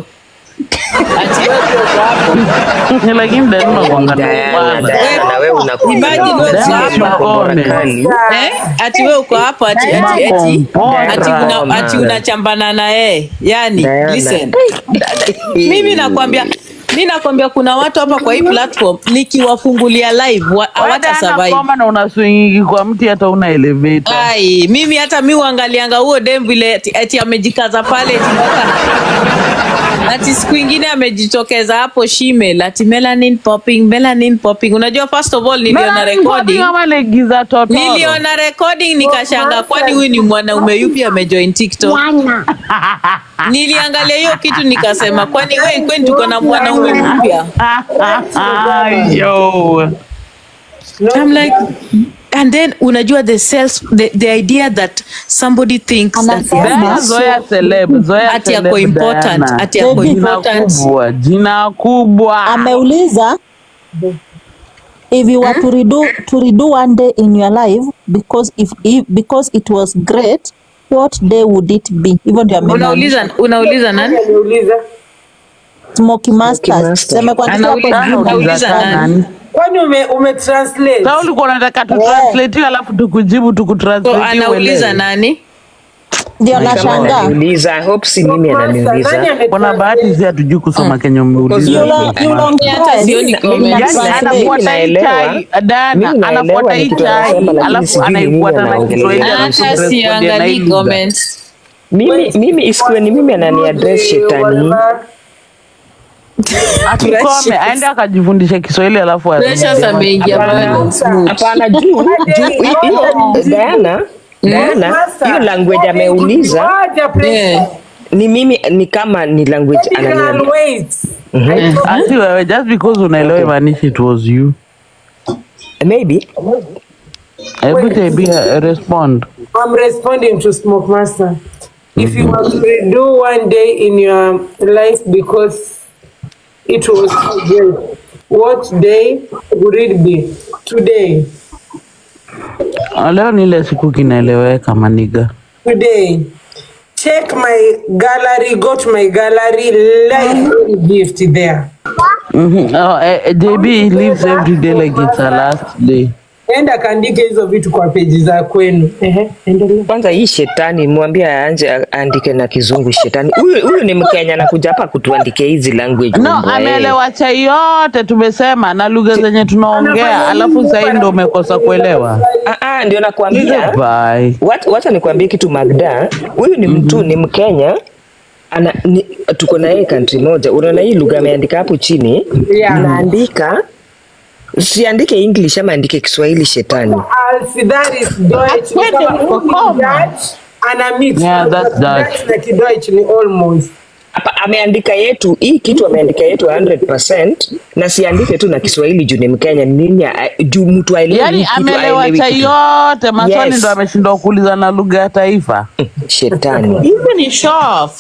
[SPEAKER 4] Ati wewe uko hapo.
[SPEAKER 2] Lakini ndio unakwanga
[SPEAKER 9] Diana, Diana, wewe unakuwa
[SPEAKER 4] Imagine wewe uko hapo. Eh? Ati wewe uko hapo ati ati ati ati una ati unachambana na yeye. Yani,
[SPEAKER 9] Diana.
[SPEAKER 4] listen. Mimi nakwambia mimi nakwambia kuna watu hapa kwa hii platform nikiwafungulia live wa- hawata survive.
[SPEAKER 2] Kama na unaswingi kwa mti hata una elevator.
[SPEAKER 4] Ai, mimi hata mimi uangalianga huo dem vile ati, ati amejikaza pale ati mpaka ati siku ingine amejitokeza hapo shime ati melanin popping melanin popping. Unajua first of all niliona
[SPEAKER 2] Melanin
[SPEAKER 4] recording
[SPEAKER 2] popping ama legiza totoro.
[SPEAKER 4] niliona recording nikashanga, kwani huyu ni mwanaume yupi amejoin TikTok? Niliangalia hiyo kitu nikasema, kwani wewe kwani tuko na mwanaume mpya?
[SPEAKER 2] Yo.
[SPEAKER 4] I'm like, and then unajua the self the, the idea that somebody thinks that they are
[SPEAKER 2] Diana, zoea celeb, zoea
[SPEAKER 4] ati
[SPEAKER 2] celeb
[SPEAKER 4] ako important,
[SPEAKER 2] Diana.
[SPEAKER 4] ati ako
[SPEAKER 2] Jina
[SPEAKER 4] important.
[SPEAKER 2] kubwa, jina kubwa.
[SPEAKER 12] Ameuliza if you were to redo to redo one day in your life because if, if because it was great, what day would it be? Hivyo ndio amemaanisha.
[SPEAKER 4] Unauliza unauliza nani?
[SPEAKER 1] Anauliza.
[SPEAKER 12] Smoky Masters.
[SPEAKER 9] Master.
[SPEAKER 12] Sema kwa
[SPEAKER 4] Anauliza anauliza nani?
[SPEAKER 1] Kwani ume ume translate?
[SPEAKER 2] Sasa ulikuwa unataka tu translate hiyo alafu tukujibu
[SPEAKER 4] So
[SPEAKER 2] tukutranslate.
[SPEAKER 4] anauliza nani?
[SPEAKER 12] ndio nashangaa.
[SPEAKER 9] Ananiuliza, I hope si mimi ananiuliza.
[SPEAKER 2] Kuna bahati si hatujui kusoma Kenya umeuliza.
[SPEAKER 12] You long you long
[SPEAKER 4] Hata sioni comment.
[SPEAKER 2] Anafuata hii chai, Dana anafuata hii chai alafu anaifuata na Kiswahili.
[SPEAKER 4] Hata siangalii comments.
[SPEAKER 9] Mimi mimi isikuwe ni mimi ananiaddress shetani.
[SPEAKER 2] Atukome aende akajifundisha Kiswahili alafu
[SPEAKER 4] Precious ameingia bwana.
[SPEAKER 9] Hapana juu juu hiyo Diana Diana hiyo language ameuliza ni mimi ni kama ni language ananiambia.
[SPEAKER 2] Ati wewe just because unaelewa imanishi it was you.
[SPEAKER 9] Maybe.
[SPEAKER 2] Every day be a respond.
[SPEAKER 1] I'm responding to Smoke Master. If you were to redo one day in your life because it was so great, what day would it be? Today.
[SPEAKER 2] Leo ni ile siku kinaeleweka maniga.
[SPEAKER 1] Today. Check my gallery, go to my gallery, like gift there.
[SPEAKER 2] Mm-hmm. Oh, eh, J B lives every day like it's her last day.
[SPEAKER 1] Enda kaandike hizo vitu kwa page za kwenu. Ehe, endelea.
[SPEAKER 9] Kwanza hii shetani mwambie aanje andike na kizungu shetani. Huyu huyu ni Mkenya anakuja hapa kutuandike hizi language.
[SPEAKER 2] No, ameelewa cha yote tumesema na lugha zenye tunaongea alafu sasa ndio umekosa kuelewa.
[SPEAKER 9] Ah ah ndio nakwambia.
[SPEAKER 2] Bye.
[SPEAKER 9] What wacha nikwambie kitu Magda. Huyu ni mtu ni Mkenya. Ana ni, tuko na yeye country moja. Unaona hii lugha ameandika hapo chini.
[SPEAKER 1] Yeah.
[SPEAKER 9] Naandika siandike English ama andike Kiswahili shetani.
[SPEAKER 1] That is Deutsch. Dutch ana mix.
[SPEAKER 2] Yeah, that's Dutch.
[SPEAKER 1] Na Kideutsch ni almost.
[SPEAKER 9] Hapa ameandika yetu hii kitu ameandika yetu one hundred percent na siandike tu na Kiswahili juu ni Mkenya nini juu mtu aelewe.
[SPEAKER 2] Yaani ameelewa cha yote maswali
[SPEAKER 9] Yes.
[SPEAKER 2] ndo ameshindwa kuuliza na lugha ya taifa.
[SPEAKER 9] Shetani.
[SPEAKER 2] Hivi ni show off.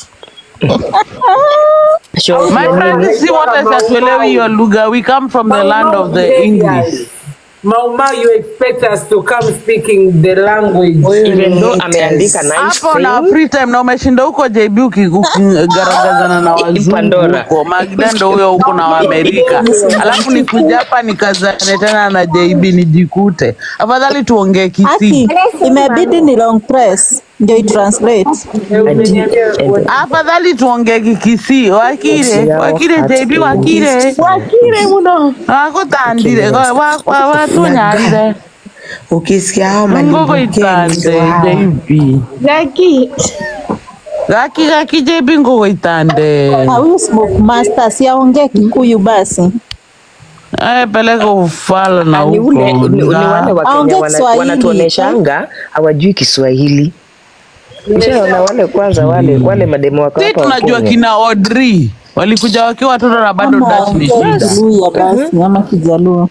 [SPEAKER 9] Show
[SPEAKER 2] My friend, see what I said, tuelewi your lugha. We come from the land of the English.
[SPEAKER 1] Mauma, you expect us to come speaking the language.
[SPEAKER 9] Even though ameandika nice
[SPEAKER 2] hapo na free time na umeshinda huko J B ukigaragazana na wazungu huko. Magda ndo huyo huko na Waamerika. Alafu nikuja hapa nikazane tena na J B nijikute. Afadhali tuongee Kisii.
[SPEAKER 12] Imebidi ni long press ndio i-translate.
[SPEAKER 2] Afadhali tuongee Kisii. Wakire, wakire J B wakire. Wakire muno. Akotandire kwa kwa watu nyarire.
[SPEAKER 10] Ukisikia hao
[SPEAKER 2] Mungu itande J B. Gaki. Gaki gaki J B ngugo itande.
[SPEAKER 12] Huyu Smoke Master siaongee Kikuyu basi.
[SPEAKER 2] Eh, peleka ufala na huko.
[SPEAKER 9] Ni ule ni wale wa Kenya wanatuoneshanga hawajui Kiswahili. Nishaona wale kwanza wale wale mademo wako hapa.
[SPEAKER 2] Sisi tunajua kina Audrey walikuja wakiwa watoto na bado Dutch ni shida.
[SPEAKER 12] Basi ama Kijaluo.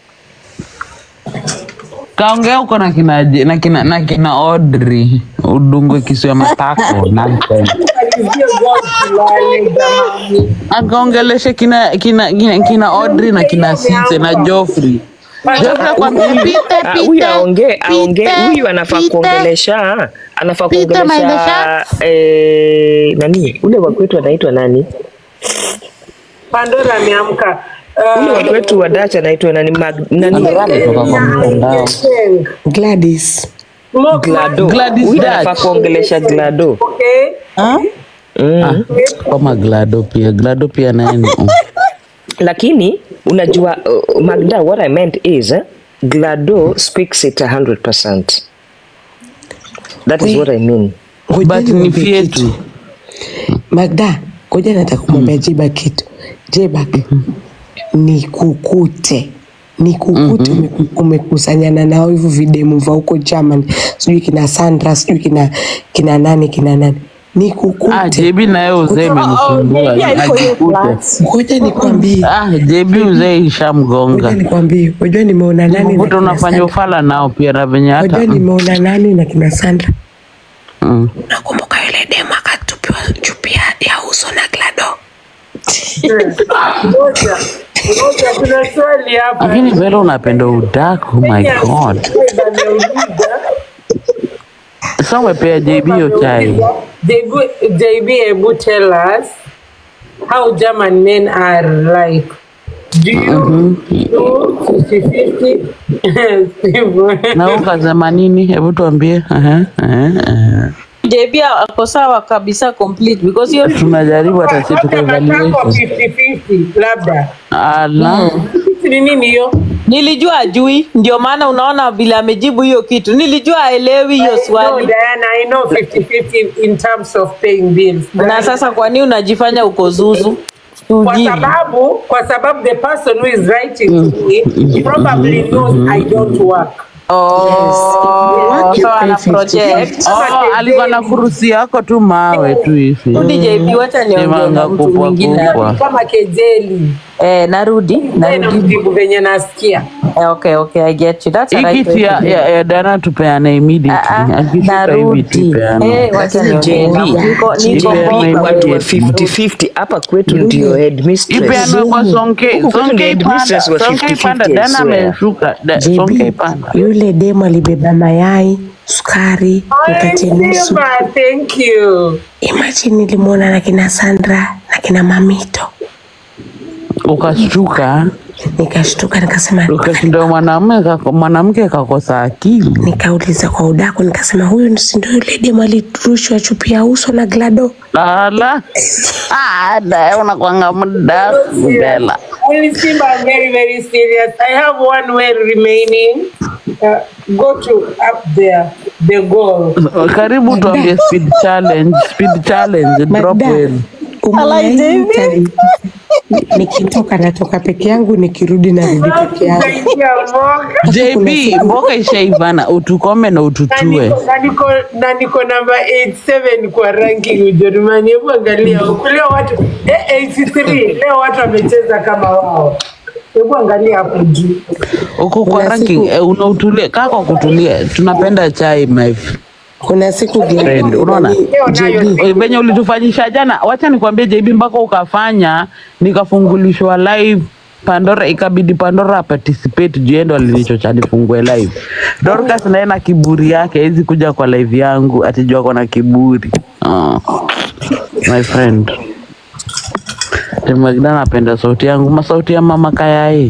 [SPEAKER 2] Kaongea uko na kina na kina na kina Audrey udungwe kisu ya matako na akaongelesha kina kina kina, kina Audrey na kina Sise na Geoffrey. Geoffrey kwa pite pite.
[SPEAKER 9] Huyu aongee aongee huyu anafaa kuongelesha anafaa kuongelesha eh nani ule wa kwetu anaitwa nani?
[SPEAKER 1] Pandora ameamka.
[SPEAKER 9] Ule wa kwetu wa Dutch anaitwa nani? Nani?
[SPEAKER 10] Gladys.
[SPEAKER 9] Glado.
[SPEAKER 2] Gladys
[SPEAKER 9] Huyu
[SPEAKER 2] Dutch.
[SPEAKER 9] anafaa kuongelesha Glado.
[SPEAKER 1] Okay.
[SPEAKER 12] Ah?
[SPEAKER 9] Mm.
[SPEAKER 2] Kama Glado pia Glado pia nani?
[SPEAKER 9] Lakini unajua uh, Magda, what I meant is uh, Glado speaks it one hundred percent. That is what I mean.
[SPEAKER 2] But ni fietu.
[SPEAKER 10] Magda, koja nataka kumwambia Jeba kitu. Jeba, ni kukute. Ni kukute mm-hmm. Umekusanyana nao hivyo videmu vya huko German. Sijui kina Sandra, sijui kina kina nani kina nani. Ni kukute.
[SPEAKER 2] Ah, J B na yeye uzee imenisumbua. Ajikute.
[SPEAKER 10] Ngoja nikwambie.
[SPEAKER 2] Ah, J B uzee ishamgonga.
[SPEAKER 10] Ngoja nikwambie. Unajua nimeona nani
[SPEAKER 2] na unafanya ufala nao pia na venye hata.
[SPEAKER 10] Unajua nimeona nani na kina Sandra.
[SPEAKER 2] Mm.
[SPEAKER 10] Nakumbuka yule demu akatupiwa chupi ya uso na Glado.
[SPEAKER 1] Ngoja, kuna swali hapa.
[SPEAKER 2] Lakini vile unapenda udaku, oh my god. Sasa umepea J B hiyo chai.
[SPEAKER 1] J B, hebu tell us how German men are like. Do you do fifty fifty?
[SPEAKER 2] Na ukasema nini? Hebu tuambie. Aha, aha.
[SPEAKER 8] J B ako sawa kabisa complete because hiyo
[SPEAKER 2] tunajaribu hata sisi tukaevaluate
[SPEAKER 1] fifty fifty labda.
[SPEAKER 2] Ala.
[SPEAKER 1] Ni nini hiyo?
[SPEAKER 8] Nilijua ajui, ndio maana unaona vile amejibu hiyo kitu. Nilijua aelewi hiyo swali.
[SPEAKER 1] No, Diana, I know fifty fifty in terms of paying bills.
[SPEAKER 8] Na sasa kwa nini unajifanya uko zuzu?
[SPEAKER 1] Kwa sababu, kwa sababu the person who is writing to me probably knows I don't work.
[SPEAKER 8] Oh, yes. So ana project.
[SPEAKER 2] Oh, alikuwa na furusi yako tu mawe tu hivi.
[SPEAKER 8] Rudi J B, wacha niongee na mtu mwingine
[SPEAKER 1] kama kejeli.
[SPEAKER 8] Eh, narudi, narudi
[SPEAKER 1] mjibu venye nasikia.
[SPEAKER 8] Eh, okay, okay, I get you. That's a right.
[SPEAKER 2] Ikiti ya ya, ya Dana tupeane immediately.
[SPEAKER 8] Narudi. Eh, wacha niongee.
[SPEAKER 9] Niko niko watu wa fifty fifty hapa kwetu ndio headmistress.
[SPEAKER 2] Ipeane kwa Sonke. Sonke panda. Sonke panda Dana ameshuka. Sonke panda.
[SPEAKER 10] Yule demo alibeba mayai, sukari, mkate nusu.
[SPEAKER 1] Thank you.
[SPEAKER 10] Imagine nilimwona na kina Sandra na kina Mamito.
[SPEAKER 2] Ukashtuka?
[SPEAKER 10] Nikashtuka nikasema
[SPEAKER 2] ukashinda mwanamke mwanamke kakosa akili.
[SPEAKER 10] Nikauliza kwa udaku nikasema huyu si ndio yule demo aliturushwa chupi ya uso na Glado?
[SPEAKER 2] Ala. Ah, da unakuanga muda mbela.
[SPEAKER 1] Only Simba, I'm very very serious. I have one way remaining. Uh, go to up there the goal.
[SPEAKER 2] Karibu tuambie speed challenge, speed challenge drop in.
[SPEAKER 10] Umalaiti. Nikitoka natoka peke yangu, nikirudi narudi peke yangu.
[SPEAKER 2] J B, mboka ishaivana, utukome na ututue.
[SPEAKER 1] Na niko na niko number eighty-seven kwa ranking Ujerumani. Hebu angalia leo watu eh eighty-three leo watu wamecheza kama wao. Hebu angalia hapo juu.
[SPEAKER 2] Uko kwa ranking eh, unautulia kako kutulia. Tunapenda chai my
[SPEAKER 10] kuna siku
[SPEAKER 2] friend, unaona J B venye ulitufanyisha jana. Wacha nikwambie J B, mpaka ukafanya nikafungulishwa live Pandora, ikabidi Pandora participate juendo alinichocha nifungue live. Dorcas naye na kiburi yake hizi kuja kwa live yangu atijua kuna kiburi. Oh. My friend Magda napenda sauti yangu, ma sauti ya mama kaya hii.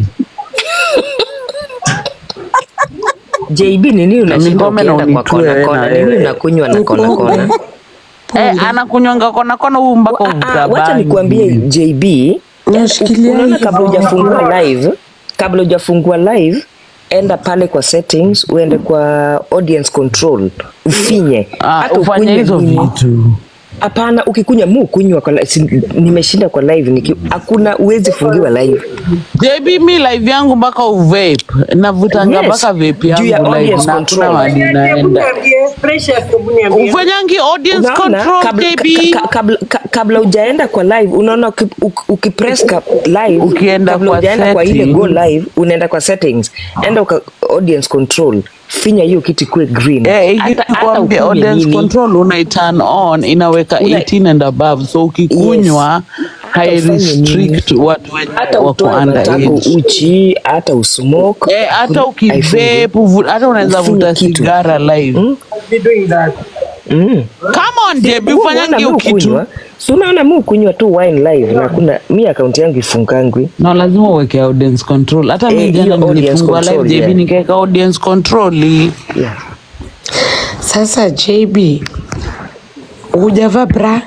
[SPEAKER 9] J B nini unashinda ukienda kwa kona kona? Nini unakunywa na kona kona?
[SPEAKER 2] Eh, anakunywanga kona kona huu mpaka utabani.
[SPEAKER 9] Wacha nikwambie J B, unaona kabla hujafungua live, kabla hujafungua live, enda pale kwa settings, uende kwa audience control, ufinye.
[SPEAKER 2] Ah, ufanye hizo vitu.
[SPEAKER 9] Hapana, ukikunya mu kunywa kwa nimeshinda kwa live niki hakuna uwezi fungiwa live.
[SPEAKER 2] J B mi live yangu mpaka uvape. Navutanga mpaka yes, vape yangu live na kuna wadi naenda. Ufanyangi audience control J B.
[SPEAKER 9] Kabla kabla hujaenda kwa live unaona ukipress live
[SPEAKER 2] ukienda kwa
[SPEAKER 9] settings kwa ile go live unaenda kwa settings. Enda kwa audience control. Finya hiyo kitu kwe green.
[SPEAKER 2] Eh, hata audience control una turn on inaweka eighteen and above, so ukikunywa yes, hai restrict watu wako underage.
[SPEAKER 9] Uchi hata usmoke,
[SPEAKER 2] eh, hata ukivape, hata unaweza vuta sigara live.
[SPEAKER 9] Mm?
[SPEAKER 1] Be doing that.
[SPEAKER 9] Mm.
[SPEAKER 2] Come on J B, ufanyangi ukitu.
[SPEAKER 9] So unaona mu kunywa tu wine live na kuna mi account yangu ifungangwi.
[SPEAKER 2] No, lazima uweke audience control. Hata mimi jana nilifungua live J B nikaweka audience control.
[SPEAKER 9] Yeah.
[SPEAKER 10] Sasa J B hujavaa bra?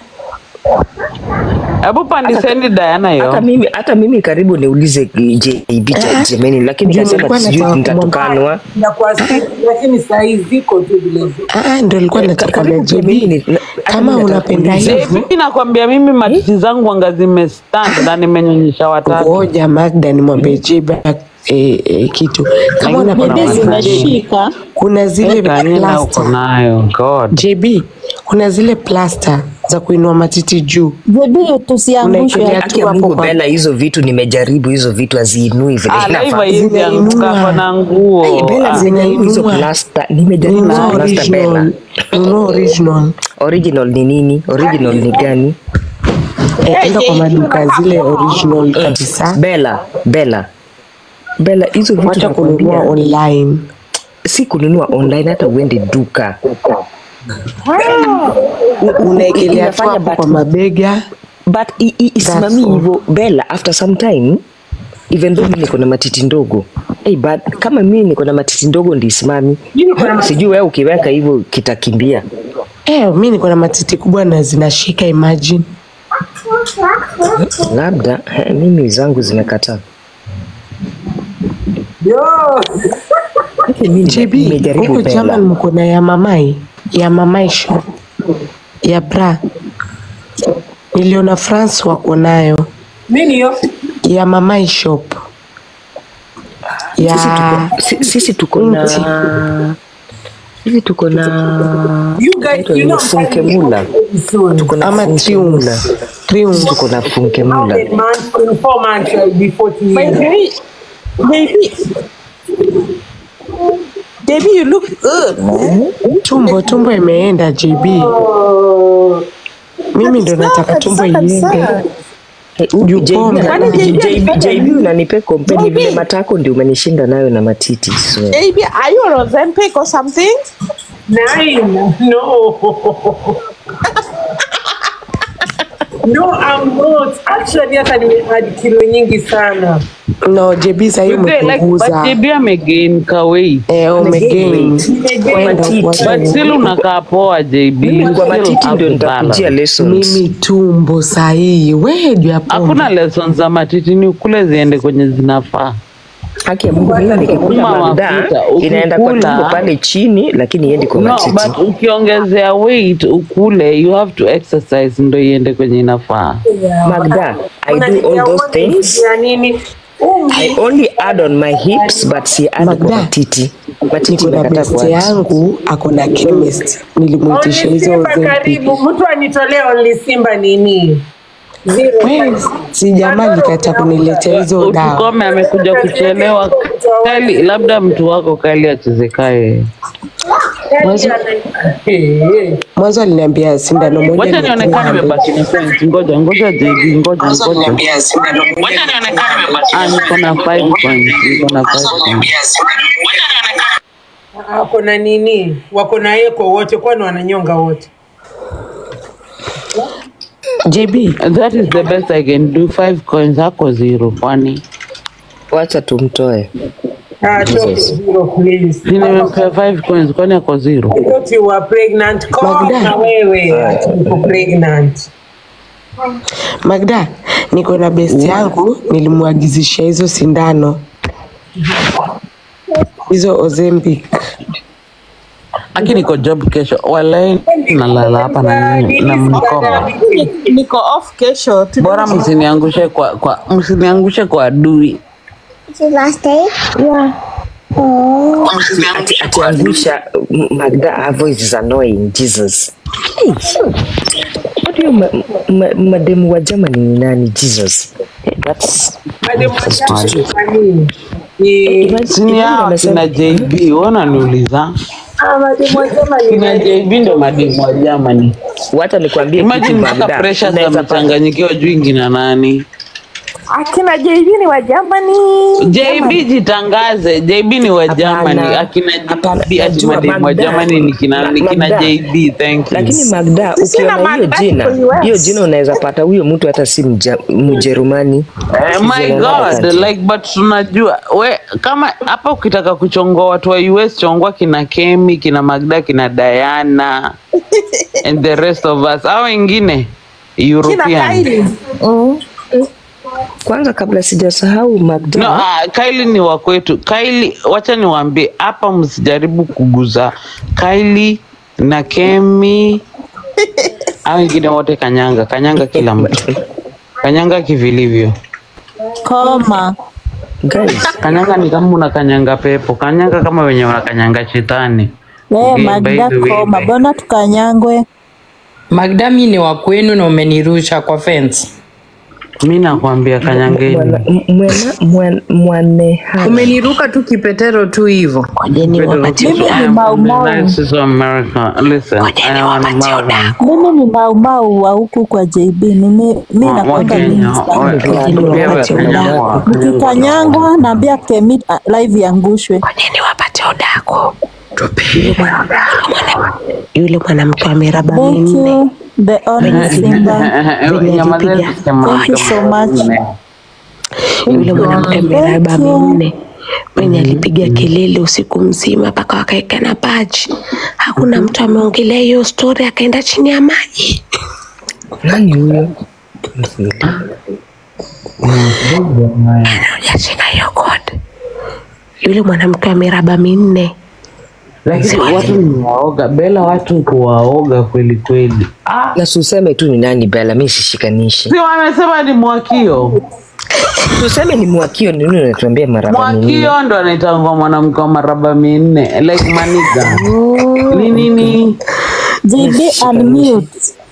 [SPEAKER 2] Hebu pandiseni Diana hiyo.
[SPEAKER 9] Hata mimi hata mimi karibu niulize J B jamani, lakini nasema sijui nitatukanwa.
[SPEAKER 1] Na kwa lakini saa hizi ziko tu vile.
[SPEAKER 10] Ah, ndio nilikuwa nataka kwa J B. Kama unapenda hivyo.
[SPEAKER 2] Mimi nakwambia mimi matiti zangu anga zimestand na nimenyonyesha watatu.
[SPEAKER 10] Ngoja Magda nimwambie J B eh, eh, kitu. Kama unapenda zinashika, kuna zile plaster
[SPEAKER 2] nayo God.
[SPEAKER 10] J B, kuna zile plaster za kuinua matiti juu.
[SPEAKER 12] J B tusiangushe
[SPEAKER 9] haki ya Mungu bela, hizo vitu nimejaribu, hizo vitu aziinui vile
[SPEAKER 2] inafaa. Hizi anguka na nguo.
[SPEAKER 9] Bela zinainua hizo plaster, nimejaribu hizo plaster bela.
[SPEAKER 10] No original.
[SPEAKER 9] Original ni nini? Original ni gani?
[SPEAKER 10] Eh, enda kwa maduka zile original kabisa.
[SPEAKER 9] Bella, Bella. Bella, hizo vitu
[SPEAKER 10] wacha kununua
[SPEAKER 9] nakwambia,
[SPEAKER 10] online.
[SPEAKER 9] si kununua online, hata uende duka.
[SPEAKER 10] Unaekelea tu
[SPEAKER 9] Inafanya
[SPEAKER 10] hapo
[SPEAKER 9] but-
[SPEAKER 10] kwa mabega.
[SPEAKER 9] But i- i- isimami
[SPEAKER 10] all.
[SPEAKER 9] hivyo Bella, after some time, even though mimi niko na matiti ndogo, hey, but kama mimi niko na matiti ndogo ndi isimami, sijui wewe ukiweka hivyo kitakimbia.
[SPEAKER 10] Eh, mimi niko na matiti kubwa na zinashika, imagine.
[SPEAKER 9] Labda eh, mimi zangu zimekataa.
[SPEAKER 10] J B,
[SPEAKER 9] nimejaribu
[SPEAKER 10] huko
[SPEAKER 9] Bella.
[SPEAKER 10] German mko na ya mamai, ya mamai shop, ya bra. Niliona France wako nayo.
[SPEAKER 1] Nini hiyo?
[SPEAKER 10] Ya mamai shop. Ya
[SPEAKER 9] Sisi tuko, si- sisi tuko na sisi tuko na
[SPEAKER 1] You guys,
[SPEAKER 9] inaitwa
[SPEAKER 1] you
[SPEAKER 9] nini?
[SPEAKER 1] know,
[SPEAKER 9] Funke Mula. Tuko na
[SPEAKER 10] ama
[SPEAKER 9] Funke Mula.
[SPEAKER 10] Triumph. Triumph.
[SPEAKER 9] Tuko na Funke
[SPEAKER 1] How
[SPEAKER 9] Mula.
[SPEAKER 1] many months? In four months I'll be forty years.
[SPEAKER 6] Baby, baby, baby, you look good, man.
[SPEAKER 10] Tumbo tumbo imeenda J B. Mimi ndo nataka tumbo iende. Juu pombe.
[SPEAKER 9] J B unanipe kompeni vile matako ndio umenishinda nayo na matiti. So.
[SPEAKER 6] Baby, are you on Ozempic or something?
[SPEAKER 1] Nine. No. No, I'm not. Actually, hata nimeadd kilo nyingi sana.
[SPEAKER 10] No, J B sasa hiyo
[SPEAKER 2] Like, but
[SPEAKER 10] umepunguza.
[SPEAKER 2] J B amegain ka weight.
[SPEAKER 10] Eh, umegain.
[SPEAKER 2] But still unakaa poa J B.
[SPEAKER 9] Mimi kwa
[SPEAKER 2] Still
[SPEAKER 9] matiti ndio
[SPEAKER 2] have
[SPEAKER 9] nitakujia
[SPEAKER 2] balance.
[SPEAKER 9] lessons.
[SPEAKER 10] Mimi tumbo sahihi. Wewe juu ya pombe.
[SPEAKER 2] Hakuna lessons za matiti, ni ukule ziende kwenye zinafaa.
[SPEAKER 9] Haki ya Mungu, mimi nikikula
[SPEAKER 2] Kama
[SPEAKER 9] magda
[SPEAKER 2] mafuta,
[SPEAKER 9] inaenda kwa
[SPEAKER 2] ukikula-
[SPEAKER 9] tumbo pale chini, lakini iendi kwa
[SPEAKER 2] No,
[SPEAKER 9] matiti.
[SPEAKER 2] but ukiongezea weight ukule, you have to exercise ndo iende kwenye inafaa.
[SPEAKER 9] Magda, I do all those things.
[SPEAKER 1] Ya nini?
[SPEAKER 9] I only add on my hips, but si add kwa matiti. Matiti
[SPEAKER 10] Niko na
[SPEAKER 9] imekata
[SPEAKER 10] best
[SPEAKER 9] kwa
[SPEAKER 10] yangu ako na chemist. Nilimuitisha
[SPEAKER 1] Only
[SPEAKER 10] hizo
[SPEAKER 1] Simba
[SPEAKER 10] Ozempic.
[SPEAKER 1] karibu. Mtu anitolee Only Simba nini? Zero.
[SPEAKER 10] Wewe si jamaa likata kuniletea hizo dawa.
[SPEAKER 2] Usikome amekuja kuchelewa. Kali, labda mtu wako Kali achezekae.
[SPEAKER 10] Mwanzo mwanzo aliniambia sindano moja.
[SPEAKER 2] Wacha nionekane nimebaki na sense. Ngoja, ngoja J B, ngoja, ngoja.
[SPEAKER 10] Wacha nionekane nimebaki
[SPEAKER 2] Ah, niko na five points. Niko na five points.
[SPEAKER 1] Wako na nini? Wako na eko wote, kwani wananyonga wote?
[SPEAKER 10] J B,
[SPEAKER 2] that is the best I can do. Five coins hako zero. Kwani
[SPEAKER 9] wacha tumtoe.
[SPEAKER 1] Ah, toke zero please.
[SPEAKER 2] nimempea five coins, kwani ako zero?
[SPEAKER 1] I thought you were pregnant. Come na wewe. Ati uko pregnant.
[SPEAKER 10] Magda, niko na best yangu nilimwagizisha hizo sindano. Hizo Ozempic.
[SPEAKER 2] Aki niko job kesho. Walai nalala hapa na na mkoba.
[SPEAKER 6] Niko off kesho.
[SPEAKER 2] Bora msiniangushe kwa kwa msiniangushe kwa adui.
[SPEAKER 14] Is it last day? Yeah. Oh.
[SPEAKER 9] Ati atiangusha Magda, her voice is annoying. Jesus. Hey. What do you ma, ma, mademu wa Germany ni nani? Jesus. Hey, that's
[SPEAKER 1] Madam
[SPEAKER 9] that's too
[SPEAKER 1] Wajama
[SPEAKER 9] stupid.
[SPEAKER 1] nini? Ni
[SPEAKER 2] Sini hao kina J B, wana niuliza.
[SPEAKER 1] ah, Madam Wajama ni
[SPEAKER 2] Kina J B ndo mademu wa Germany.
[SPEAKER 9] Wacha nikwambie kitu
[SPEAKER 2] Imagine mpaka
[SPEAKER 9] Magda.
[SPEAKER 2] pressure za
[SPEAKER 9] Unaweza pata-
[SPEAKER 2] mchanganyikiwa juu ingina nani.
[SPEAKER 6] Akina J B ni wa Germany.
[SPEAKER 2] J B jitangaze, J B ni wa Germany, akina
[SPEAKER 9] Hapana,
[SPEAKER 2] J B ati
[SPEAKER 9] najua
[SPEAKER 2] mademu wa
[SPEAKER 9] Magda.
[SPEAKER 2] Germany ni kina ni kina
[SPEAKER 9] Magda.
[SPEAKER 2] J B, thank you.
[SPEAKER 9] Lakini Magda,
[SPEAKER 6] Sina
[SPEAKER 9] ukiona hiyo
[SPEAKER 6] Magda
[SPEAKER 9] jina,
[SPEAKER 6] iko U S.
[SPEAKER 9] hiyo jina unaweza pata huyo mtu hata si mja- Mjerumani.
[SPEAKER 2] Eh, my God, like but tunajua we kama hapa ukitaka kuchongoa watu wa U S, chongwa kina Kemi, kina Magda, kina Diana and the rest of us. Hao wengine European.
[SPEAKER 9] Kwanza kabla sijasahau Magda.
[SPEAKER 2] No, uh, Kylie ni wa kwetu. Kylie, wacha niwaambie hapa msijaribu kuguza Kylie na Kemi. Hao wengine wote kanyanga, kanyanga kila mtu. Kanyanga kivilivyo.
[SPEAKER 12] Koma.
[SPEAKER 9] Guys,
[SPEAKER 2] kanyanga ni kama una kanyanga pepo. Kanyanga kama wenye wanakanyanga shetani.
[SPEAKER 12] Wewe
[SPEAKER 2] Okay,
[SPEAKER 12] Magda
[SPEAKER 2] by the way,
[SPEAKER 12] koma, bona tukanyangwe.
[SPEAKER 15] Magda, mi ni wa kwenu na umenirusha kwa fence.
[SPEAKER 2] Mimi nakwambia kanyangeni.
[SPEAKER 9] Mwana mwana mwane.
[SPEAKER 15] Umeniruka tu kipetero tu hivyo.
[SPEAKER 10] Kojeni wapatie
[SPEAKER 12] Mimi ni maumau.
[SPEAKER 2] United America. Listen, I want to marry.
[SPEAKER 12] Mimi ni maumau wa huku kwa J B. Mimi mimi nakwenda nikikanyangwa naambia Kemi live yangushwe.
[SPEAKER 10] Kojeni wapatie udako. Yule mwanamke ameraba minne.
[SPEAKER 12] The honest Simba.
[SPEAKER 10] Thank you so much. Yule mwanamke ameraba minne. Mwenye alipiga kelele usiku mzima mpaka wakaeka na baji. Hakuna mtu ameongelea hiyo story, akaenda chini ya maji.
[SPEAKER 9] Nani huyo?
[SPEAKER 10] Yachika hiyo code. Yule mwanamke ameraba minne.
[SPEAKER 2] Lakini watu ni waoga. Bella watu kuwaoga kweli kweli.
[SPEAKER 9] Ah, na suseme tu ni nani Bella, mimi sishikanishi.
[SPEAKER 2] Si wamesema ni Mwakio.
[SPEAKER 9] Tuseme ni Mwakio, ni nini unatuambia maraba minne?
[SPEAKER 2] Mwakio ndo anaitangwa mwanamke wa maraba minne, like maniga. Ni nini?
[SPEAKER 12] J B unmute.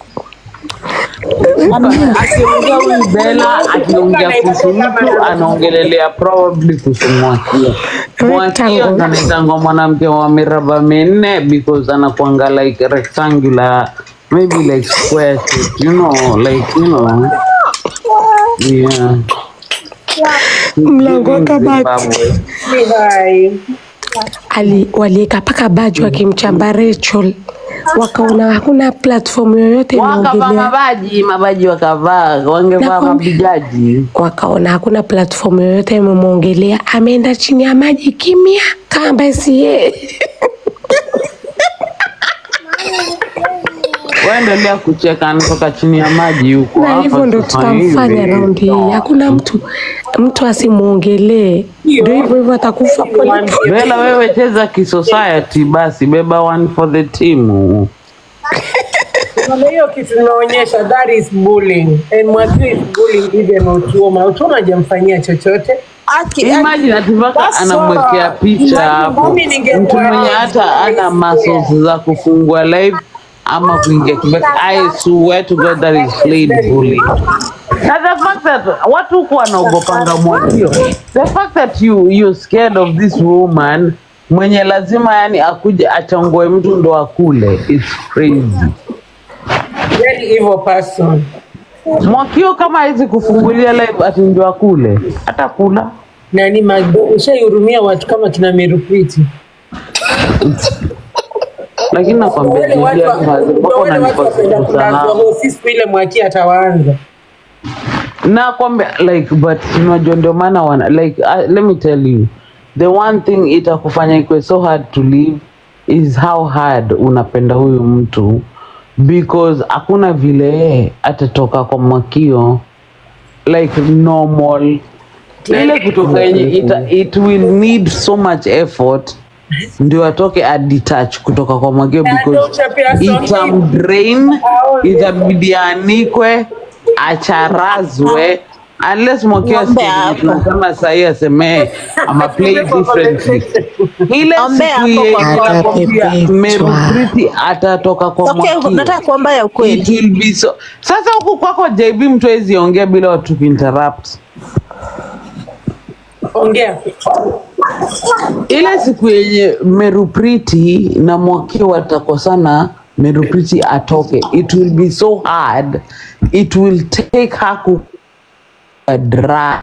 [SPEAKER 2] Akiongea huyu Bella, akiongea kuhusu mtu, anaongelelea probably kuhusu Mwakio. Mwakio ndo anaitangwa mwanamke wa miraba minne because anakuanga like rectangular, maybe like square shape, you know, like, you know. Yeah.
[SPEAKER 10] Mlango wa kabati. Ali walieka paka baji wakimchamba Rachel. Wakaona hakuna platform yoyote
[SPEAKER 2] inaongelea. Wakavaa mabaji, mabaji wakavaa, wangevaa mabijaji.
[SPEAKER 10] Wakaona hakuna platform yoyote imemuongelea, ameenda chini ya maji kimya kamba siye.
[SPEAKER 2] Waendelea kucheka anatoka chini ya maji huko.
[SPEAKER 10] Na hivyo ndo tutamfanya raundi hii. Hakuna mtu mtu asimuongelee. Ndio hivyo hivyo atakufa pole.
[SPEAKER 2] Bella wewe cheza kisociety basi, beba one for the team.
[SPEAKER 1] Kuna hiyo kitu tunaonyesha, that is bullying. And Mwakio is bullying even Otuoma. Otuoma hajamfanyia chochote.
[SPEAKER 2] Imagine atipaka anamwekea picha hapo. Mtu mwenye hata ana muscles za kufungua live ama kuingia kibaki. I swear to God that is played bullying. Now the fact that watu huko wanaogopanga Mwakio, the fact that you you're scared of this woman mwenye lazima yani akuje achangoe mtu ndo akule, it's crazy.
[SPEAKER 1] Very evil person.
[SPEAKER 2] Mwakio kama hizi kufungulia live ati ndo akule, hata kula.
[SPEAKER 1] Nani Magdo, ushahurumia watu kama kina Merupiti.
[SPEAKER 2] Lakini nakwambia
[SPEAKER 1] wale watu wale watu wapenda kulazwa sisi ile Mwakio atawaanza.
[SPEAKER 2] Na kwambia like but unajua ndio maana wana like uh, let me tell you, the one thing itakufanya ikwe so hard to live is how hard unapenda huyu mtu, because hakuna vile atatoka kwa Mwakio like normal. Ile kutoka yenye it, it will need so much effort ndio atoke a detach kutoka kwa Mwakio, because itamdrain, itabidi anikwe, acharazwe, unless Mwakio asikie kama sahi aseme ama play differently. Ile siku yenye Merupiti atatoka kwa Mwakio.
[SPEAKER 12] Okay, nataka kuomba ya ukweli.
[SPEAKER 2] It will be so. Sasa huku kwako J B mtu hawezi ongea bila watu interrupt.
[SPEAKER 1] Ongea.
[SPEAKER 2] Ile siku yenye Merupiti na Mwakio watakosana, Merupiti atoke, it will be so hard. It will take her to dragged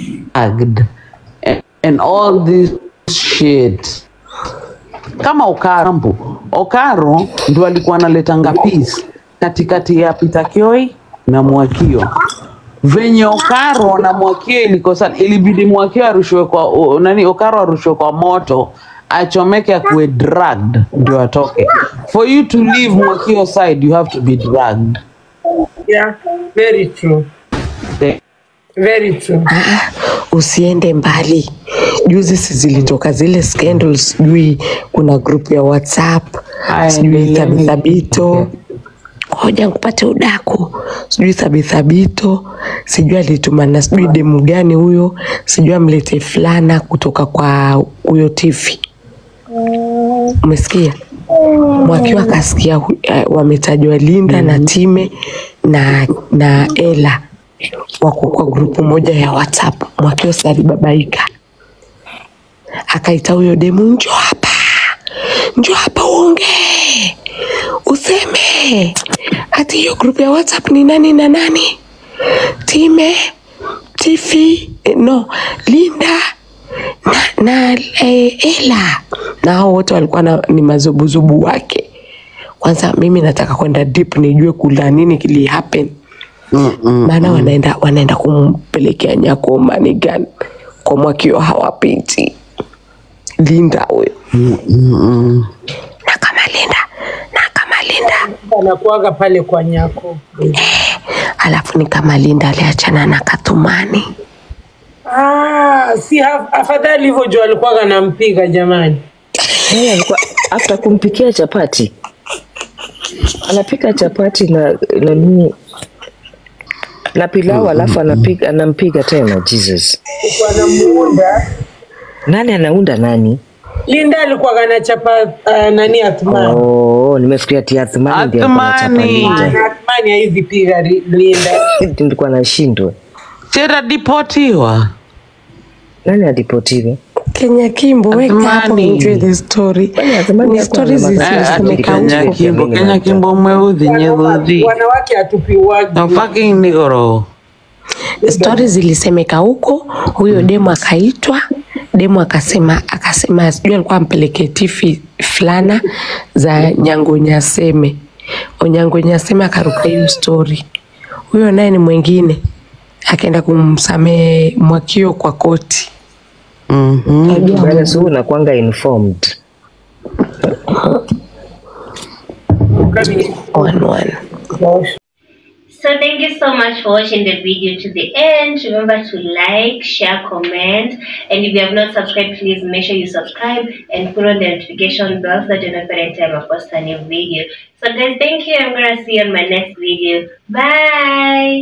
[SPEAKER 2] and, and all this shit. Kama Okaro, Okaro ndo alikuwa analetanga peace katikati ya Peter Kioi na Mwakio. Venye Okaro na Mwakio ilikosana, ilibidi Mwakio arushwe kwa uh, nani Okaro arushwe kwa moto, achomeke akuwe dragged ndio atoke. For you to leave Mwakio side, you have to be dragged.
[SPEAKER 1] Yeah, very true.
[SPEAKER 2] The
[SPEAKER 1] Very true.
[SPEAKER 10] Ah, usiende mbali. Juzi si zilitoka zile scandals, sijui kuna group ya WhatsApp, sijui Thabithabito. Hoja kupate udaku, sijui Thabithabito, sijui alitumana sijui demu gani huyo, sijui amlete fulana kutoka kwa huyo Tifi. Umesikia? Mwakio akasikia uh, wametajwa Linda na Time na na Ella. wako kwa grupu moja ya WhatsApp. Mwakiosa alibabaika, akaita huyo demu, njoo hapa, njoo hapa uongee, useme ati hiyo grupu ya WhatsApp ni nani na nani, Time, Tifi, no, Linda na, na eh, Ela, na hao wote walikuwa na, ni mazubuzubu wake. Kwanza mimi nataka kwenda deep nijue kula nini kili happen. Mm, mm, maana mm. wanaenda wanaenda kumpelekea Nyako Manigan kwa Mwakio hawapiti. Linda huyo. Mm, mm, mm. Na kama Linda, na kama Linda
[SPEAKER 1] anakuaga pale kwa Nyako.
[SPEAKER 10] Eh, alafu ni kama Linda aliachana na Katumani.
[SPEAKER 1] Ah, si afadhali hivyo jo alikuwa anampiga jamani.
[SPEAKER 9] Yeye alikuwa after kumpikia chapati. Anapika chapati na na nini? Na pilau alafu anapiga anampiga tena. Jesus.
[SPEAKER 1] Anamuunda.
[SPEAKER 9] Nani anaunda nani?
[SPEAKER 1] Linda alikuwa anachapa uh, nani Athmani.
[SPEAKER 9] Oh, nimefikiria ati Athmani ndiye anachapa Linda.
[SPEAKER 1] Athmani hivi piga Linda.
[SPEAKER 9] Nilikuwa nashindwa.
[SPEAKER 2] Tera deportiwa.
[SPEAKER 9] Nani adipotiwe?
[SPEAKER 10] Kenya Kimbo, weka hapo enjoy the story. Ni stories zisizosemeka huko.
[SPEAKER 2] Kimbo, Kenya Kimbo mweuthi nyeuthi.
[SPEAKER 1] Wanawake atupiwagi.
[SPEAKER 2] No fucking nigoro.
[SPEAKER 10] Stories zilisemeka huko, huyo demo akaitwa, demo akasema akasema sijui alikuwa ampelekee tifi fulana za Nyango Nyaseme. Onyango Nyaseme akaruka hiyo story. Huyo naye ni mwingine akaenda kumsamehe Mwakio kwa koti.
[SPEAKER 9] Mhm. Bwana sio unakuanga informed.
[SPEAKER 10] One one.
[SPEAKER 3] So thank you so much for watching the video to the end. Remember to like, share, comment, and if you have not subscribed, please make sure you subscribe and put on the notification bell so that you know every time I post a new video. So guys, thank you. I'm gonna see you on my next video. Bye.